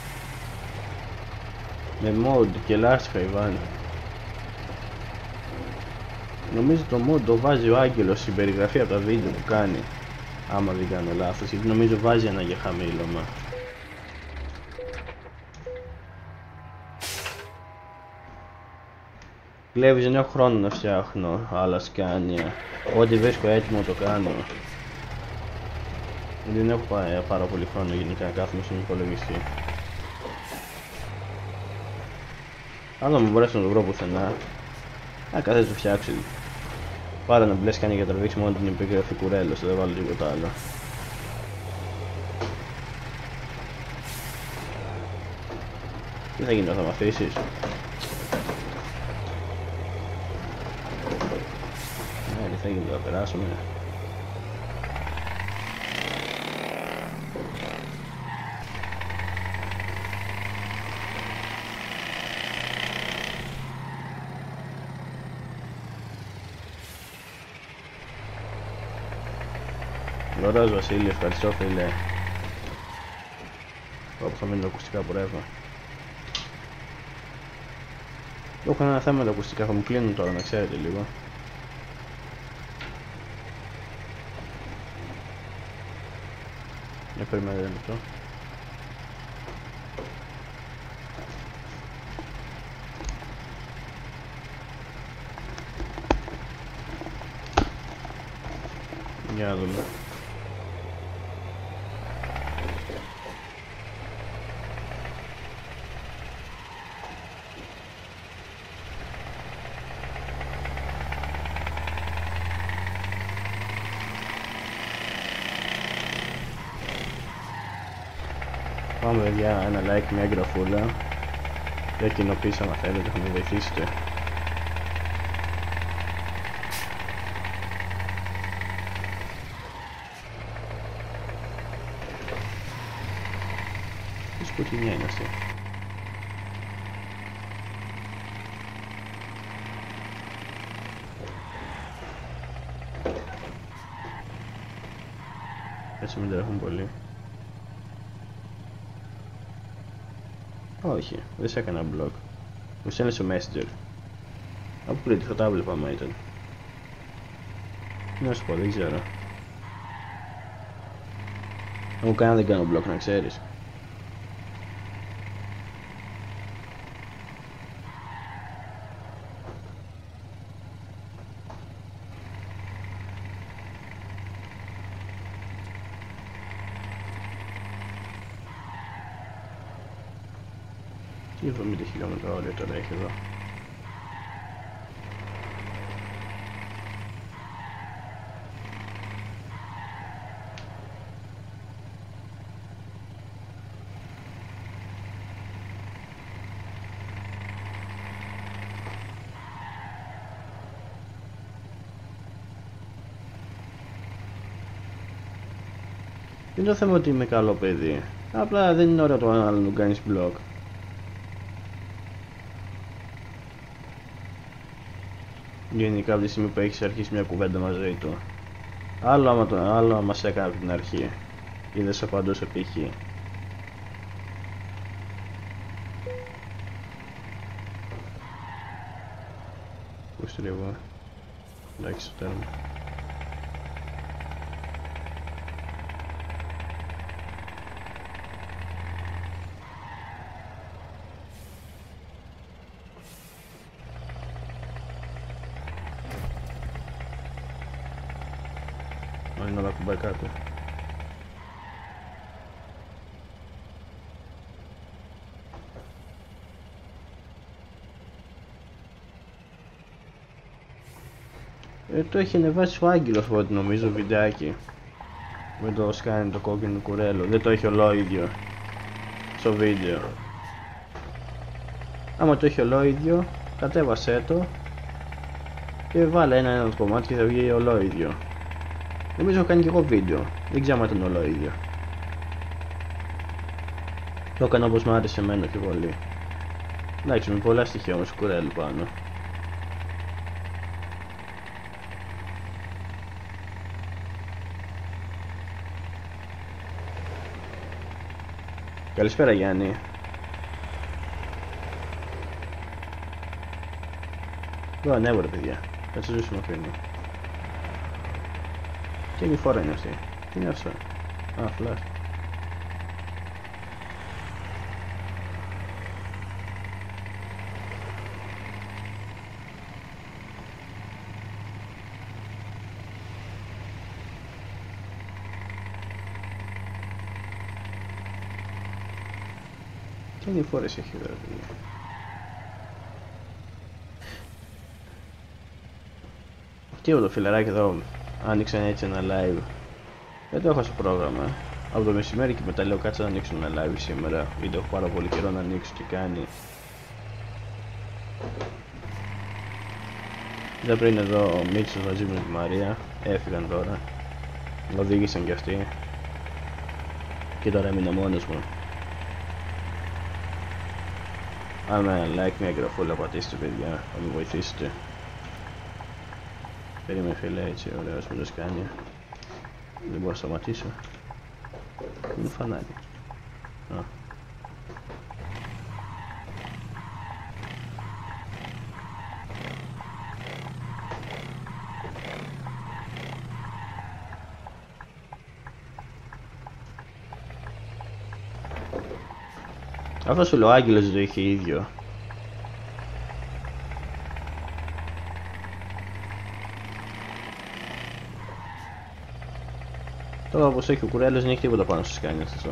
Με mod και λάστιχα Ιβάν. Νομίζω το mod το βάζει ο Άγγελος στην περιγραφή από τα βίντεο που κάνει. Άμα δεν κάνω λάθος, γιατί νομίζω βάζει ένα για χαμήλωμα. Κλέβεις, δεν έχω χρόνο να φτιάχνω άλλα σκάνια. Ό,τι βρίσκω έτοιμο το κάνω. Δεν έχω πάρα, πάρα πολύ χρόνο γενικά να κάθομαι στον υπολογιστή. Αν δεν μου μπορέσω να το βρω πουθενά, α, κάθε το φτιάξει. Πάρε ένα μπλε σκάνια για να τραβήξει μόνο την επίγραφη κουρέλος, δεν βάλω τίποτα άλλο. Τι θα γίνει, θα με αφήσεις? Θα γίνει, θα περάσουμε. Ωραίος Βασίλη, ευχαριστώ φίλε. Όπου θα μείνει τα ακουστικά που ρεύμα. Έχω ένα θέμα με τα ακουστικά, θα μου κλείνουν τώρα να ξέρετε λίγο. Για περιμένετε ένα λεπτό. Για να δούμε. Πάμε για ένα like, μια εγγραφούλα. Για κοινοποίησα άμα θέλετε, θα με βοηθήσετε. Τι σκοτεινιά είναι αυτή. Έτσι μην τρέχουν πολύ. Όχι, δεν σε έκανα block. Μου στέλνει στο Messenger. Από πριν θα τα έβλεπα άμα ήταν. Να σου πω, δεν ξέρω. Εγώ κανένα δεν κάνω block, να ξέρεις. Τι εβδομήντα χιλιόμετρα όριο τώρα έχει εδώ. Δεν είναι το θέμα ότι είμαι καλό παιδί. Απλά δεν είναι ωραίο το άλλο να κάνεις block. Γενικά από τη στιγμή που έχεις αρχίσει μια κουβέντα μαζί του. Άλλο άμα, το, άλλο άμα σε έκανε από την αρχή. Ή δεν σε απαντούσε π.χ. Πού στρίβω. Εντάξει, στο τέρμα. Είναι όλα κουμπάει κάτω. Ε, το έχει ανεβάσει ο Άγγελος από ό,τι νομίζω βιντεάκι. Με το σκάνι το κόκκινο κουρέλο. Δεν το έχει ολόιδιο στο βίντεο. Άμα το έχει ολόιδιο, κατέβασέ το και βάλε ένα ένα κομμάτι και θα βγει ολόιδιο. Νομίζω έχω κάνει και εγώ βίντεο, δεν ξέρω αν ήταν όλο ίδιο. Το έκανα όπως μου άρεσε εμένα πιο πολύ. Εντάξει, με πολλά στοιχεία όμως κουρέλου πάνω. Καλησπέρα Γιάννη. Ω, ανέβω ρε παιδιά, κάτσε ζούσου με αφήνει. Τι είναι η φόρα είναι αυτή, τι είναι αυτό. Α, φλάς. Τι είναι οι φόρες έχει εδώ, παιδιά. Τι όλο το φιλαράκι εδώ άνοιξαν έτσι ένα live. Δεν το έχω στο πρόγραμμα. Από το μεσημέρι και μετά λέω κάτσε να ανοίξω ένα live σήμερα. Βίντεο έχω πάρα πολύ καιρό να ανοίξω και κάνει. Δεν πριν εδώ ο Μίτσος μαζί με τη Μαρία. Έφυγαν τώρα. Οδήγησαν κι αυτοί. Και τώρα έμεινα μόνος μου. Άμα like μια γραφούλα πατήστε παιδιά, θα με βοηθήσετε. Περίμενε φίλε, έτσι ωραίος μου το σκάνει. Δεν μπορώ να σταματήσω. Είναι φανάρι. Α. Αυτό σου λέω, ο Άγγελος δεν το είχε ίδιο. Τώρα όπως έχει ο κουρέλος δεν έχει τίποτα πάνω στο σκάνι αυτό.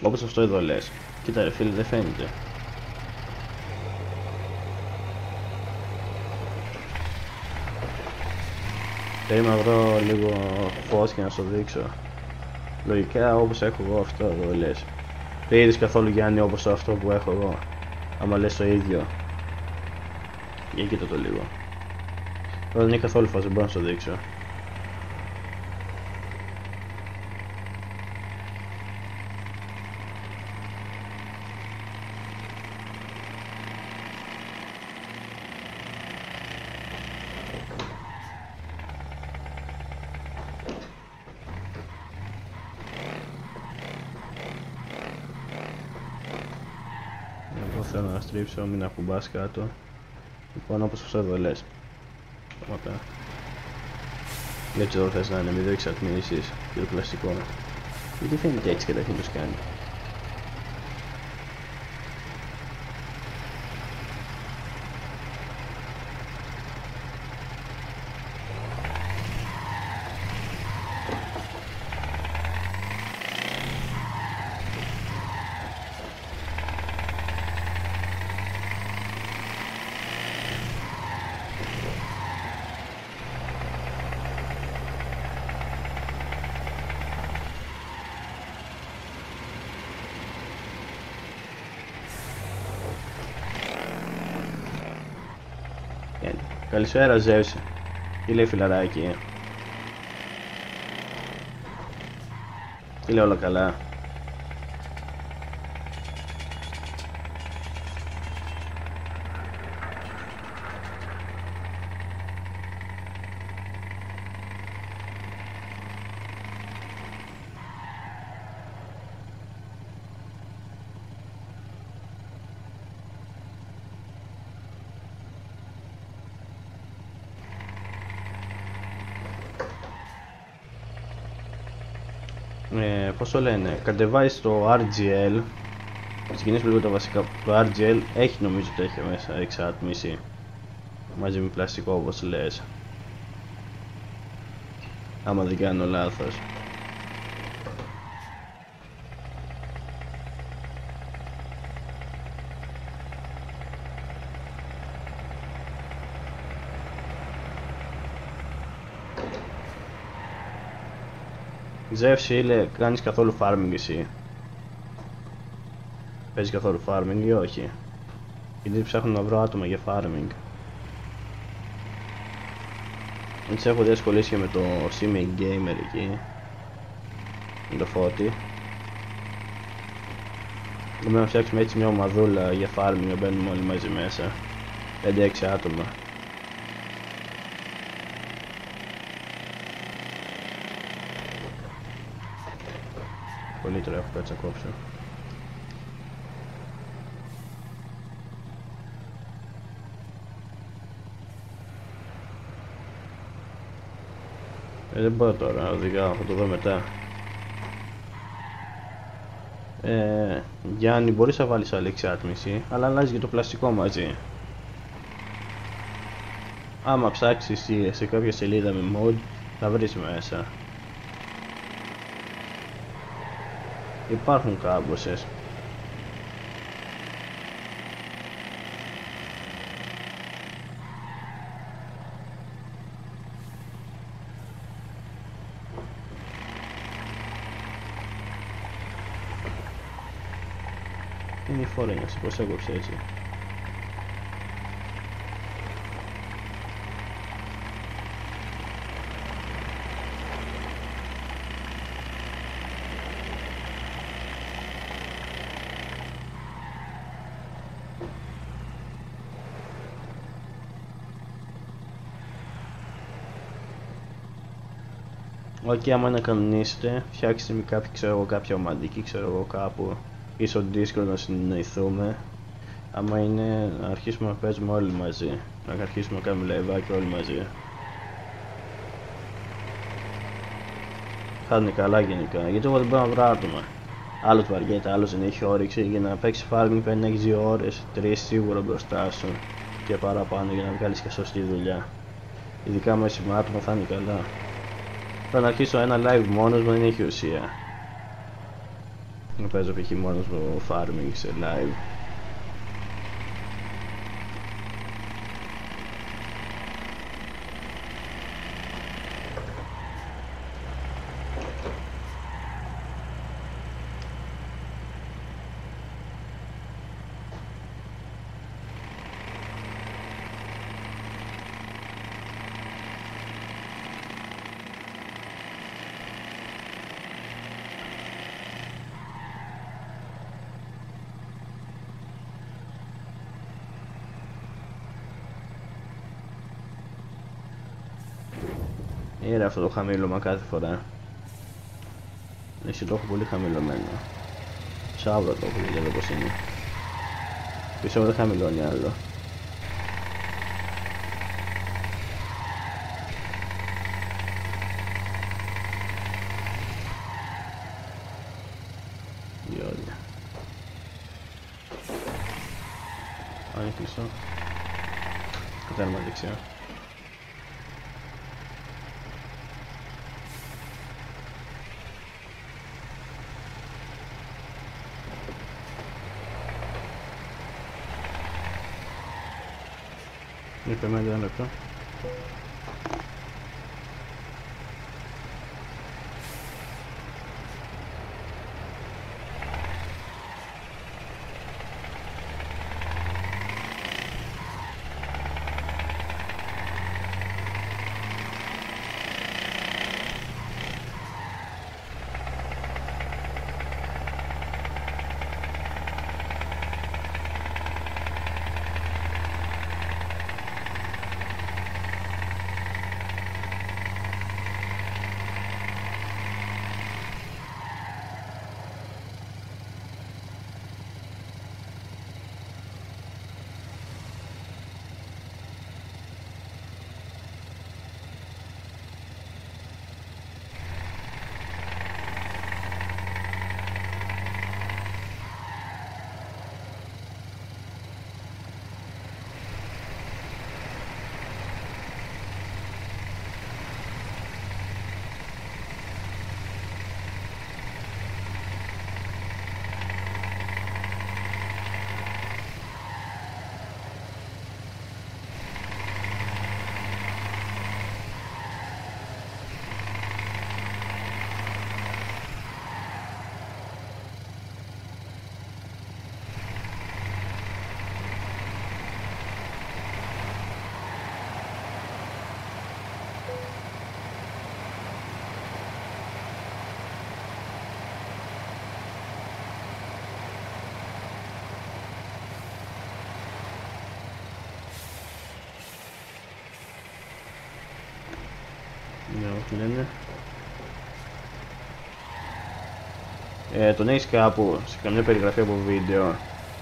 Όπως αυτό εδώ λες. Κοίτα ρε φίλε, δεν φαίνεται. Περίμενα να βρω λίγο φως και να σου δείξω. Λογικά όπως έχω εγώ αυτό εδώ λες. Δεν είδες καθόλου Γιάννη όπως αυτό που έχω εγώ. Άμα λες το ίδιο. Για κοίτα το λίγο. Εδώ δεν είναι καθόλου φως, δεν μπορώ να σου δείξω. Εγώ θέλω να στρίψω, μην ακουμπάς κάτω. Λοιπόν, όπως αυτό εδώ λες. Σταματά. Βλέπεις εδώ θες να είναι, μην το εξατμίσεις και το πλαστικό. Γιατί φαίνεται έτσι καταρχήν το σκάνει. Καλησπέρα Ζεύση. Τι λέει φιλαράκι? Τι λέει όλα καλά? Ε, πώς το λένε, κατεβάζεις το αρ τζι ελ. Ξεκινήσουμε λίγο τα βασικά. Το αρ τζι ελ έχει νομίζω ότι έχει μέσα εξάτμιση μαζί με πλαστικό όπως λες, άμα δεν κάνω λάθος. Ζεύση, ile, κάνεις καθόλου farming εσύ? Παίζεις καθόλου farming ή όχι? Γιατί ψάχνω να βρω άτομα για farming. Έτσι έχω διασχολήσει και με το Simi Gamer εκεί, με το Φώτη. Μπορούμε να φτιάξουμε έτσι μια ομαδούλα για farming, να μπαίνουμε όλοι μαζί μέσα, πέντε έξι άτομα. Πολύ τρέχω, κάτσε να κόψω. Ε, δεν μπορώ τώρα να οδηγάω, θα το δω μετά. Ε, Γιάννη, μπορείς να βάλεις άλλη εξάτμιση, αλλά αλλάζει και το πλαστικό μαζί. Άμα ψάξεις σε κάποια σελίδα με mod, θα βρεις μέσα. Υπάρχουν κάμποσες. Είναι η φόρενιαση, πως έκοψε έτσι. Όχι, άμα να κανονίσετε, φτιάξτε με κάποια, ξέρω εγώ, κάποια ομαδική, ξέρω εγώ, κάπου ή στο Discord να συνεννοηθούμε. Άμα είναι να αρχίσουμε να παίζουμε όλοι μαζί, να αρχίσουμε να κάνουμε live όλοι μαζί. Θα είναι καλά γενικά, γιατί εγώ δεν μπορώ να βρω άτομα. Άλλος βαριέται, άλλος δεν έχει όρεξη, για να παίξει farming πρέπει να έχεις δύο ώρες, τρεις σίγουρα μπροστά σου και παραπάνω για να βγάλεις και σωστή δουλειά. Ειδικά με με άτομα θα είναι καλά. Θα να αρχίσω ένα live μόνος μου, δεν έχει ουσία. Να παίζω π.χ. μόνος μου farming σε live. Είναι αυτό το χαμήλωμα κάθε φορά. Εσύ το έχω πολύ χαμηλωμένο. Σάβρα το έχω για εδώ πως είναι. Πίσω δεν χαμηλώνει άλλο. Διόλια. Αν κλειστό. Κατέρμα δεξιά. Είπε με ένα λεπτό. Για να τι λένε. Ε, τον έχεις κάπου σε καμιά περιγραφή από βίντεο?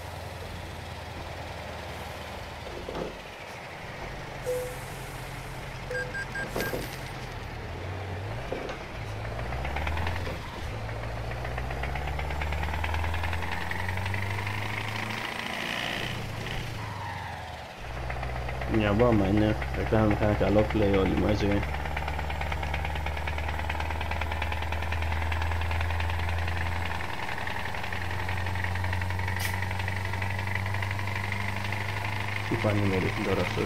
Μια μπάμα είναι, θα κάνουμε ένα καλό play όλοι μαζί. Τι πάνε με ρίχνει τώρα αυτός?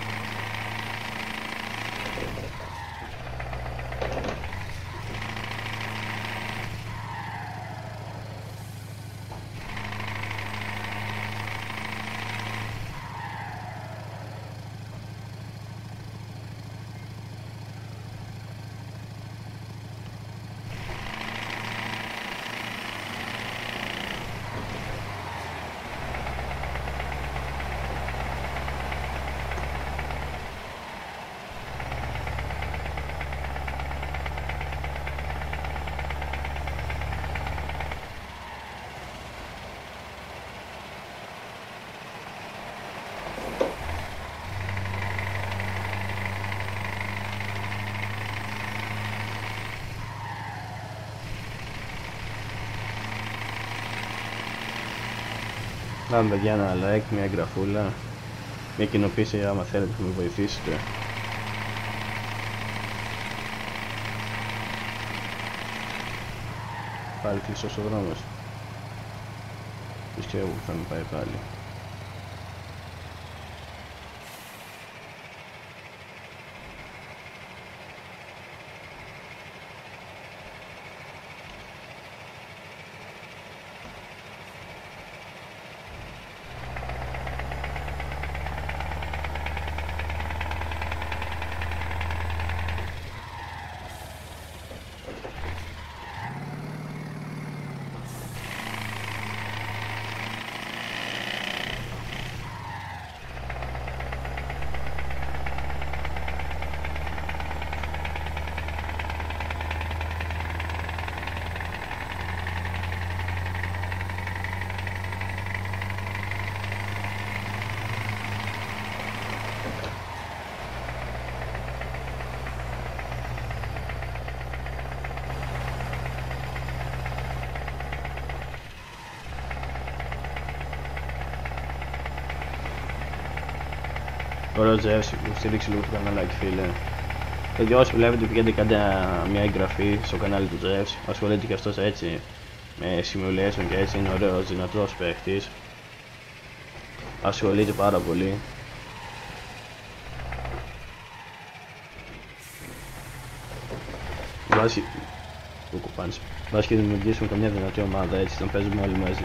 Πάμε παιδιά ένα like, μια εγγραφούλα, μια κοινοποίηση άμα θέλετε να με βοηθήσετε. Πάλι κλειστός ο δρόμος. Πιστεύω που θα με πάει πάλι. Ωραίο Ζεύση που στήριξε λίγο το καναλάκι, φίλε. Και όσοι βλέπετε πηγαίνετε κάντε μια εγγραφή στο κανάλι του Ζεύση. Ασχολείται και αυτός έτσι με simulation και έτσι, είναι ωραίος, δυνατός παίχτης. Ασχολείται πάρα πολύ. Βάζει... Που κουπάνεις. Βάζει και δημιουργήσουμε καμιά δυνατή ομάδα έτσι, να παίζουμε όλοι μαζί.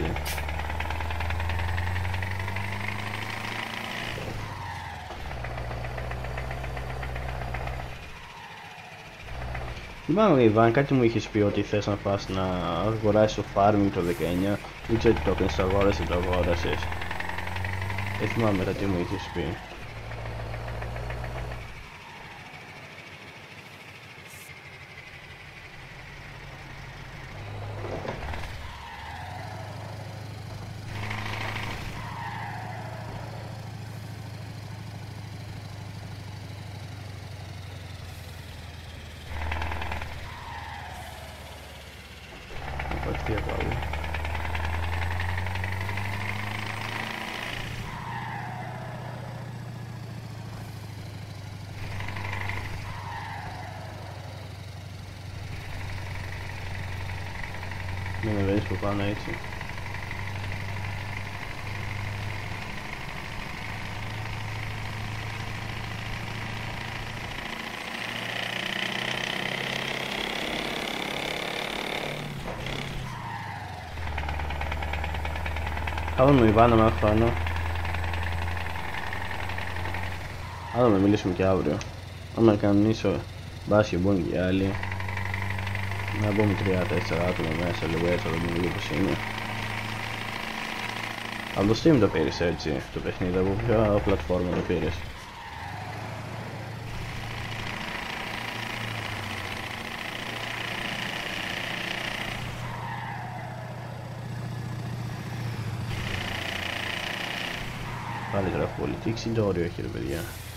Θυμάμαι, Ιβάν, κάτι μου είχες πει ότι θες να πας να αγοράσεις το farming το δεκαεννιά. Δεν ξέρω τι το έκανες, το αγόρασες, το αγόρασες. Δεν θυμάμαι μετά τι μου είχες πει. Τι πάλι. Μην ανεβαίνεις που πάνω έτσι. Θα δούμε Ιβάνα με χρόνο. Θα δούμε, μιλήσουμε και αύριο. Άμα κανονίσω μπάσκετ μπορούν και άλλοι. Να μπούμε τρία τέσσερα άτομα μέσα λίγο έτσι, θα δούμε λίγο πως είναι. Από το Steam το πήρες έτσι, το παιχνίδι, από ποια πλατφόρμα το πήρες? Πάλι γράφω πολύ. Τι εξήντα όριο έχει ρε παιδιά.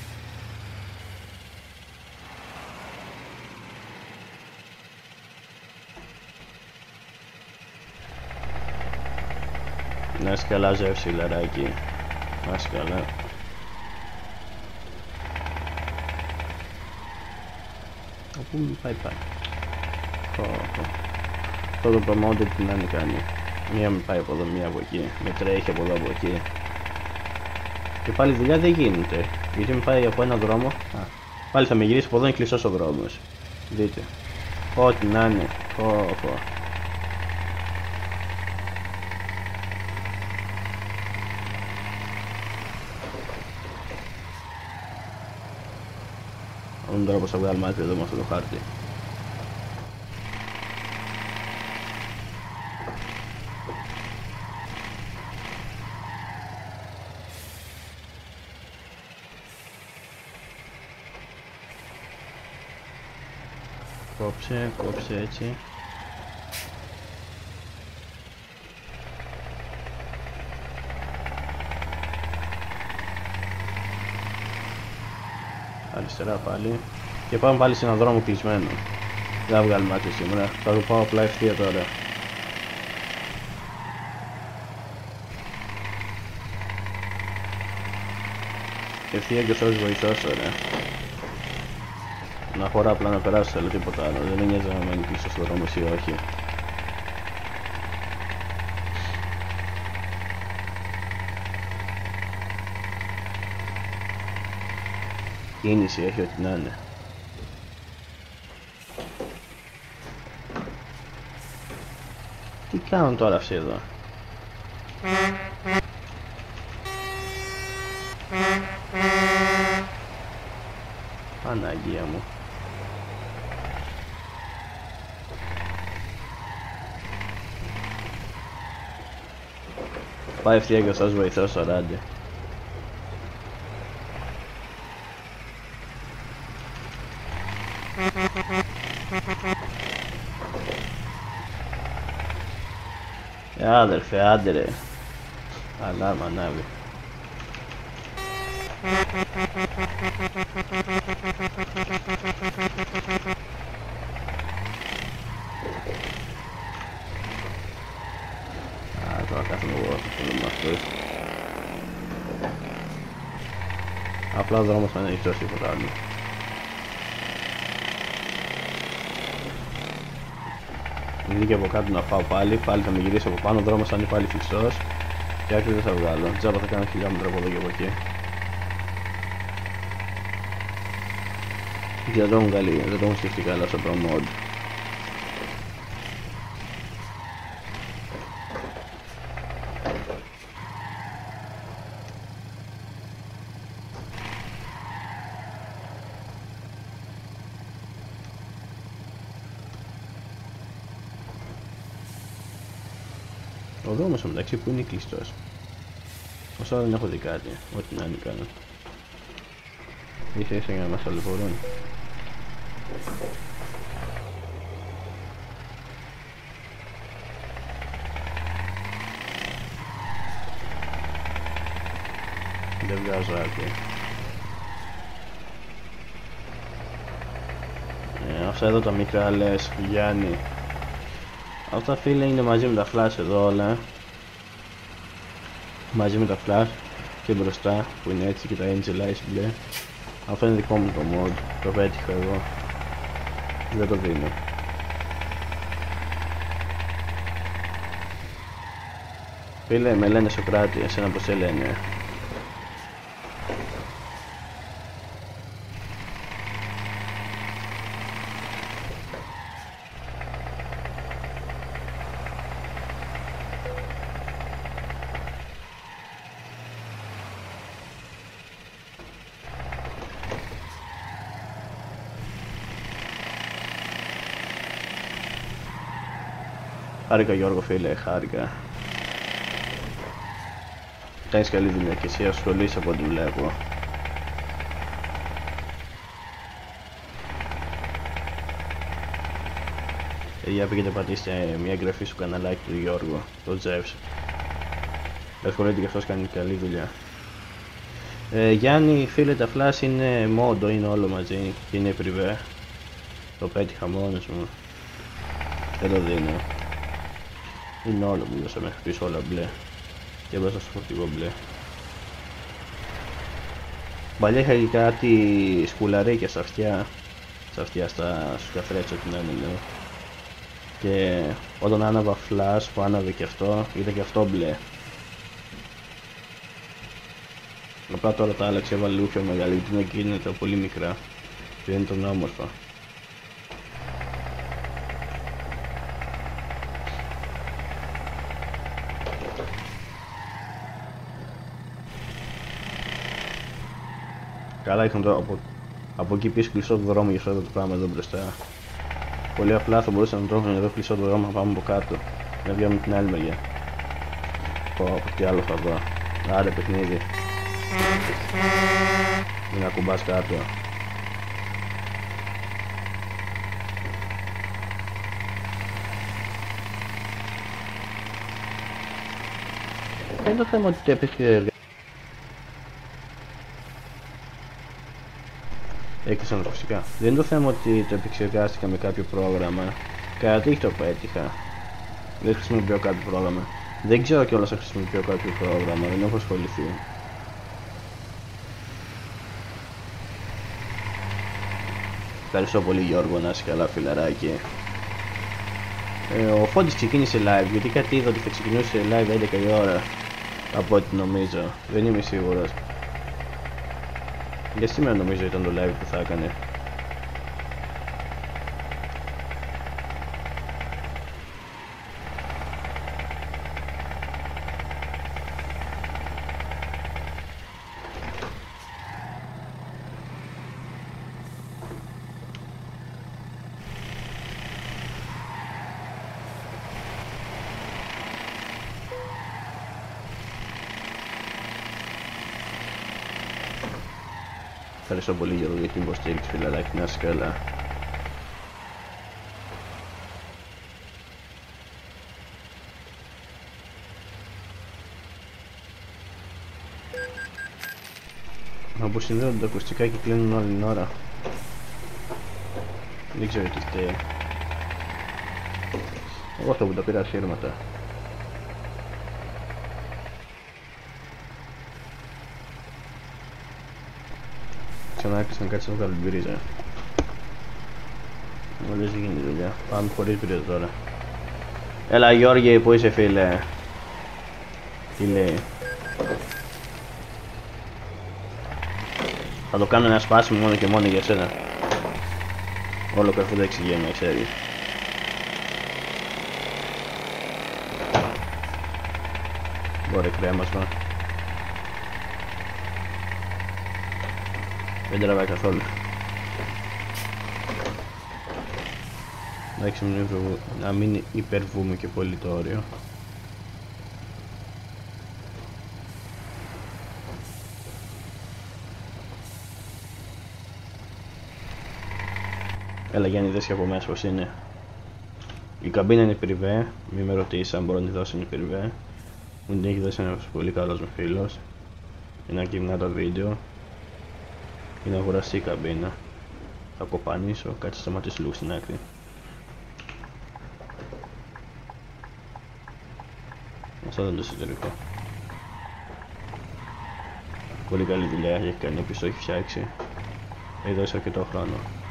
Να είσαι καλά Ζεύση λαράκι. Να είσαι καλά. Όπου μου πάει πάει. Αυτό το promoted τι να είναι κάνει. Μία με πάει από εδώ, μία από εκεί. Με τρέχει από εδώ, από εκεί. Και πάλι δουλειά δεν γίνεται. Γιατί με πάει από ένα δρόμο. Α, πάλι θα με γυρίσει από εδώ, είναι κλειστός ο δρόμος. Δείτε. Ό,τι να είναι. Πω, πω. Δούμε τώρα πως θα βγάλουμε άκρη εδώ με αυτό το χάρτη. Κόψε, κόψε έτσι. Αριστερά πάλι. Και πάμε πάλι σε έναν δρόμο κλεισμένο. Δεν θα βγάλουμε άκρη σήμερα. Θα το πάω απλά ευθεία τώρα. Ευθεία και όσο βοηθός τώρα. Να χωρά απλά να περάσει, θέλω τίποτα άλλο. Δεν με νοιάζει να μένει πίσω στο δρόμο ή όχι. κίνηση, έχει ό,τι να είναι. Τι κάνουν τώρα αυτοί εδώ? Παναγία μου. Πάει ευθεία και σας βοηθώ στο ράντι. Ε, άδερφε, άντε ρε. Αλάρμα ανάβει. Α, τώρα κάθομαι εγώ αυτό με αυτούς. Απλά ο δρόμος θα είναι ανοιχτός, τίποτα άλλο. Βγήκε από κάτω να φάω πάλι, πάλι θα με γυρίσει από πάνω, ο δρόμος θα είναι πάλι φυξός και άκρη δεν θα βγάλω. Τζάμπα θα κάνω χιλιόμετρα από εδώ και από εκεί. Δεν το έχουν καλή, δεν το έχουν σκεφτεί καλά στο Pro Mod. Ο δρόμος μεταξύ που είναι κλειστός. Όσο δεν έχω δει κάτι, ό,τι να είναι κάνω. Ίσα ίσα για να μας ταλαιπωρούν. Δεν βγάζω άκρη. Ε, αυτά εδώ τα μικρά λες, Γιάννη. Αυτά φίλε είναι μαζί με τα flash εδώ όλα. Μαζί με τα flash και μπροστά που είναι έτσι και τα angel eyes μπλε. Αυτό είναι δικό μου το mod, το πέτυχα εγώ. Δεν το δίνω. Φίλε, με λένε Σοκράτη, εσένα πως σε λένε? Χάρηκα Γιώργο φίλε, χάρηκα. Κάνεις καλή δουλειά και εσύ ασχολείσαι από ό,τι βλέπω. Για πήγαινε πατήστε μια εγγραφή στο καναλάκι του Γιώργου, το Τζεύς. Ασχολείται και αυτός, κάνει καλή δουλειά. Ε, Γιάννη φίλε, τα flash είναι μόντο, είναι όλο μαζί και είναι πριβέ. Το πέτυχα μόνος μου. Δεν το δίνω. Είναι όλο που μέσα μέχρι πίσω όλα μπλε. Και μέσα στο φορτηγό μπλε. Παλιά είχα και κάτι σκουλαρίκια στα αυτιά. Στα αυτιά, στα, στους καθρέφτες, ό,τι να είναι. Και όταν άναβα flash που άναβε και αυτό, ήταν και αυτό μπλε. Απλά τώρα τα άλλαξε, έβαλε λίγο πιο μεγάλη, γιατί είναι τα πολύ μικρά. Και είναι τον όμορφα. Καλά είχαν τώρα από, από εκεί πίσω κλειστό το δρόμο για αυτό το πράγμα εδώ μπροστά. Πολύ απλά θα μπορούσαν να το έχουν εδώ κλειστό το δρόμο, να πάμε από κάτω. Να βγαίνουμε την άλλη μεριά. Πω, από τι άλλο θα δω. Άρε παιχνίδι. Μην ακουμπάς κάτω. Δεν είναι το θέμα ότι έπαιξε. Έκλεισαν τα φυσικά. Δεν είναι το θέμα ότι το επεξεργάστηκα με κάποιο πρόγραμμα. Κάτι το πέτυχα. Δεν χρησιμοποιώ κάποιο πρόγραμμα. Δεν ξέρω κιόλας αν χρησιμοποιώ κάποιο πρόγραμμα. Δεν έχω ασχοληθεί. Ευχαριστώ πολύ Γιώργο, να είσαι καλά φιλαράκι. Ε, ο Φόντης ξεκίνησε live, γιατί κάτι είδα ότι θα ξεκινούσε live έντεκα η ώρα. Από ό,τι νομίζω. Δεν είμαι σίγουρος. Για σήμερα νομίζω ήταν το live που θα έκανε. Ευχαριστώ πολύ Γιώργο για την υποστήριξη, φιλαράκι, να είσαι καλά. Όπου συνδέονται τα ακουστικά και κλείνουν όλη την ώρα. Δεν ξέρω τι φταίει. Εγώ αυτό που τα πήρα ασύρματα. Ξανά έκλεισαν, κάτσε να βγάλω την πρίζα. Μου λες δεν γίνει δουλειά. Πάμε χωρίς πρίζα τώρα. Έλα Γιώργη, που είσαι φίλε? Τι λέει? Θα το κάνω ένα σπάσιμο μόνο και μόνο για σένα. Όλο καρφού τα εξηγήνω, ξέρεις. Μπορεί κρέμασμα. Δεν τραβάει καθόλου. Εντάξει, να μην υπερβούμε και πολύ το όριο. Έλα Γιάννη, δες και από μέσα πως είναι. Η καμπίνα είναι πριβέ, μη με ρωτήσεις αν μπορώ να τη δώσω, είναι πριβέ. Μου την έχει δώσει ένας πολύ καλός μου φίλος. Είναι να γυμνά το βίντεο. Είναι αγοραστή η καμπίνα. Θα κοπανίσω, κάτσε σταματήσει λίγο στην άκρη. Αυτό ήταν το εσωτερικό. Πολύ καλή δουλειά έχει κάνει, επίσης το έχει φτιάξει. Έχει δώσει αρκετό χρόνο.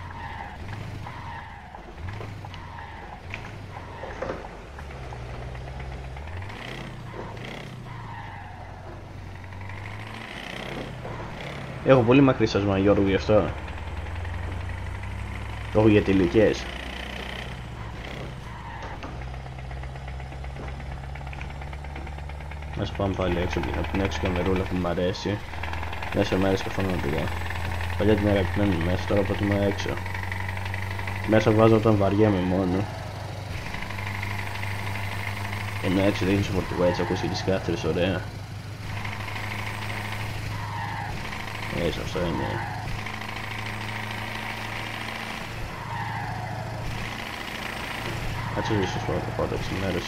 Έχω πολύ μακρύ σασμα Γιώργο γι' αυτό. Το έχω για τελικές. Ας πάμε πάλι έξω από την έξω καμερούλα που μου αρέσει. Μέσα μέρες καθόλου να πήγα. Παλιά την αγαπημένη μέσα, τώρα προτιμώ έξω. Μέσα βάζω όταν βαριέμαι μόνο. Ενώ έξω δεν είναι σωφορτικό, έτσι ακούσει τις κάθρες ωραία. Έτσι αυτό είναι. Κάτσε ίσως πρώτα εξημέρωση.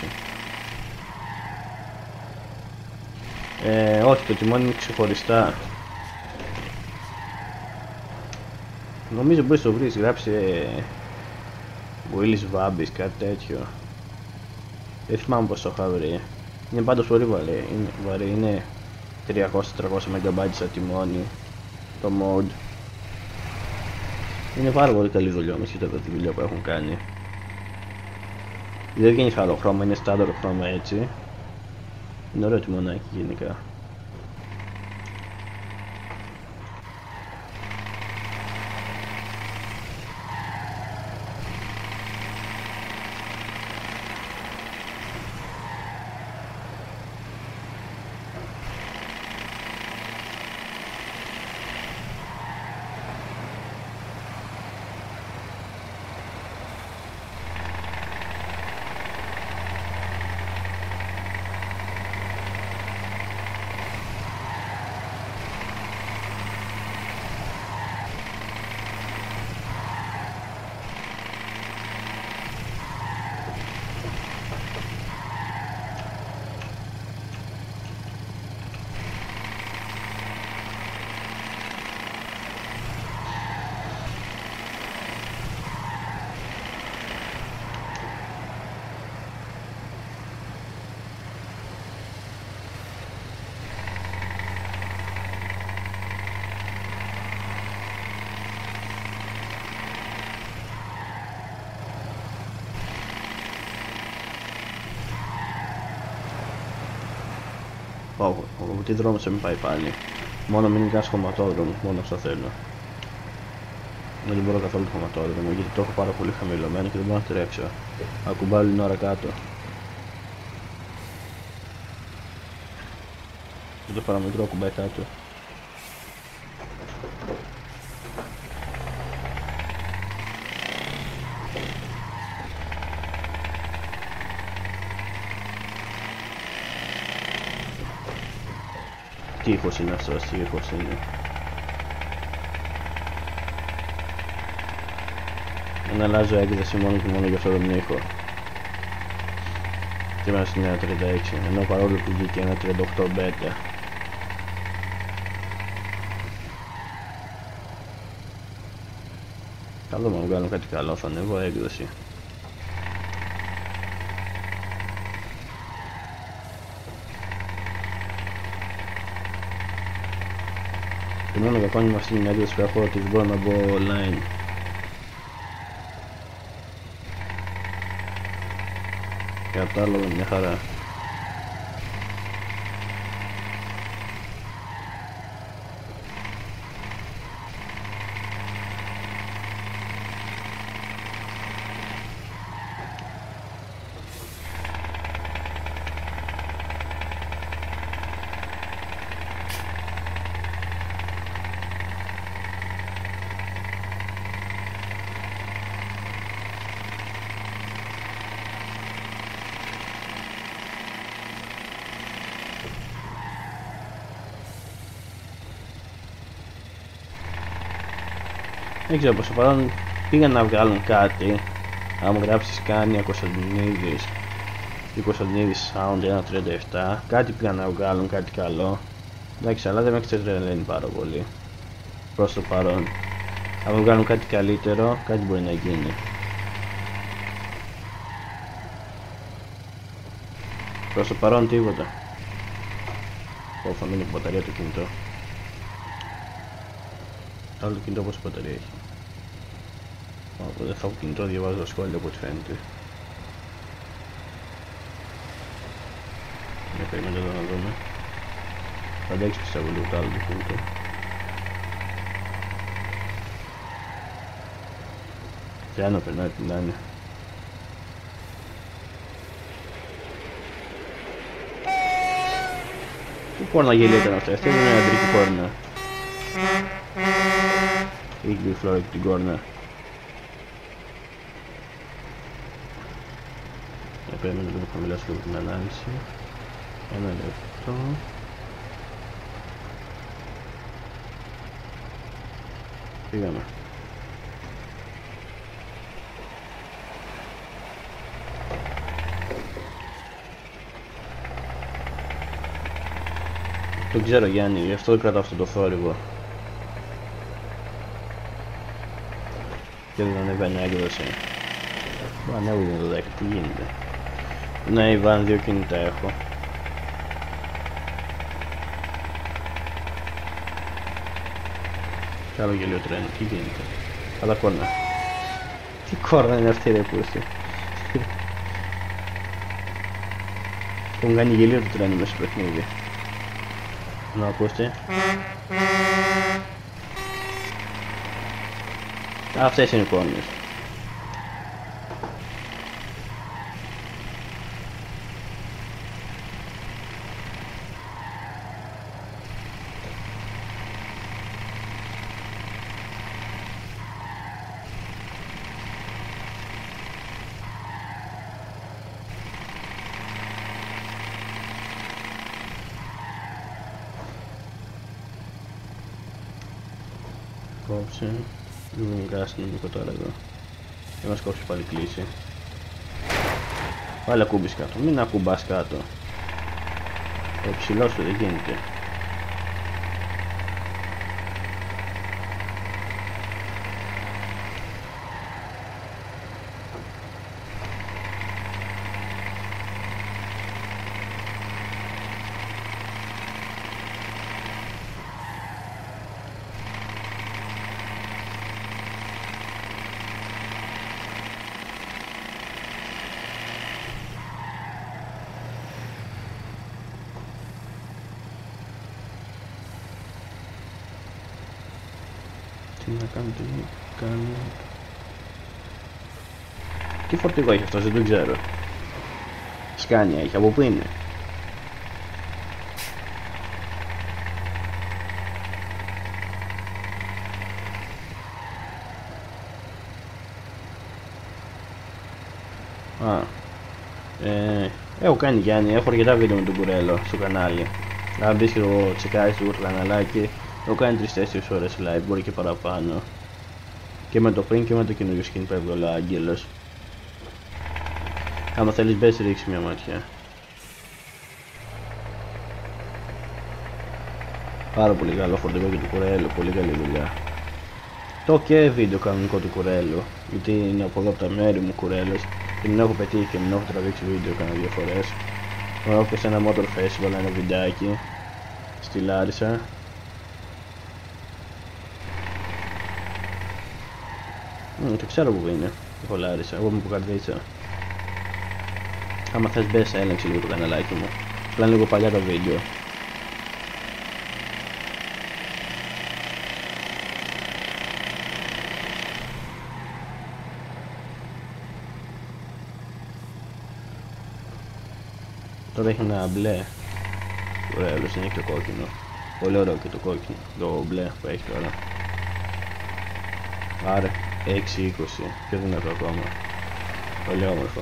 Ε, όχι, το τιμόνι είναι ξεχωριστά. Νομίζω μπορείς να το βρεις, γράψε Willis Vabis, κάτι τέτοιο. Δεν θυμάμαι πως το είχα βρει. Είναι πάντως πολύ βαρύ, είναι, βαρύ, είναι τριακόσια με τετρακόσια μεγαμπάιτ σαν τιμόνι. Το mod είναι πάρα πολύ καλή δουλειά όμως και τη δουλειά που έχουν κάνει. Δεν βγαίνει άλλο χρώμα, είναι στάνταρ χρώμα έτσι. Είναι ωραίο τιμονάκι γενικά. Πάω, από τι δρόμο σε με πάει πάλι. Μόνο μην κάνεις χωματόδρομο, μόνο αυτό θέλω. Δεν μπορώ καθόλου το χωματόδρομο γιατί το έχω πάρα πολύ χαμηλωμένο και δεν μπορώ να τρέξω. Ακουμπάω όλη την ώρα κάτω. Και το παραμικρό ακουμπάει κάτω. Τι ήχος είναι αυτός, τι ήχος είναι. Να αλλάζω έκδοση μόνο και μόνο για αυτό τον ήχο. Και είμαστε στην ένα τριάντα έξι, ενώ παρόλο που βγήκε ένα τριάντα οκτώ beta. Καλό μου βγάλουν κάτι καλό, θα ανέβω έκδοση. Το μόνο κακό είναι με αυτή την έκδοση που έχω ότι δεν μπορώ να μπω online. Και απ' το άλλο είναι μια χαρά. Δεν ξέρω πόσο παρόν πήγαν να βγάλουν κάτι. Αν μου γράψεις Κάνια Κωνσταντινίδης ή Κωνσταντινίδης Sound ένα τριάντα επτά, κάτι πήγαν να βγάλουν, κάτι καλό. Εντάξει, αλλά δεν με εξετρελαίνει πάρα πολύ προς το παρόν. Αν μου βγάλουν κάτι καλύτερο, κάτι μπορεί να γίνει. Προς το παρόν τίποτα. Πω, θα μείνει μπαταρία το κινητό. Άλλο το κινητό πόση μπαταρία έχει. Οπότε δεν θα έχω κινητό, διαβάζω σχόλια από ό,τι φαίνεται. Για περιμένετε εδώ να δούμε. Θα αντέξει πιστεύω λίγο το άλλο το κινητό. Και άνω περνάει την άνε. Τι πόρνα γελία ήταν αυτά, αυτή είναι μια αντρική πόρνα. Έχει τη φλόρα και την κόρνα. Για περιμένω να χαμηλώσω λίγο την ανάλυση. Ένα λεπτό. Πήγαμε. Το ξέρω Γιάννη, γι' αυτό κρατάω αυτό το θόρυβο. Και δεν ανεβαίνει έκδοση. Μα ανέβηκε το δέκα, τι γίνεται. Ναι Ιβάν, δύο κινητά έχω. Κι άλλο γελίο τρένο, τι γίνεται. Αλλά κόρνα. Τι κόρνα είναι αυτή ρε πούστη. Έχουν κάνει γελίο το τρένο μέσα στο παιχνίδι. Να ακούστε. Αυτές είναι οι κόρνες. Κόψε. Μην κάσουν λίγο τώρα εδώ. Δεν μας κόψει πάλι κλείσει. Πάλι ακούμπεις κάτω. Μην ακουμπάς κάτω. Το ψηλό σου δεν γίνεται. Τι να κάνω, τι να κάνω. Τι φορτηγό έχει αυτός, δεν το ξέρω. Σκάνια έχει, από πού είναι? Α, ε, έχω κάνει Γιάννη, έχω αρκετά βίντεο με τον κουρέλο στο κανάλι. Αν μπεις και το τσεκάρεις το καναλάκι, έχω κάνει τρεις τέσσερις ώρες live, μπορεί και παραπάνω. Και με το πριν και με το καινούριο skin που έβγαλε ο Άγγελος. Άμα θέλεις μπες ρίξει μια ματιά. Πάρα πολύ καλό φορτηγό και του κουρέλου, πολύ καλή δουλειά. Το και βίντεο κανονικό του κουρέλου, γιατί είναι από εδώ από τα μέρη μου κουρέλος και μην έχω πετύχει και μην έχω τραβήξει βίντεο κάνα δύο φορές. Έχω και σε ένα motor festival ένα βιντεάκι στη Λάρισα. Mm, το ξέρω που είναι, έχω Λάρισα, εγώ είμαι από Καρδίτσα. Άμα θες μπες έλεγξε λίγο το καναλάκι μου, πλάνε λίγο παλιά τα βίντεο. Τώρα έχει ένα μπλε κουρέλος, δεν έχει το κόκκινο. Πολύ ωραίο και το κόκκινο, το μπλε που έχει τώρα. Άρα έξι είκοσι, πιο δυνατό ακόμα. Πολύ όμορφο.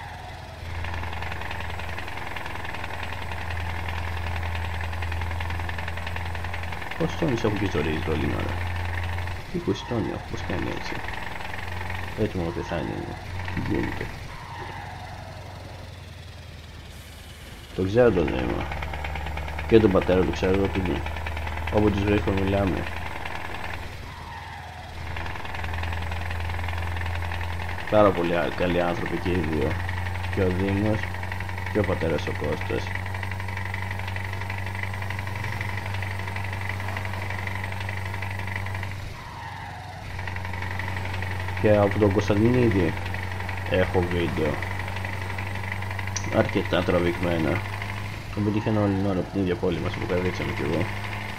Πόσους τόνους έχουν και ζορίζει όλη την ώρα? είκοσι τόνοι έχω, πώς κάνει έτσι? Έτοιμο να πεθάνει είναι. Τι γίνεται? Το ξέρω το νόημα. Και τον πατέρα του ξέρω ότι είναι. Όπου τους βρίσκω μιλάμε. Πάρα πολύ καλοί άνθρωποι και οι δύο. Και ο Δήμος και ο πατέρας ο Κώστας. Και από τον Κωνσταντινίδη έχω βίντεο. Αρκετά τραβηγμένα. Τον πετύχαινα όλη την ώρα από την ίδια πόλη μας που καρδίτσαμε κι εγώ.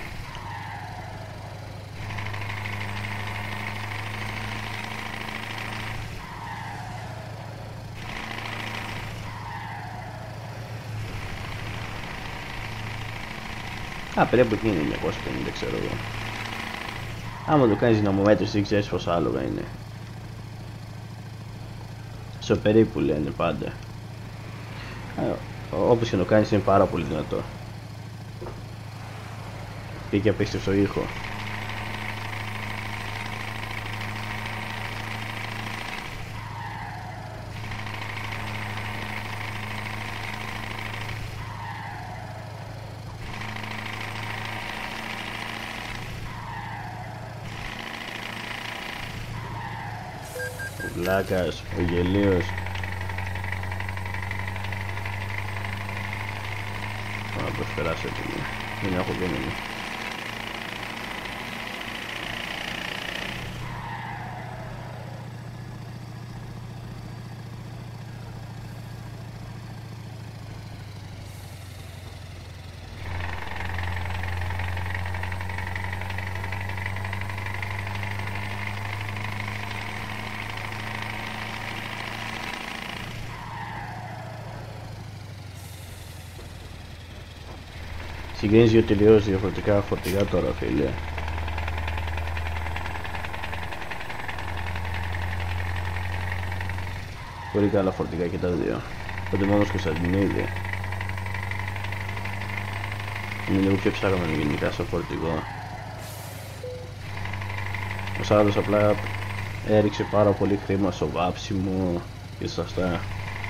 Α, περίπου εκεί είναι εννιακόσια πενήντα ξέρω εγώ. Άμα το κάνεις δυναμομέτρηση δεν ξέρεις πόσα άλογα είναι. Στο περίπου λένε πάντα. Όπως και να το κάνεις είναι πάρα πολύ δυνατό. Και έχει απίστευτο ήχο. Ο Βλάκας, ο Γελίος. Να προσπεράσω έτοιμο, δεν έχω δύναμη. Συγκρίνεις δύο τελειώς διαφορετικά φορτηγά τώρα, φίλε. Πολύ καλά φορτηγά και τα δύο. Παντεμόνος Κωνσταντινίδη. Είναι λίγο πιο ψάρωμενο γενικά στο φορτηγό. Ο Σάρος απλά έριξε πάρα πολύ χρήμα στο βάψιμο και στα αυτά.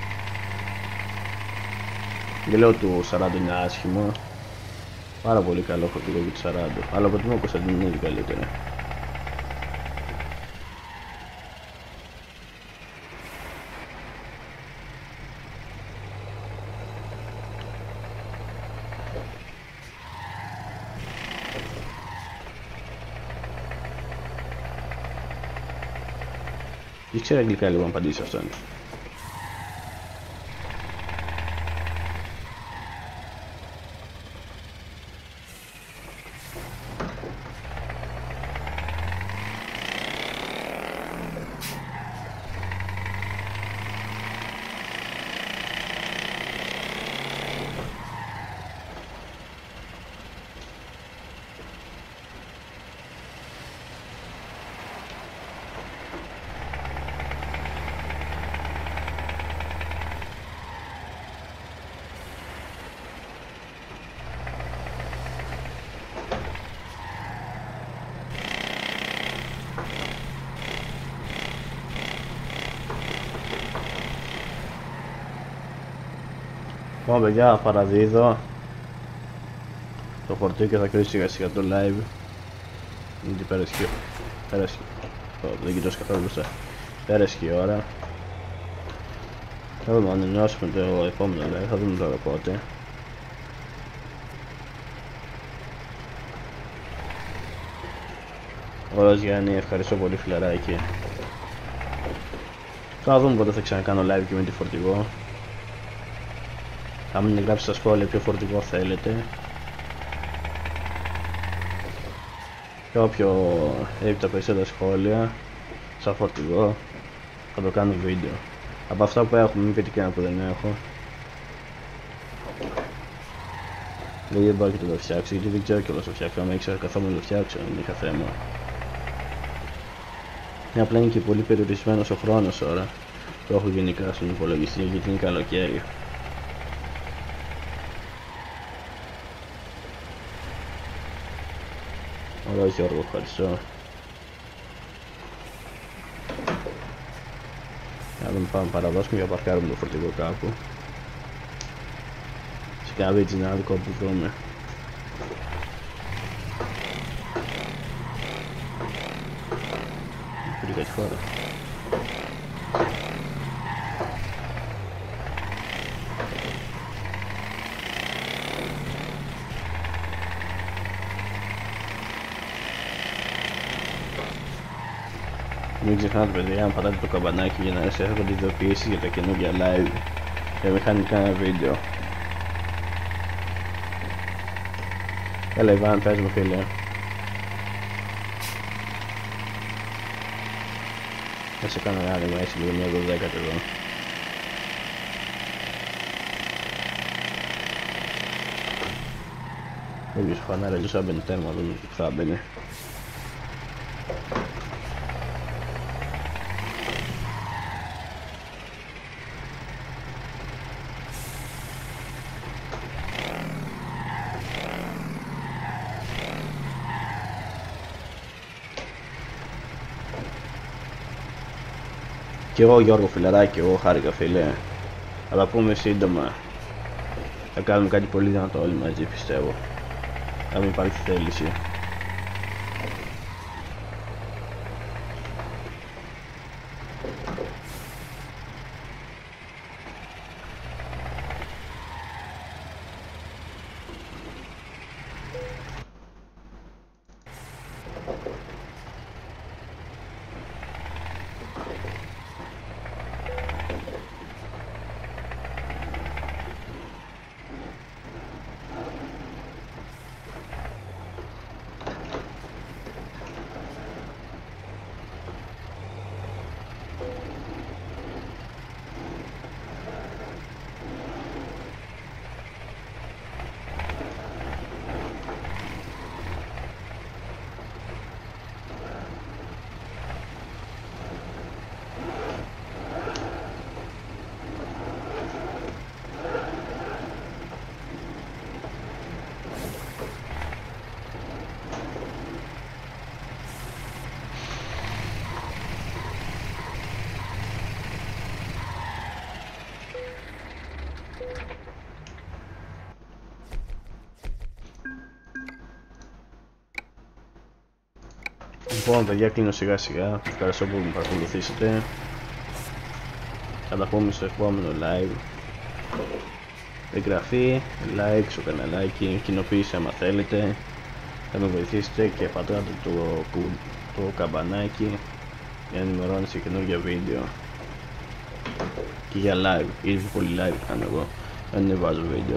Δεν λέω του σαράντα είναι άσχημο. Πάρα πολύ καλό φορτηγό και του σαράντα, αλλά προτιμώ ο Κωνσταντινίδη καλύτερα. Δεν ξέρω αγγλικά λίγο να απαντήσω αυτόν. Λοιπόν παιδιά, παραδίδω το φορτίο και θα κρίσει σιγά σιγά το live. Γιατί πέρασε και... πέρασε... δεν κοιτώσαι καθόλου μπροστά. Πέρασε και η ώρα. Θα δούμε αν ενώσουμε το επόμενο live, θα δούμε τώρα πότε. Ωραίος Γιάννη, ευχαριστώ πολύ φιλαράκι. Θα δούμε πότε θα ξανακάνω live και με τη φορτηγό. Θα μην γράψει στα σχόλια ποιο φορτηγό θέλετε. Και όποιο έχει τα περισσότερα σχόλια σαν φορτηγό θα το κάνω βίντεο. Από αυτά που έχουμε, μην πείτε και ένα που δεν έχω. Δηλαδή δεν μπορώ και το φτιάξω, γιατί δεν ξέρω κιόλας το φτιάξω. Αν ήξερα καθόλου να το φτιάξω, δεν είχα θέμα. Είναι απλά είναι και πολύ περιορισμένος ο χρόνος τώρα που έχω γενικά στον υπολογιστή, γιατί είναι καλοκαίρι. Ωραίο Γιώργο, ευχαριστώ. Να δούμε, πάμε παραδώσουμε για να παρκάρουμε το φορτηγό κάπου. Σε κανένα βιτζινάδικο που βρούμε. Πήρε κάτι χώρα. Μην ξεχνάτε παιδιά, αν πατάτε το καμπανάκι για να σας έρχονται ειδοποιήσεις για τα καινούργια live και να μην χάνει κανένα βίντεο. Έλα Ιβάν, πες μου φίλε. Θα σε κάνω ένα άνοιγμα, έτσι λίγο μια δωδέκατη εδώ. Όποιος φανάρι εδώ σαν μπαίνει τέρμα, δεν θα μπαίνει. Και εγώ Γιώργο φιλαράκι, εγώ χάρηκα φίλε. Θα τα πούμε σύντομα. Θα κάνουμε κάτι πολύ δυνατό όλοι μαζί πιστεύω. Θα μην υπάρχει θέληση. Λοιπόν παιδιά, κλείνω σιγά σιγά. Ευχαριστώ που με παρακολουθήσετε. Θα τα πούμε στο επόμενο live. Εγγραφή, like στο καναλάκι, κοινοποίηση άμα θέλετε. Θα με βοηθήσετε και πατάτε το, το καμπανάκι για να ενημερώνεστε για καινούργια βίντεο. Και για live, ήδη πολύ live κάνω εγώ, δεν ανεβάζω βίντεο.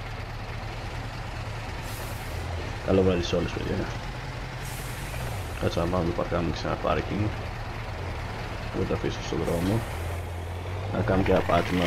Καλό βράδυ σε όλους παιδιά. Κάτσε να πάμε να παρκάρουμε σε ένα πάρκινγκ. Εγώ το αφήσω στον δρόμο. Να κάνουμε και ένα πάτημα.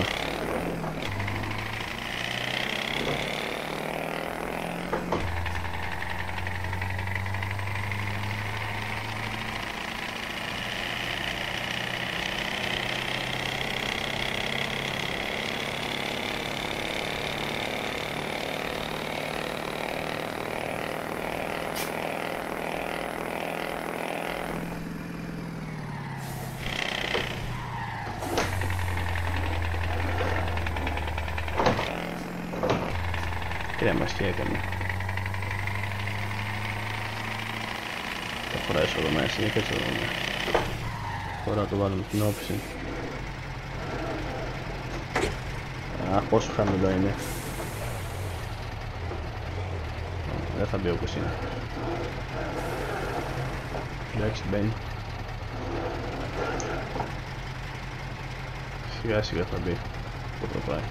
Κρέμας και έκανε. Θα φορέσω εδώ μέσα, για κάτσε εδώ μέσα. Τώρα το βάλουμε στην όψη. Αχ, πόσο χαμηλό είναι. Δεν θα μπει όπως είναι. Εντάξει, μπαίνει. Σιγά σιγά θα μπει. Πού το πάει.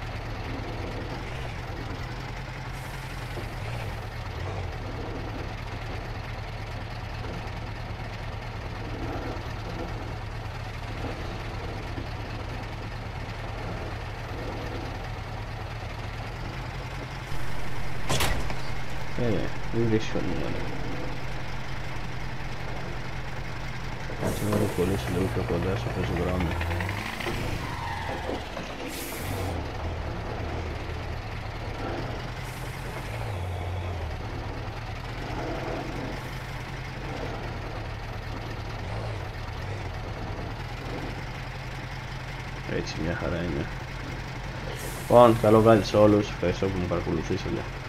Ε, δεν βρίσκω νούμερο. Κάτσε να το κολλήσω λίγο πιο κοντά στο πεζοδρόμιο. Έτσι μια χαρά είναι. Λοιπόν, καλό βράδυ σε όλους, ευχαριστώ που με παρακολουθήσατε.